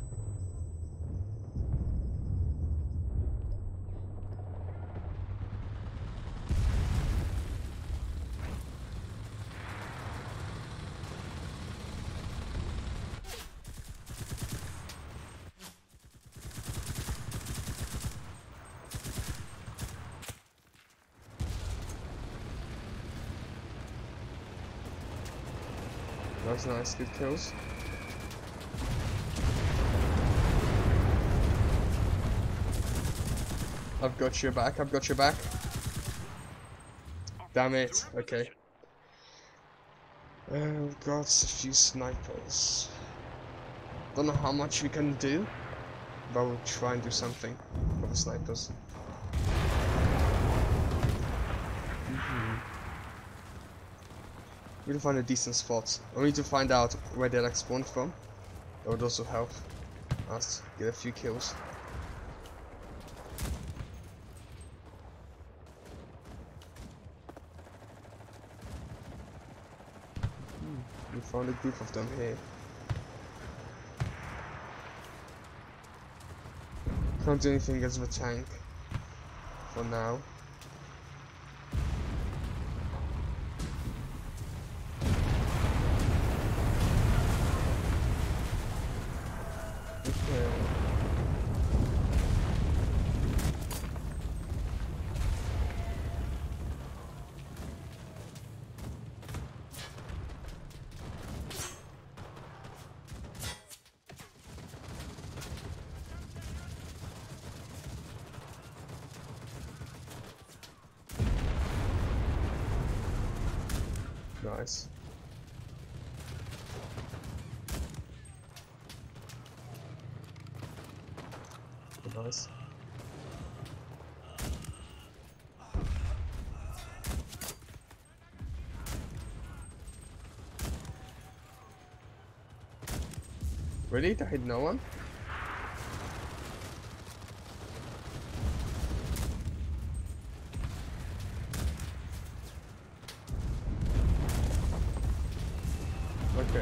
That's nice, good kills. I've got your back, I've got your back. Damn it, okay. Uh, we've got a few snipers. Don't know how much we can do, but we'll try and do something for the snipers. Mm-hmm. We need to find a decent spot. We need to find out where they're like spawned from. That would also help us get a few kills. Hmm. We found a group of them here. Can't do anything against the tank for now. Okay. Nice. Nice. Really? That hit no one? Okay.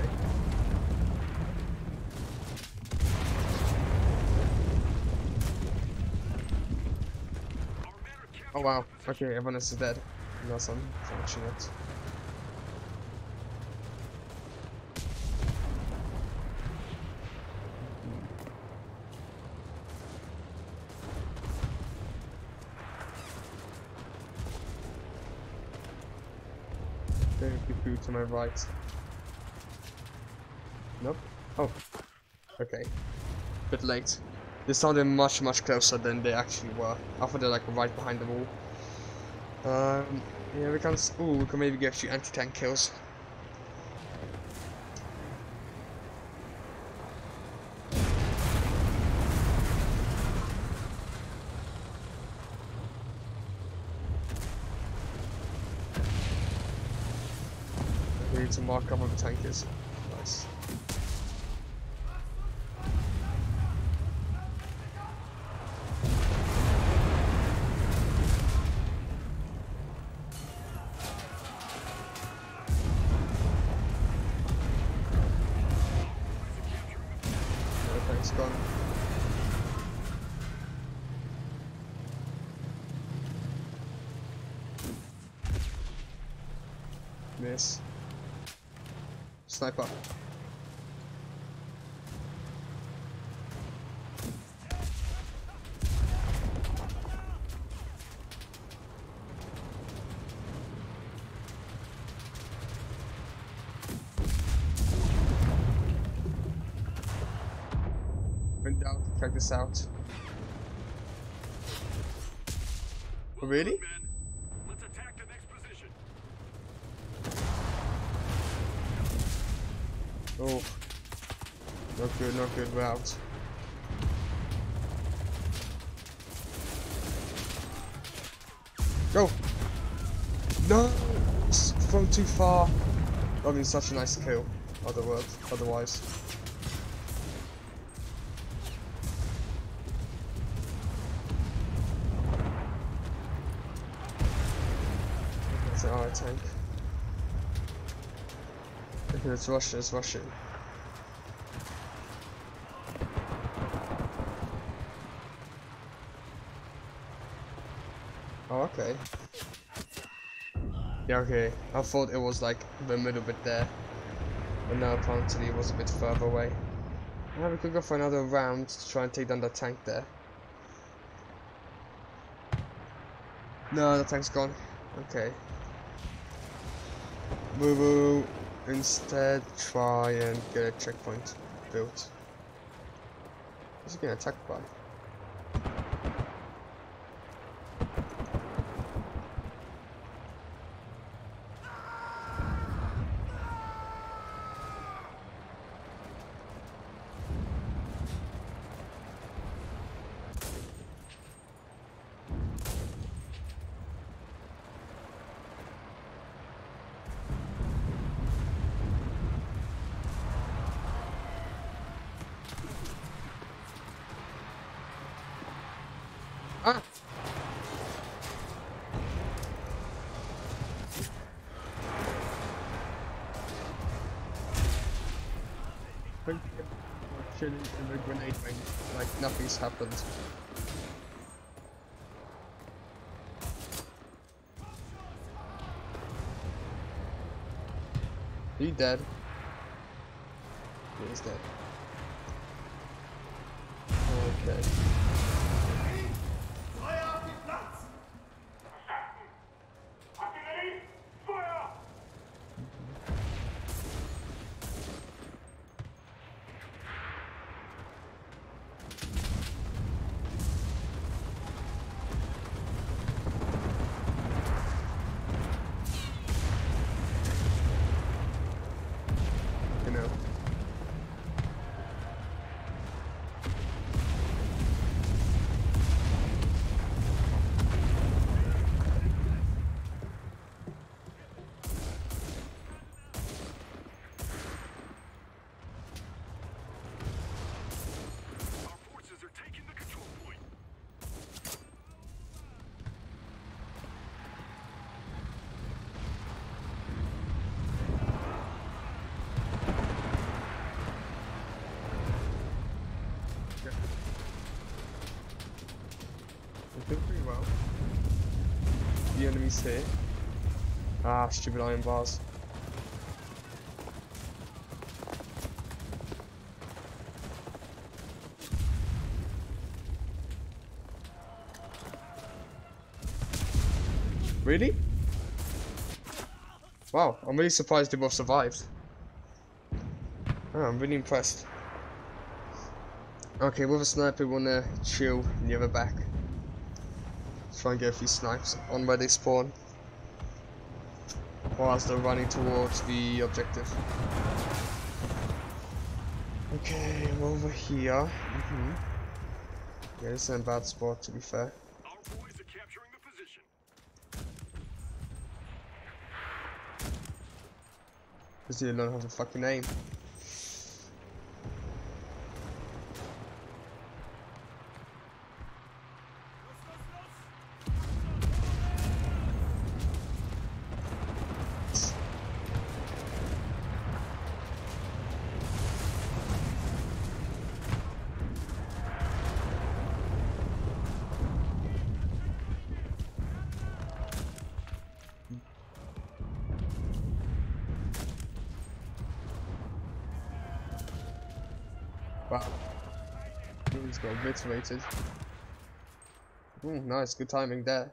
Oh wow, okay, everyone is dead. That's unfortunate. Very good to my right. Nope. Oh. Okay. Bit late. They sounded much much closer than they actually were. I thought they're like right behind the wall. Um, yeah, we can. Ooh, we can maybe get a few anti-tank kills. We need to mark up where the tank is. Nice. Tank's gone. Miss. Sniper. Went down to check this out. Oh, really? Let's attack the next position. Oh. Not good, not good, we're out. Go! No! It's thrown too far. That would be such a nice kill. Otherwise, otherwise. That's an allied tank. Okay, it's Russian, it's Russian. Oh, okay. Yeah, okay. I thought it was like the middle bit there. But now apparently it was a bit further away. Now we could go for another round to try and take down that tank there. No, the tank's gone. Okay. Boo boo. Instead, try and get a checkpoint built. What's he getting attacked by? Ah! Chilling in the grenade ring, like nothing's happened. He dead. He's dead. Okay. You know. Our forces are taking the control point. We're doing pretty well. The enemy's here. Ah, stupid iron bars. Really? Wow, I'm really surprised they both survived. Oh, I'm really impressed. Okay, with a sniper, we wanna chill near the back. Try and get a few snipes on where they spawn, whilst they're running towards the objective. Okay, I'm over here. Mm-hmm. Yeah, this isn't a bad spot, to be fair. Our boys are capturing the position. Because you don't have a fucking aim. Wow. He's got obliterated. Mm, nice, good timing there.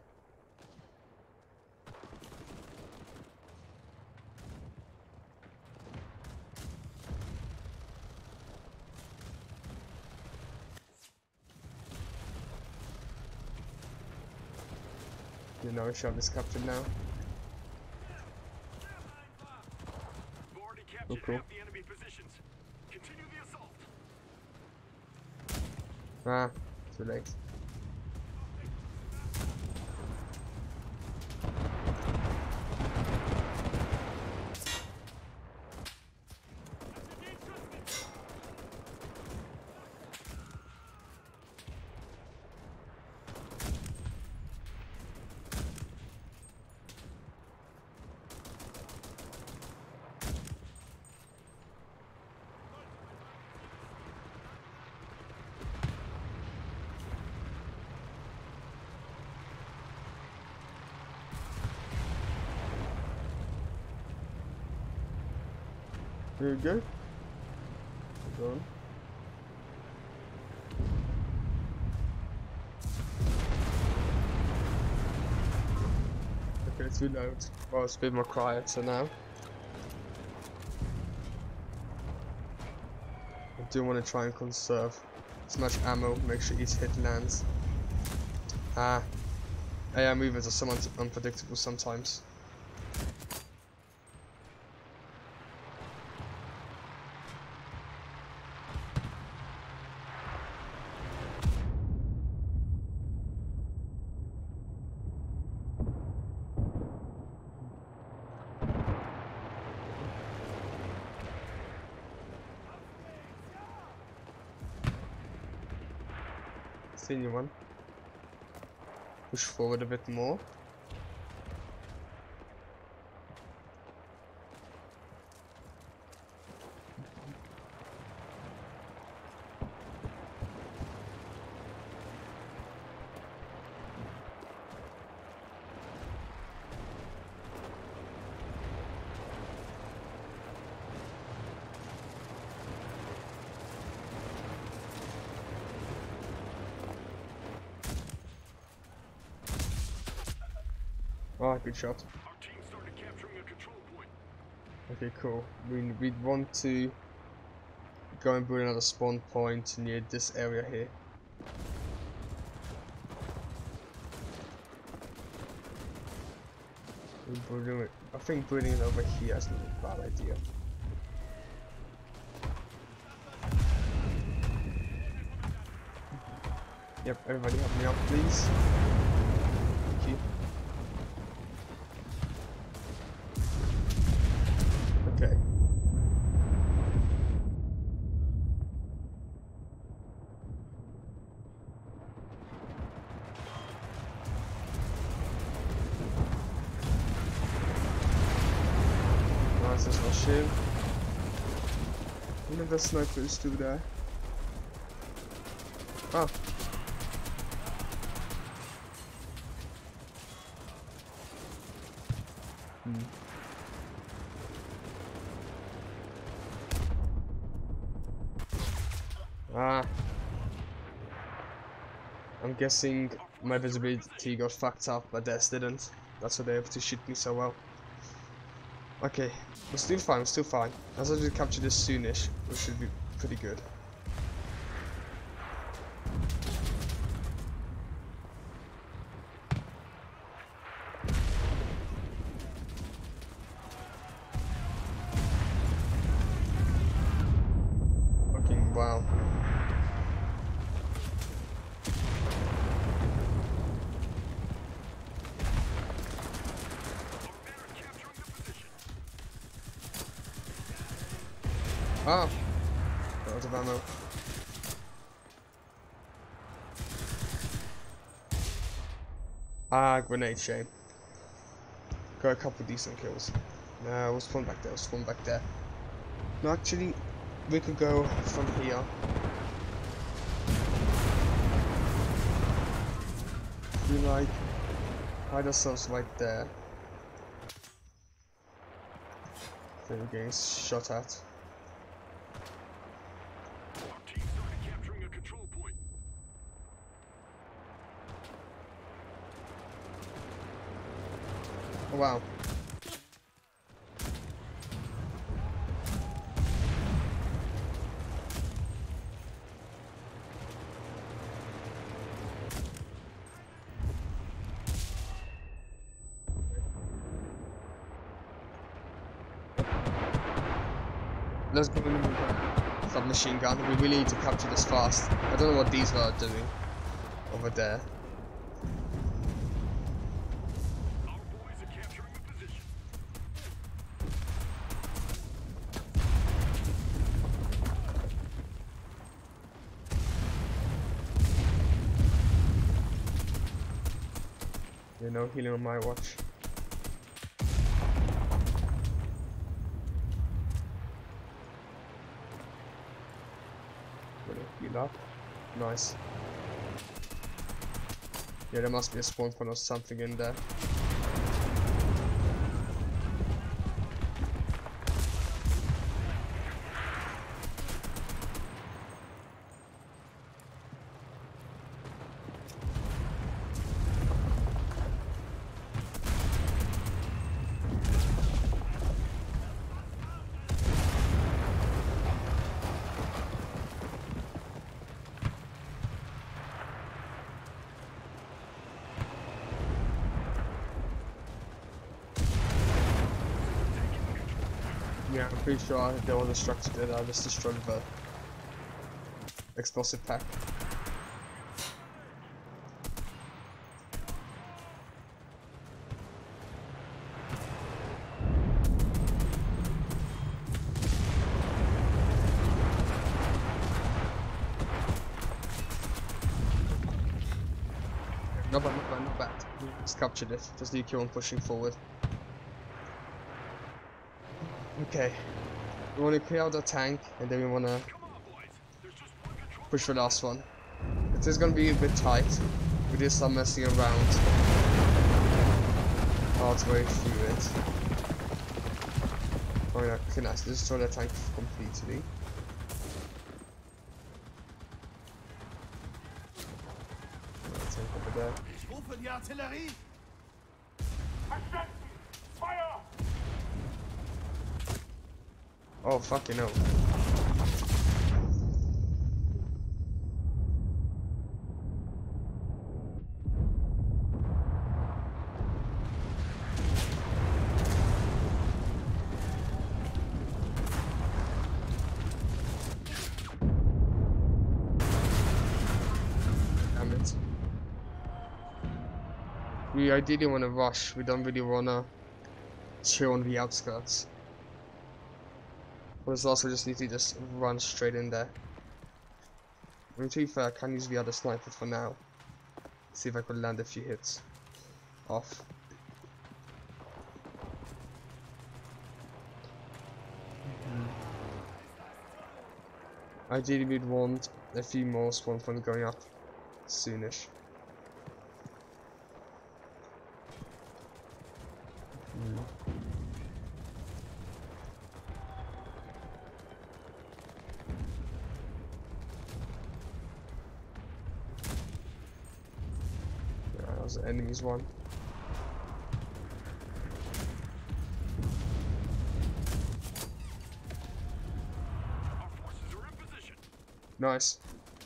You know, a shot is captured now. We've already captured Oh, cool. half the enemy positions. Continue the assault. Ah, too late. Very good. Go on. Okay, it's reload. Well, it's a bit more quiet, so now. I do want to try and conserve as much ammo, make sure each hit lands. Ah, A I movements are somewhat unpredictable sometimes. Senior one. push forward a bit more. Ah, good shot. Our team started capturing a control point. Okay, cool. We we want to go and build another spawn point near this area here. We're building it. I think building it over here is not a bad idea. Yep, everybody help me out, please. Thank you. Okay. Nice, that's not shame. One of the snipers still there. Oh. Hmm. Ah. I'm guessing my visibility got fucked up, but theirs didn't. That's why they're able to shoot me so well. Okay, we're still fine, we're still fine. As long as we capture this soonish, we should be pretty good. Fucking wow. Ah! Out of ammo. Ah, grenade, shame. Got a couple decent kills. No, we'll spawn back there, we'll spawn back there. No, actually, we could go from here. We like hide ourselves right there. Then we're getting shot at. Our team started capturing a control point. Oh wow. Let's go in with a submachine gun. We really need to capture this fast. I don't know what these are doing over there. Our boys are capturing the position. You know, healing on my watch. Heal up. Nice. Yeah, there must be a spawn point or something in there. Yeah, I'm pretty sure there was a structure there. I just destroyed the explosive pack. Not bad, not bad, not bad. Just captured it. Just need to keep on pushing forward. Okay. We want to clear out our tank, and then we want to push for the last one. It is going to be a bit tight. We did start messing around. Parts way through it. Oh yeah, okay, nice. Destroy the tank completely. Tank over there. Ich rufe die Artillerie. Oh, fucking hell. Damn it. We ideally want to rush, we don't really want to chill on the outskirts. But also just need to just run straight in there. I mean, to be fair, I can use the other sniper for now. See if I could land a few hits off. Mm-hmm. Ideally, we'd want a few more spawn points going up soonish. Mm. The enemies one. Our forces are in position. Nice.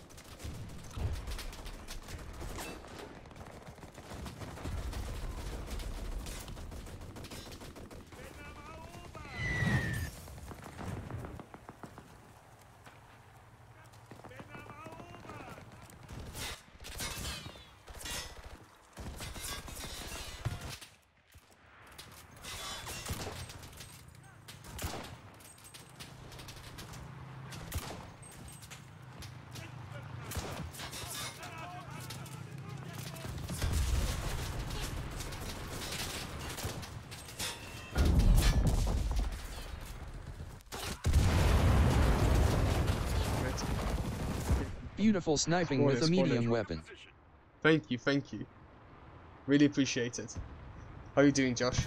Beautiful sniping Spoiler, with a spoiler. medium weapon. Thank you, thank you. Really appreciate it. How are you doing, Josh?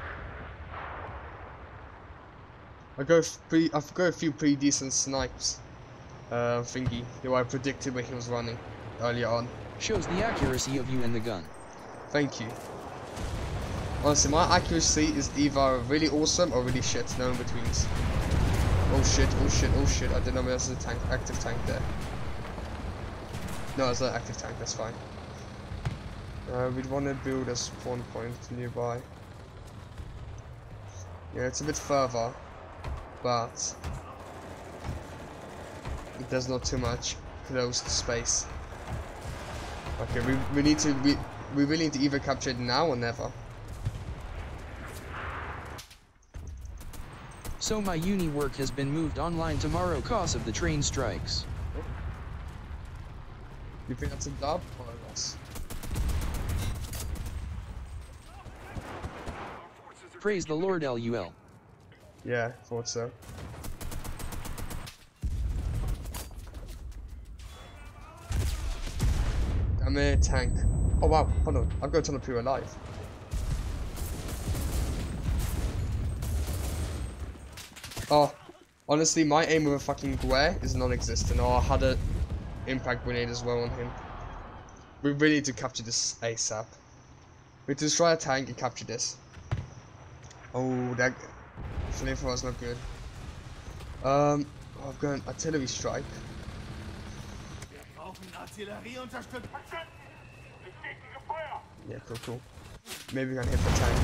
I go pre I've got a few pretty decent snipes. Uh, thingy, who I predicted when he was running earlier on. Shows the accuracy of you and the gun. Thank you. Honestly, my accuracy is either really awesome or really shit. No in betweens. Oh shit! Oh shit! Oh shit! I didn't know there's a tank, active tank there. No, it's not an active tank. That's fine. Uh, we'd want to build a spawn point nearby. Yeah, it's a bit further, but there's not too much closed space. Okay, we we need to we we really need to either capture it now or never. So my uni work has been moved online tomorrow cause of the train strikes. You think that's a dub or a loss? Praise the Lord, L U L. Yeah, thought so. I'm a tank. Oh wow, hold on. I've got a ton of people alive. Oh, honestly, my aim with a fucking glare is non-existent. Oh, I had a impact grenade as well on him. We really need to capture this ASAP. We need to destroy a tank and capture this. Oh, that flamethrower is not good. Um, oh, I've got an artillery strike. Wir brauchen Artillerieunterstützung. Yeah, cool, cool. Maybe we can hit the tank.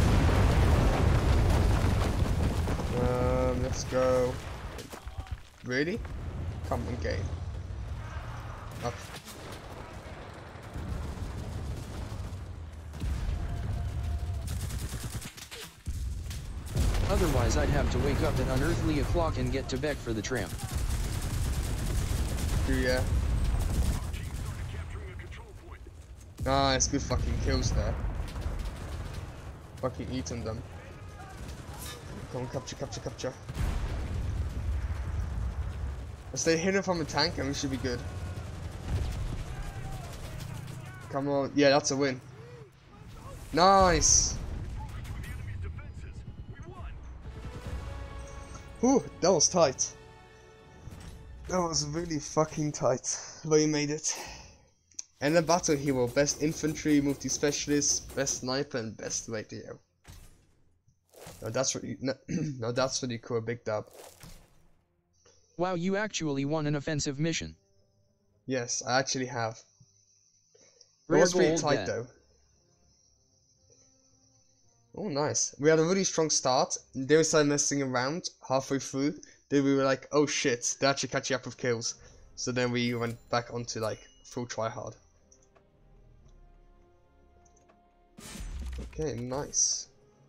Um, let's go. Really? Come on, game. Up. Otherwise I'd have to wake up at unearthly o'clock and get to Beck for the tram. Yeah. Nice, good fucking kills there. Fucking eating them. Come on, capture, capture, capture. Let's stay hidden from the tank and we should be good. Come on, yeah, that's a win. Nice! Whew, that was tight. That was really fucking tight. But you made it. And the battle hero, best infantry, multi-specialist, best sniper, and best radio. No, that's really no, no, that's really cool. Big dub. Wow, you actually won an offensive mission. Yes, I actually have. It Rare was pretty gold tight bet. though. Oh, nice. We had a really strong start. They started messing around halfway through. Then we were like, oh shit, they're actually catching up with kills. So then we went back onto like full try hard. Okay, nice.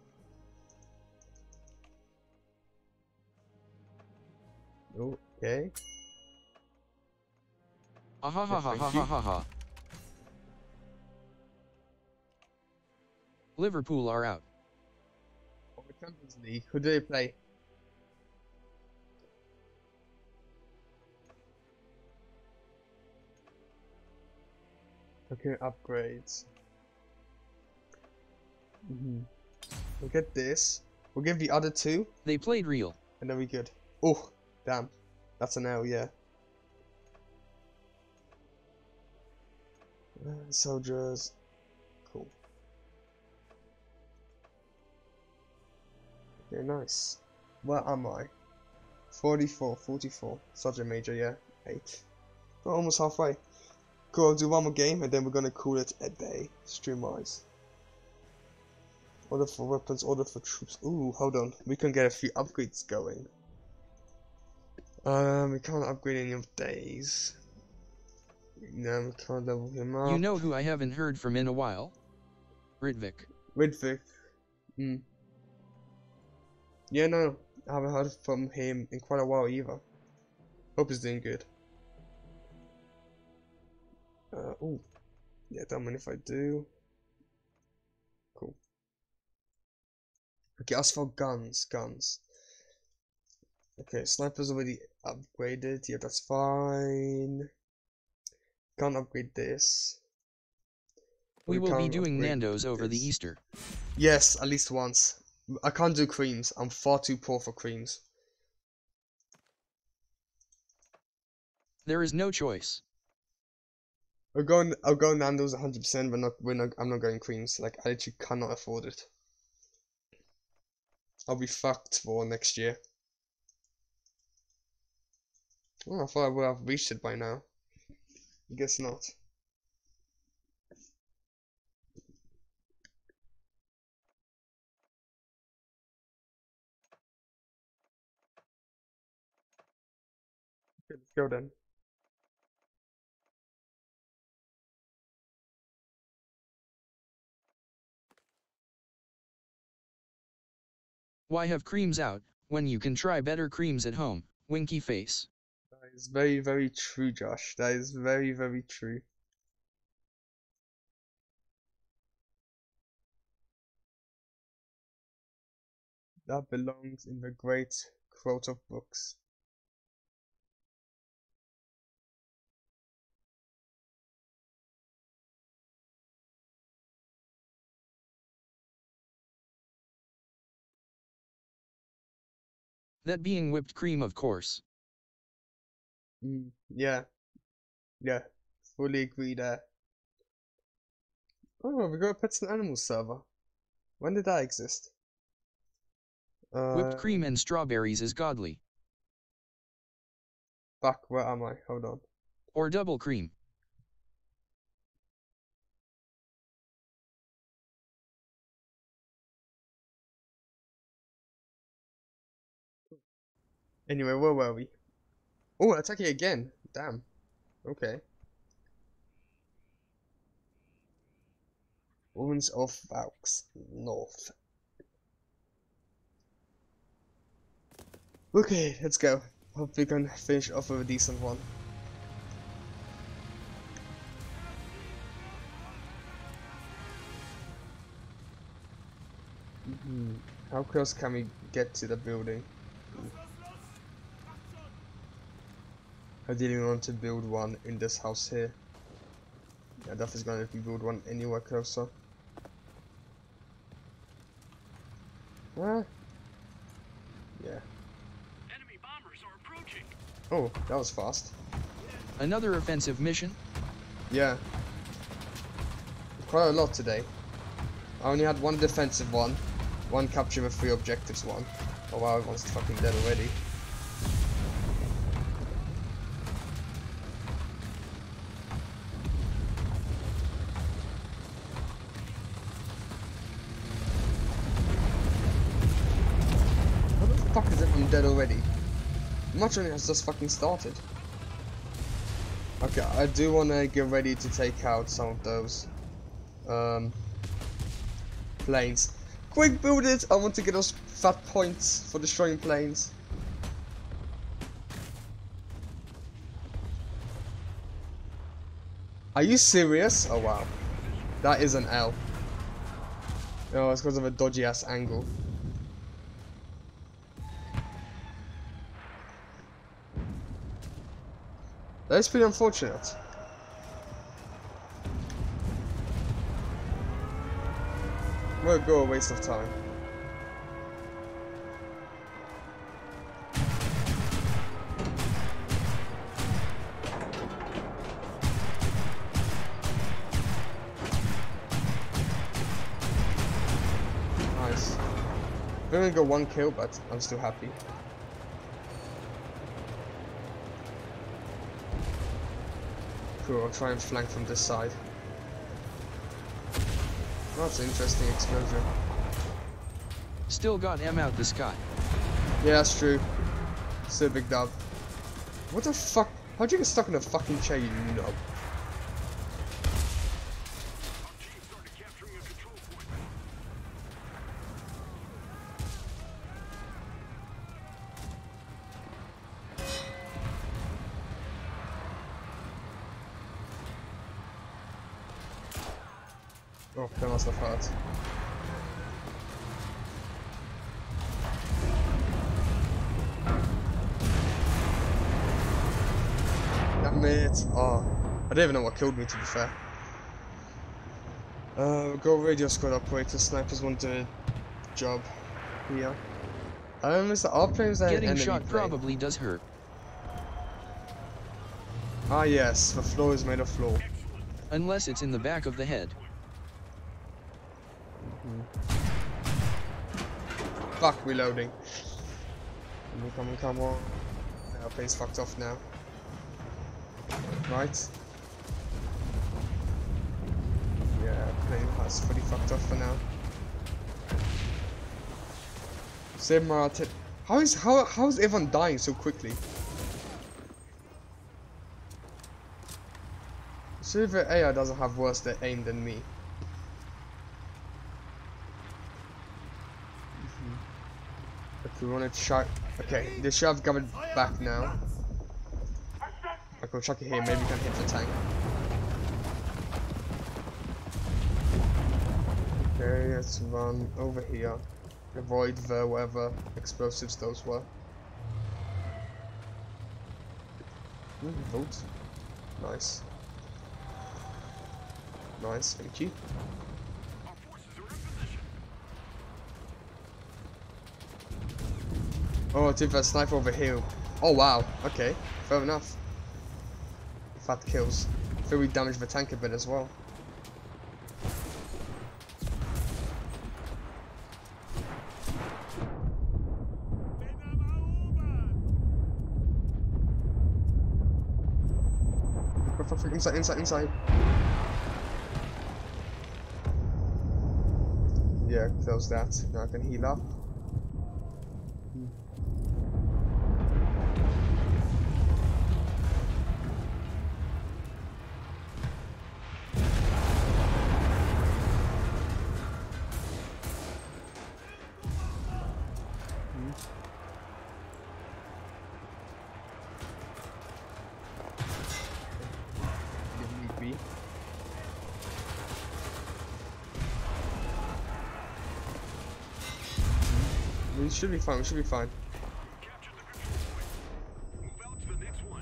Okay. Ah ha ha ha ha ha ha ha. Liverpool are out. On the Champions League, who do they play? Okay, upgrades. Mm-hmm. We'll get this. We'll give the other two. They played real. And then we good. Oh, damn. That's an L, yeah. Uh, soldiers. Cool. Okay, nice. Where am I? forty-four, forty-four. Sergeant Major, yeah. eight. We're almost halfway. Cool, I'll do one more game and then we're gonna call it a day, stream-wise. Order for weapons, order for troops. Ooh, hold on. We can get a few upgrades going. Um, we can't upgrade any of days. No, we can't level him up. You know who I haven't heard from in a while? Ritvik. Ritvik. Hmm. Yeah, no, I haven't heard from him in quite a while either. Hope he's doing good. Uh, ooh. Yeah, don't mind if I do. Cool. Okay, as for guns, guns. Okay, sniper's already upgraded. Yeah, that's fine. Can't upgrade this. We, we will be doing upgrade Nando's over this. the Easter. Yes, at least once. I can't do creams. I'm far too poor for creams. There is no choice. I'll go. I'll go Nando's one hundred percent, but not. We're not. I'm not going creams. Like I literally cannot afford it. I'll be fucked for next year. Oh, I thought I would have reached it by now. Guess not. Okay, let's go then. Why have creams out, when you can try better creams at home? Winky face. That is very, very true, Josh. That is very, very true. That belongs in the great quote of books. That being whipped cream, of course. Mm, yeah. Yeah. Fully agree there. Oh, we got a Pets and Animals server. When did that exist? Uh, Whipped cream and strawberries is godly. Fuck, where am I? Hold on. Or double cream. Anyway, where were we? Oh, attacking again. Damn. Okay. Ruins of Vaux North. Okay, let's go. Hope we can finish off with a decent one. Hmm. How close can we get to the building? I didn't want to build one in this house here. Yeah, that is gonna let me build one anywhere closer. Ah. Yeah. Enemy bombers are approaching. Oh, that was fast. Another offensive mission? Yeah. Quite a lot today. I only had one defensive one, one capture with three objectives one. Oh wow, everyone's fucking dead already. How the fuck is everyone dead already? The match only has just fucking started. Okay, I do want to get ready to take out some of those um, planes. Quick, build it! I want to get those fat points for destroying planes. Are you serious? Oh wow. That is an L. Oh, it's because of a dodgy ass angle. That is pretty unfortunate. What a go a waste of time. Nice. We only got one kill, but I'm still happy. Cool, I'll try and flank from this side. That's an interesting explosion. Still got M out the sky. Yeah, that's true. Still a big dub. What the fuck? How'd you get stuck in a fucking chair, you knob? Our team started capturing a control point. Oh, that must have hurt. Damn it. Oh, I don't even know what killed me, to be fair. Uh, go radio squad operator. Snipers want to job here. Um, is the R plane is that an Getting enemy shot plane? probably does hurt. Ah yes, the floor is made of floor. Unless it's in the back of the head. Fuck, reloading. Come on, come on, come on. Our plane's fucked off now. Right. Yeah, plane has fully fucked off for now. Save my artillery. How is how how is everyone dying so quickly? See if the A I doesn't have worse aim than me. Okay, we want to chuck. Okay, they should have covered back now. Okay, we'll chuck it here. Maybe we can hit the tank. Okay, let's run over here. Avoid the whatever explosives those were. Ooh, vote. Nice. Nice, thank you. Our forces are in position. Oh, I took that sniper over here. Oh wow, okay, fair enough. Fat kills. I feel we damaged the tank a bit as well. Inside, inside, inside. Yeah, close that. Now I can heal up. We should be fine, we should be fine. Capture the control point. Move out to the next one.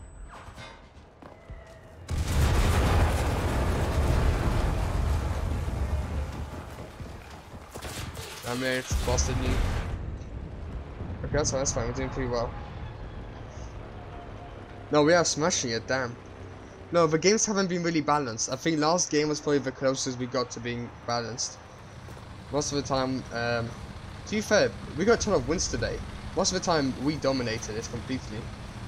I mean, it's busted me. Okay, that's fine, that's fine, we're doing pretty well. No, we are smashing it, damn. No, the games haven't been really balanced. I think last game was probably the closest we got to being balanced. Most of the time, um, to be fair, we got a ton of wins today. Most of the time, we dominated it completely.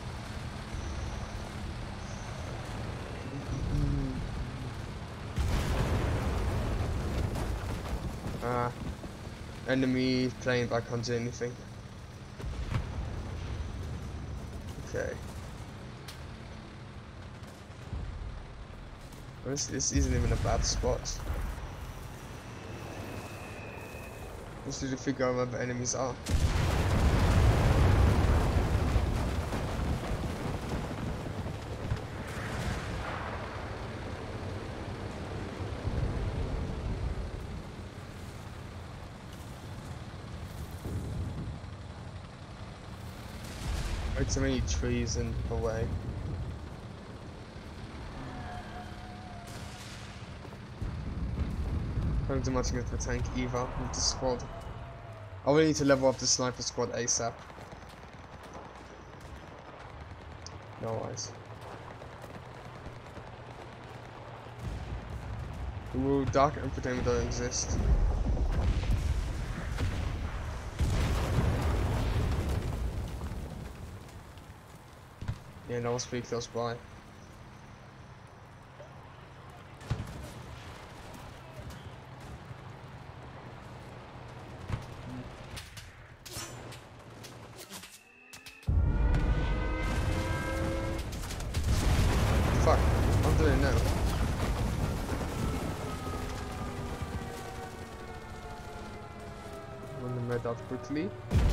Ah, uh, enemy plane, but I can't do anything. Okay. This, this isn't even a bad spot. Just need to figure out where the enemies are. There's so many trees in the way. I don't do much against the tank either with the squad. I will need to level up the sniper squad ASAP. No worries. Ooh, dark entertainment don't exist. Yeah, that was pretty close by. Fuck, I'm doing it now. Run the med out quickly.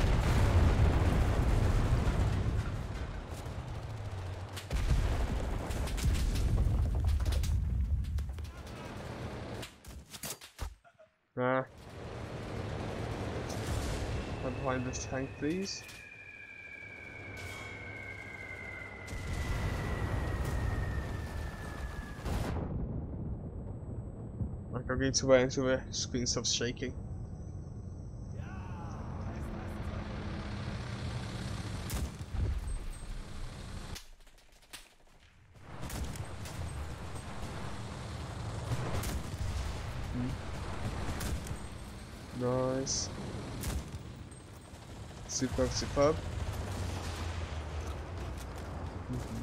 Ah. Run behind this tank, please. Like, I'm going to wait until the screen stops shaking. Nice. Superb, superb. Mm-hmm.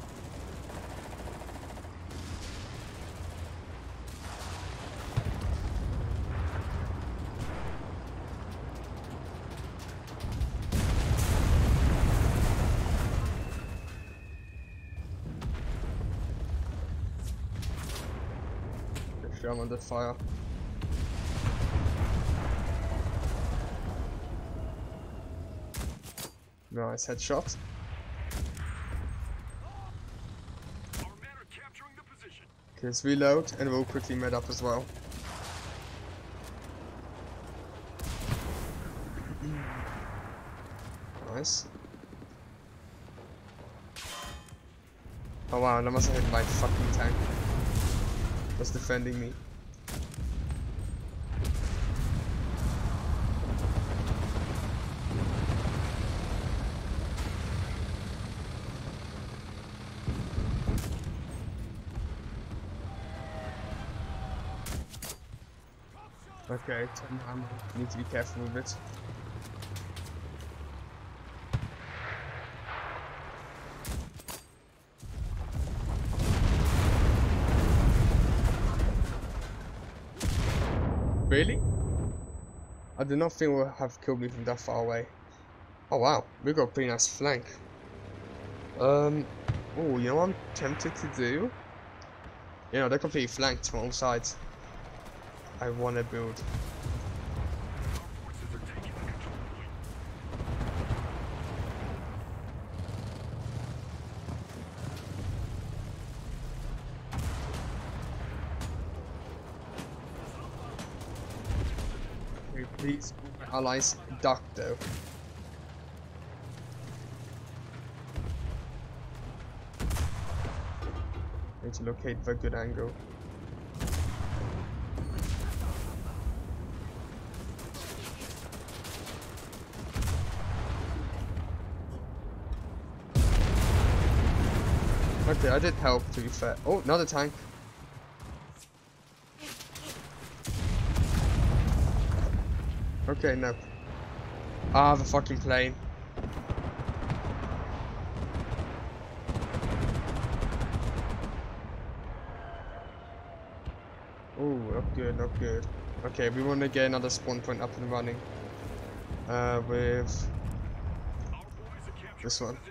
Actually, I'm under fire. Nice headshot. Our men are capturing the position. Okay, let's reload and we'll quickly med up as well. Nice. Oh wow, that must have hit my fucking tank. That's defending me. Okay, I need to be careful with it. Really? I did not think it would have killed me from that far away. Oh wow, we got a pretty nice flank. Um, oh, you know what I'm tempted to do? You know, they're completely flanked from all sides. I want to build. Our forces are taking the control point. Okay, please, my allies duck though. I need to locate the good angle. Okay, I did help, to be fair. Oh, another tank. Okay, no. Ah, the fucking plane. Oh, not good, not good. Okay, we want to get another spawn point up and running. Uh, with this one.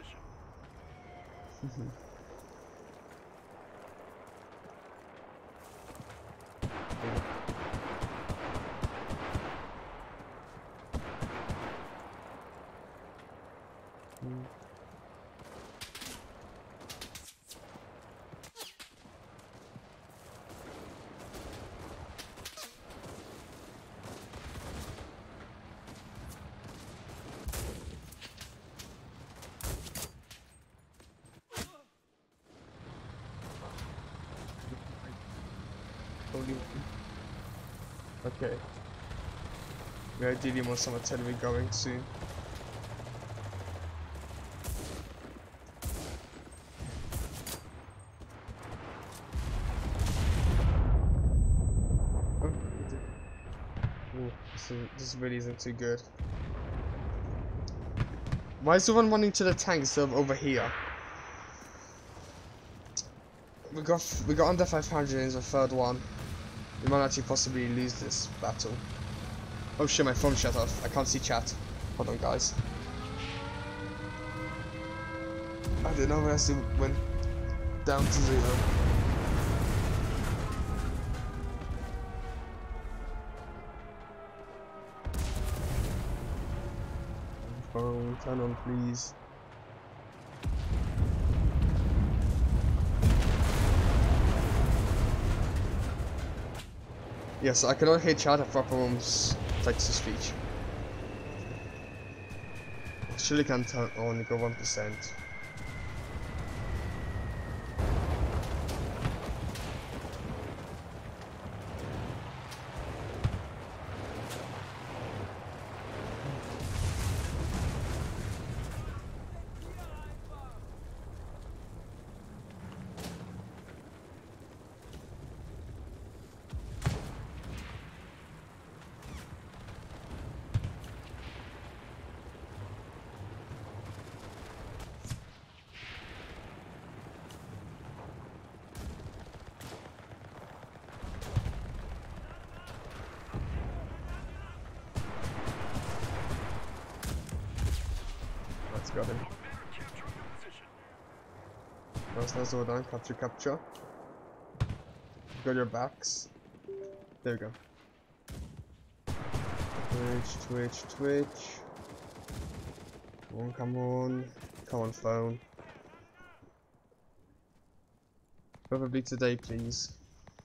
Only one. Okay. We ideally want some artillery going soon. Oh, Ooh, this, is, this really isn't too good. Why is the one running to the tank instead of over here? We got we got under five hundred in the third one. We might actually possibly lose this battle. Oh shit, my phone shut off. I can't see chat. Hold on, guys. I didn't know where it went down to zero. Phone, turn on, please. Yes, I cannot hear chat at proper rooms text to speech. Surely can turn only go one percent. Got him. Nice, nice, well done. Capture, capture. Got your backs. There we go. Twitch, twitch, twitch. Come on, come on. Come on, phone. Probably today, please.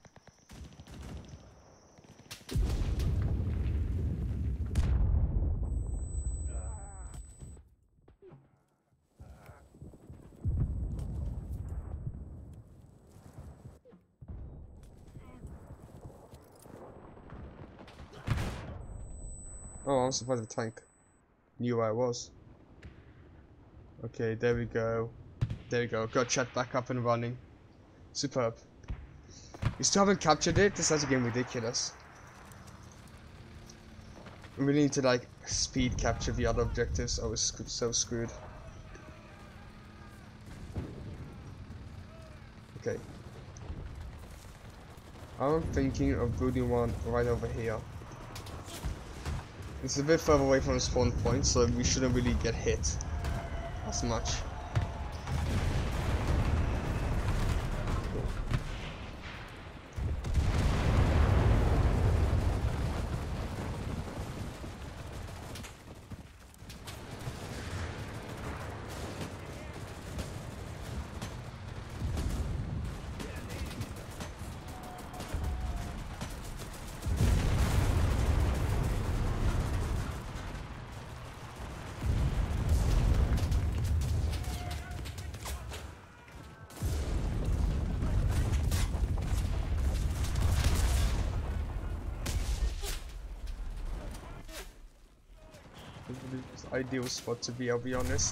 Oh, I'm surprised the tank knew where I was. Okay, there we go. There we go. Got chat back up and running. Superb. We still haven't captured it. This is getting ridiculous. We really need to like speed capture the other objectives. I was sc so screwed. Okay. I'm thinking of building one right over here. It's a bit further away from the spawn point, so we shouldn't really get hit as much. the ideal spot to be, I'll be honest.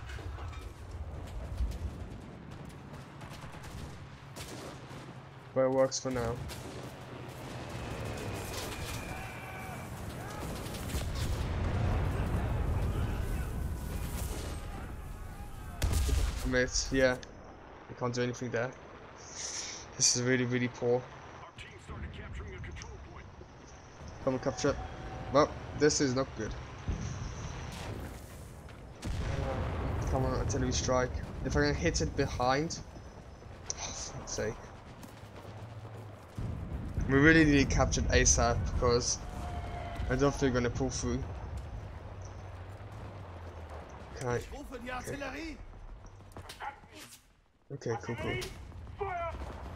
But it works for now. Mates, yeah, we can't do anything there. This is really, really poor. Our team started capturing a control point. Come on, capture. Well, this is not good. Uh, come on, artillery strike. If I can hit it behind, oh, for fuck's sake. We really need it captured ASAP because I don't think we're gonna pull through. Can I? Okay. Okay, cool, cool. Fire!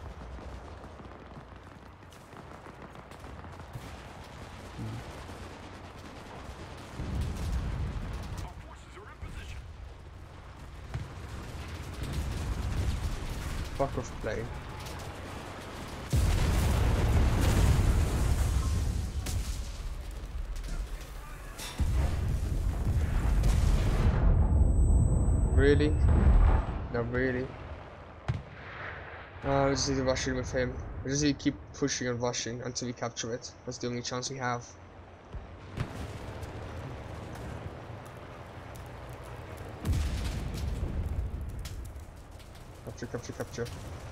Our forces are in position. Fuck off plane. Really? No, really? Uh, we just need to rush in with him. We just need to keep pushing and rushing until we capture it. That's the only chance we have. Capture, capture, capture.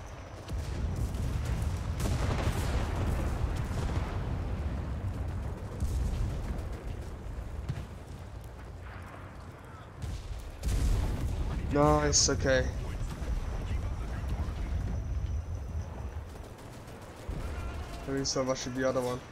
Nice, okay. I mean, so much should be the other one.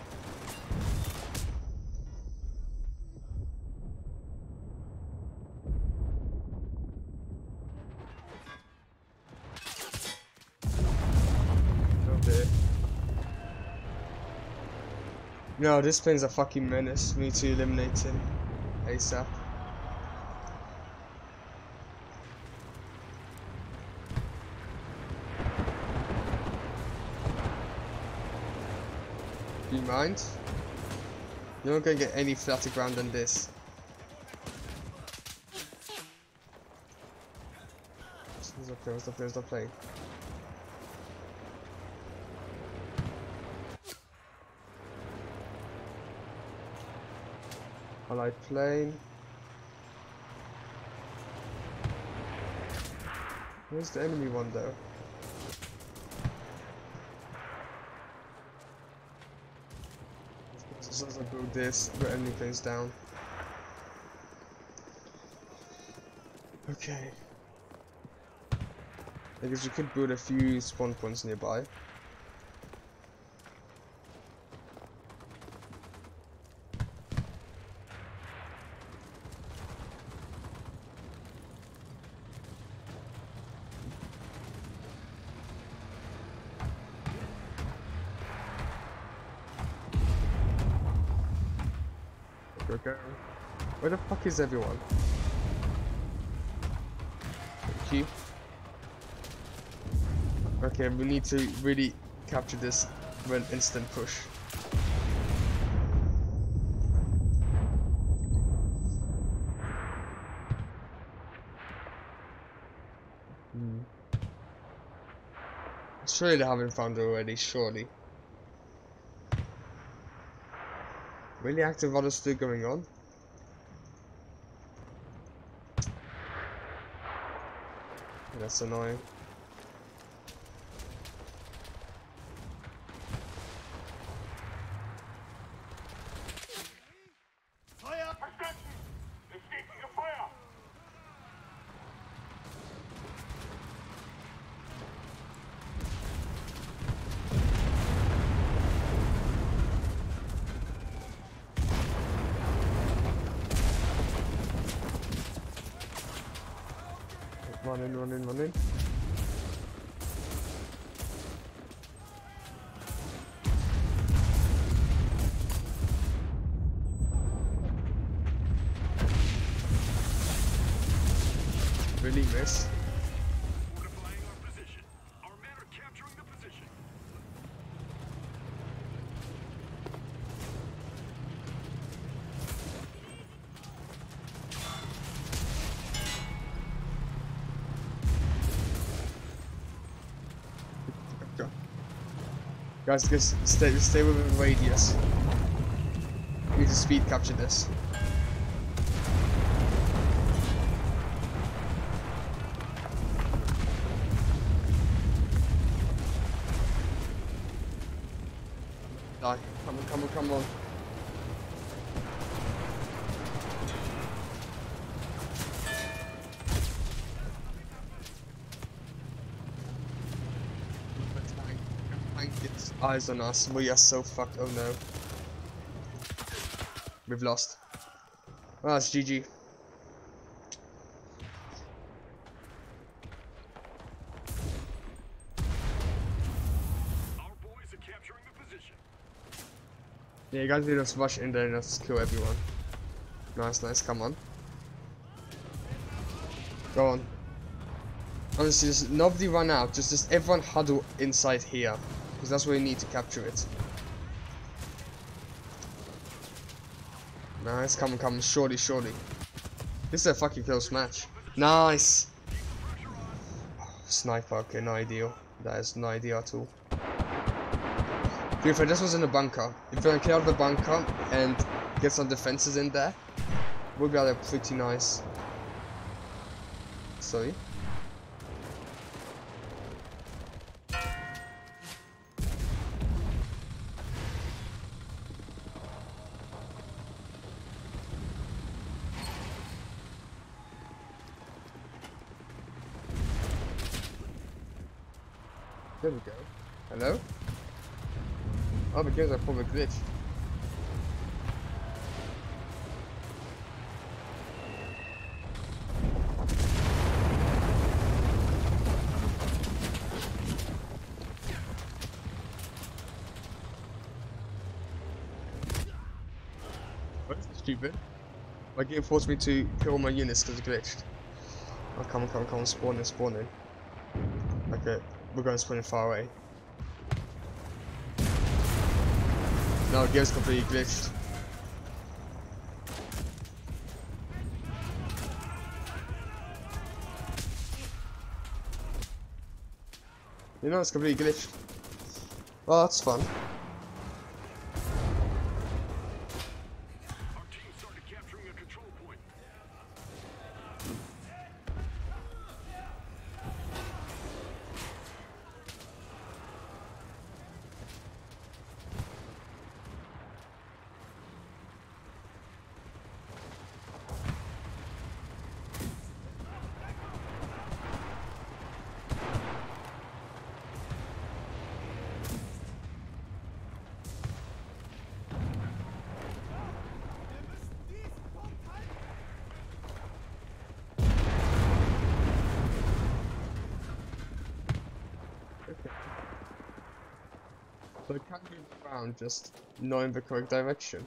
Okay. No, this plane's a fucking menace. We need to eliminate him ASAP. Do you mind? You're not gonna get any flatter ground than this. Stop playing, stop playing, stop playing. Allied plane. Where's the enemy one though? As soon as I build this, the enemy plane's down. Okay. I guess we could build a few spawn points nearby. Okay. Where the fuck is everyone? Thank you. Okay, we need to really capture this with an instant push. Hmm. Surely they haven't found it already, surely. Really active what is still going on? That's annoying. Fire! Verstanden! Es steht gegen Feuer! Run in, run in, run in. Really miss. Fortifying our position. Our men are capturing the position. Guys, just stay, stay within the radius. We need to speed capture this. Die. Come on, come on, come on. Gets eyes on us. We are so fucked. Oh no. We've lost. Oh, it's G G. Our boys are capturing the position. Yeah, you guys need to rush in there and just kill everyone. Nice, nice. Come on. Go on. Honestly, just nobody run out. Just, just everyone huddle inside here. Because that's where you need to capture it. Nice, come on, come on, surely, surely. This is a fucking close match. Nice! Oh, sniper, okay, no ideal. That is no idea at all. Dude, if I just was in the bunker, if I clear out the bunker and get some defenses in there, we'll be able to pretty nice. Sorry. There we go. Hello? Oh, the games are probably glitch. What? Stupid. My game forced me to kill my units because it glitched. Oh, come on, come on, come on, spawn in, spawn in. Okay. We're going to spawn far away. No, the game's completely glitched. You know, it's completely glitched. Well, that's fun. Our team started capturing a control point. So I can't move around, just knowing the correct direction.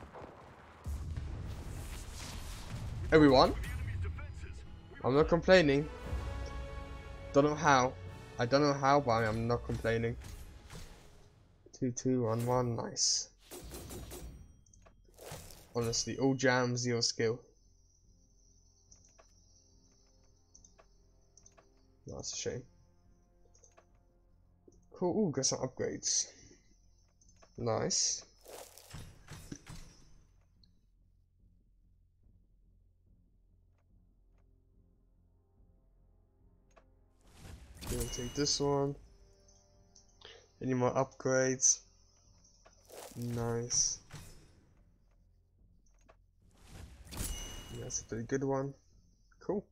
Everyone? I'm not complaining. Don't know how. I don't know how, but I'm not complaining. Two, two, one, one, nice. Honestly, all jam, zero skill. That's a shame. Cool, ooh, got some upgrades. Nice. Gonna take this one. Any more upgrades? Nice. Yeah, that's a pretty good one. Cool.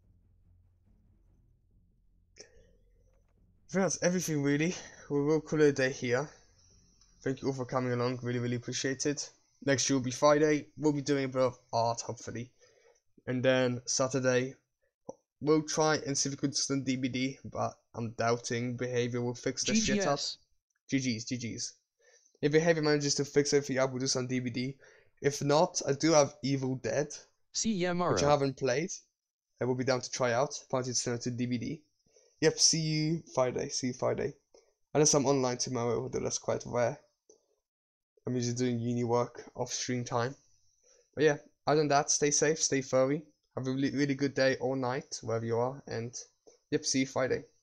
I think that's everything really. We will call it a day here. Thank you all for coming along, really, really appreciate it. Next year will be Friday, we'll be doing a bit of art, hopefully. And then Saturday, we'll try and see if we could send D B D, but I'm doubting behavior will fix this shit up. G G's, G G's. If behavior manages to fix everything up, we'll do some D B D. If not, I do have Evil Dead, which I haven't played. I will be down to try out. Apparently it's similar to D B D. Yep, see you Friday, see you Friday. Unless I'm online tomorrow, although that's quite rare. I'm usually doing uni work off stream time. But yeah, other than that, stay safe, stay furry. Have a really, really good day or night, wherever you are. And yep, see you Friday.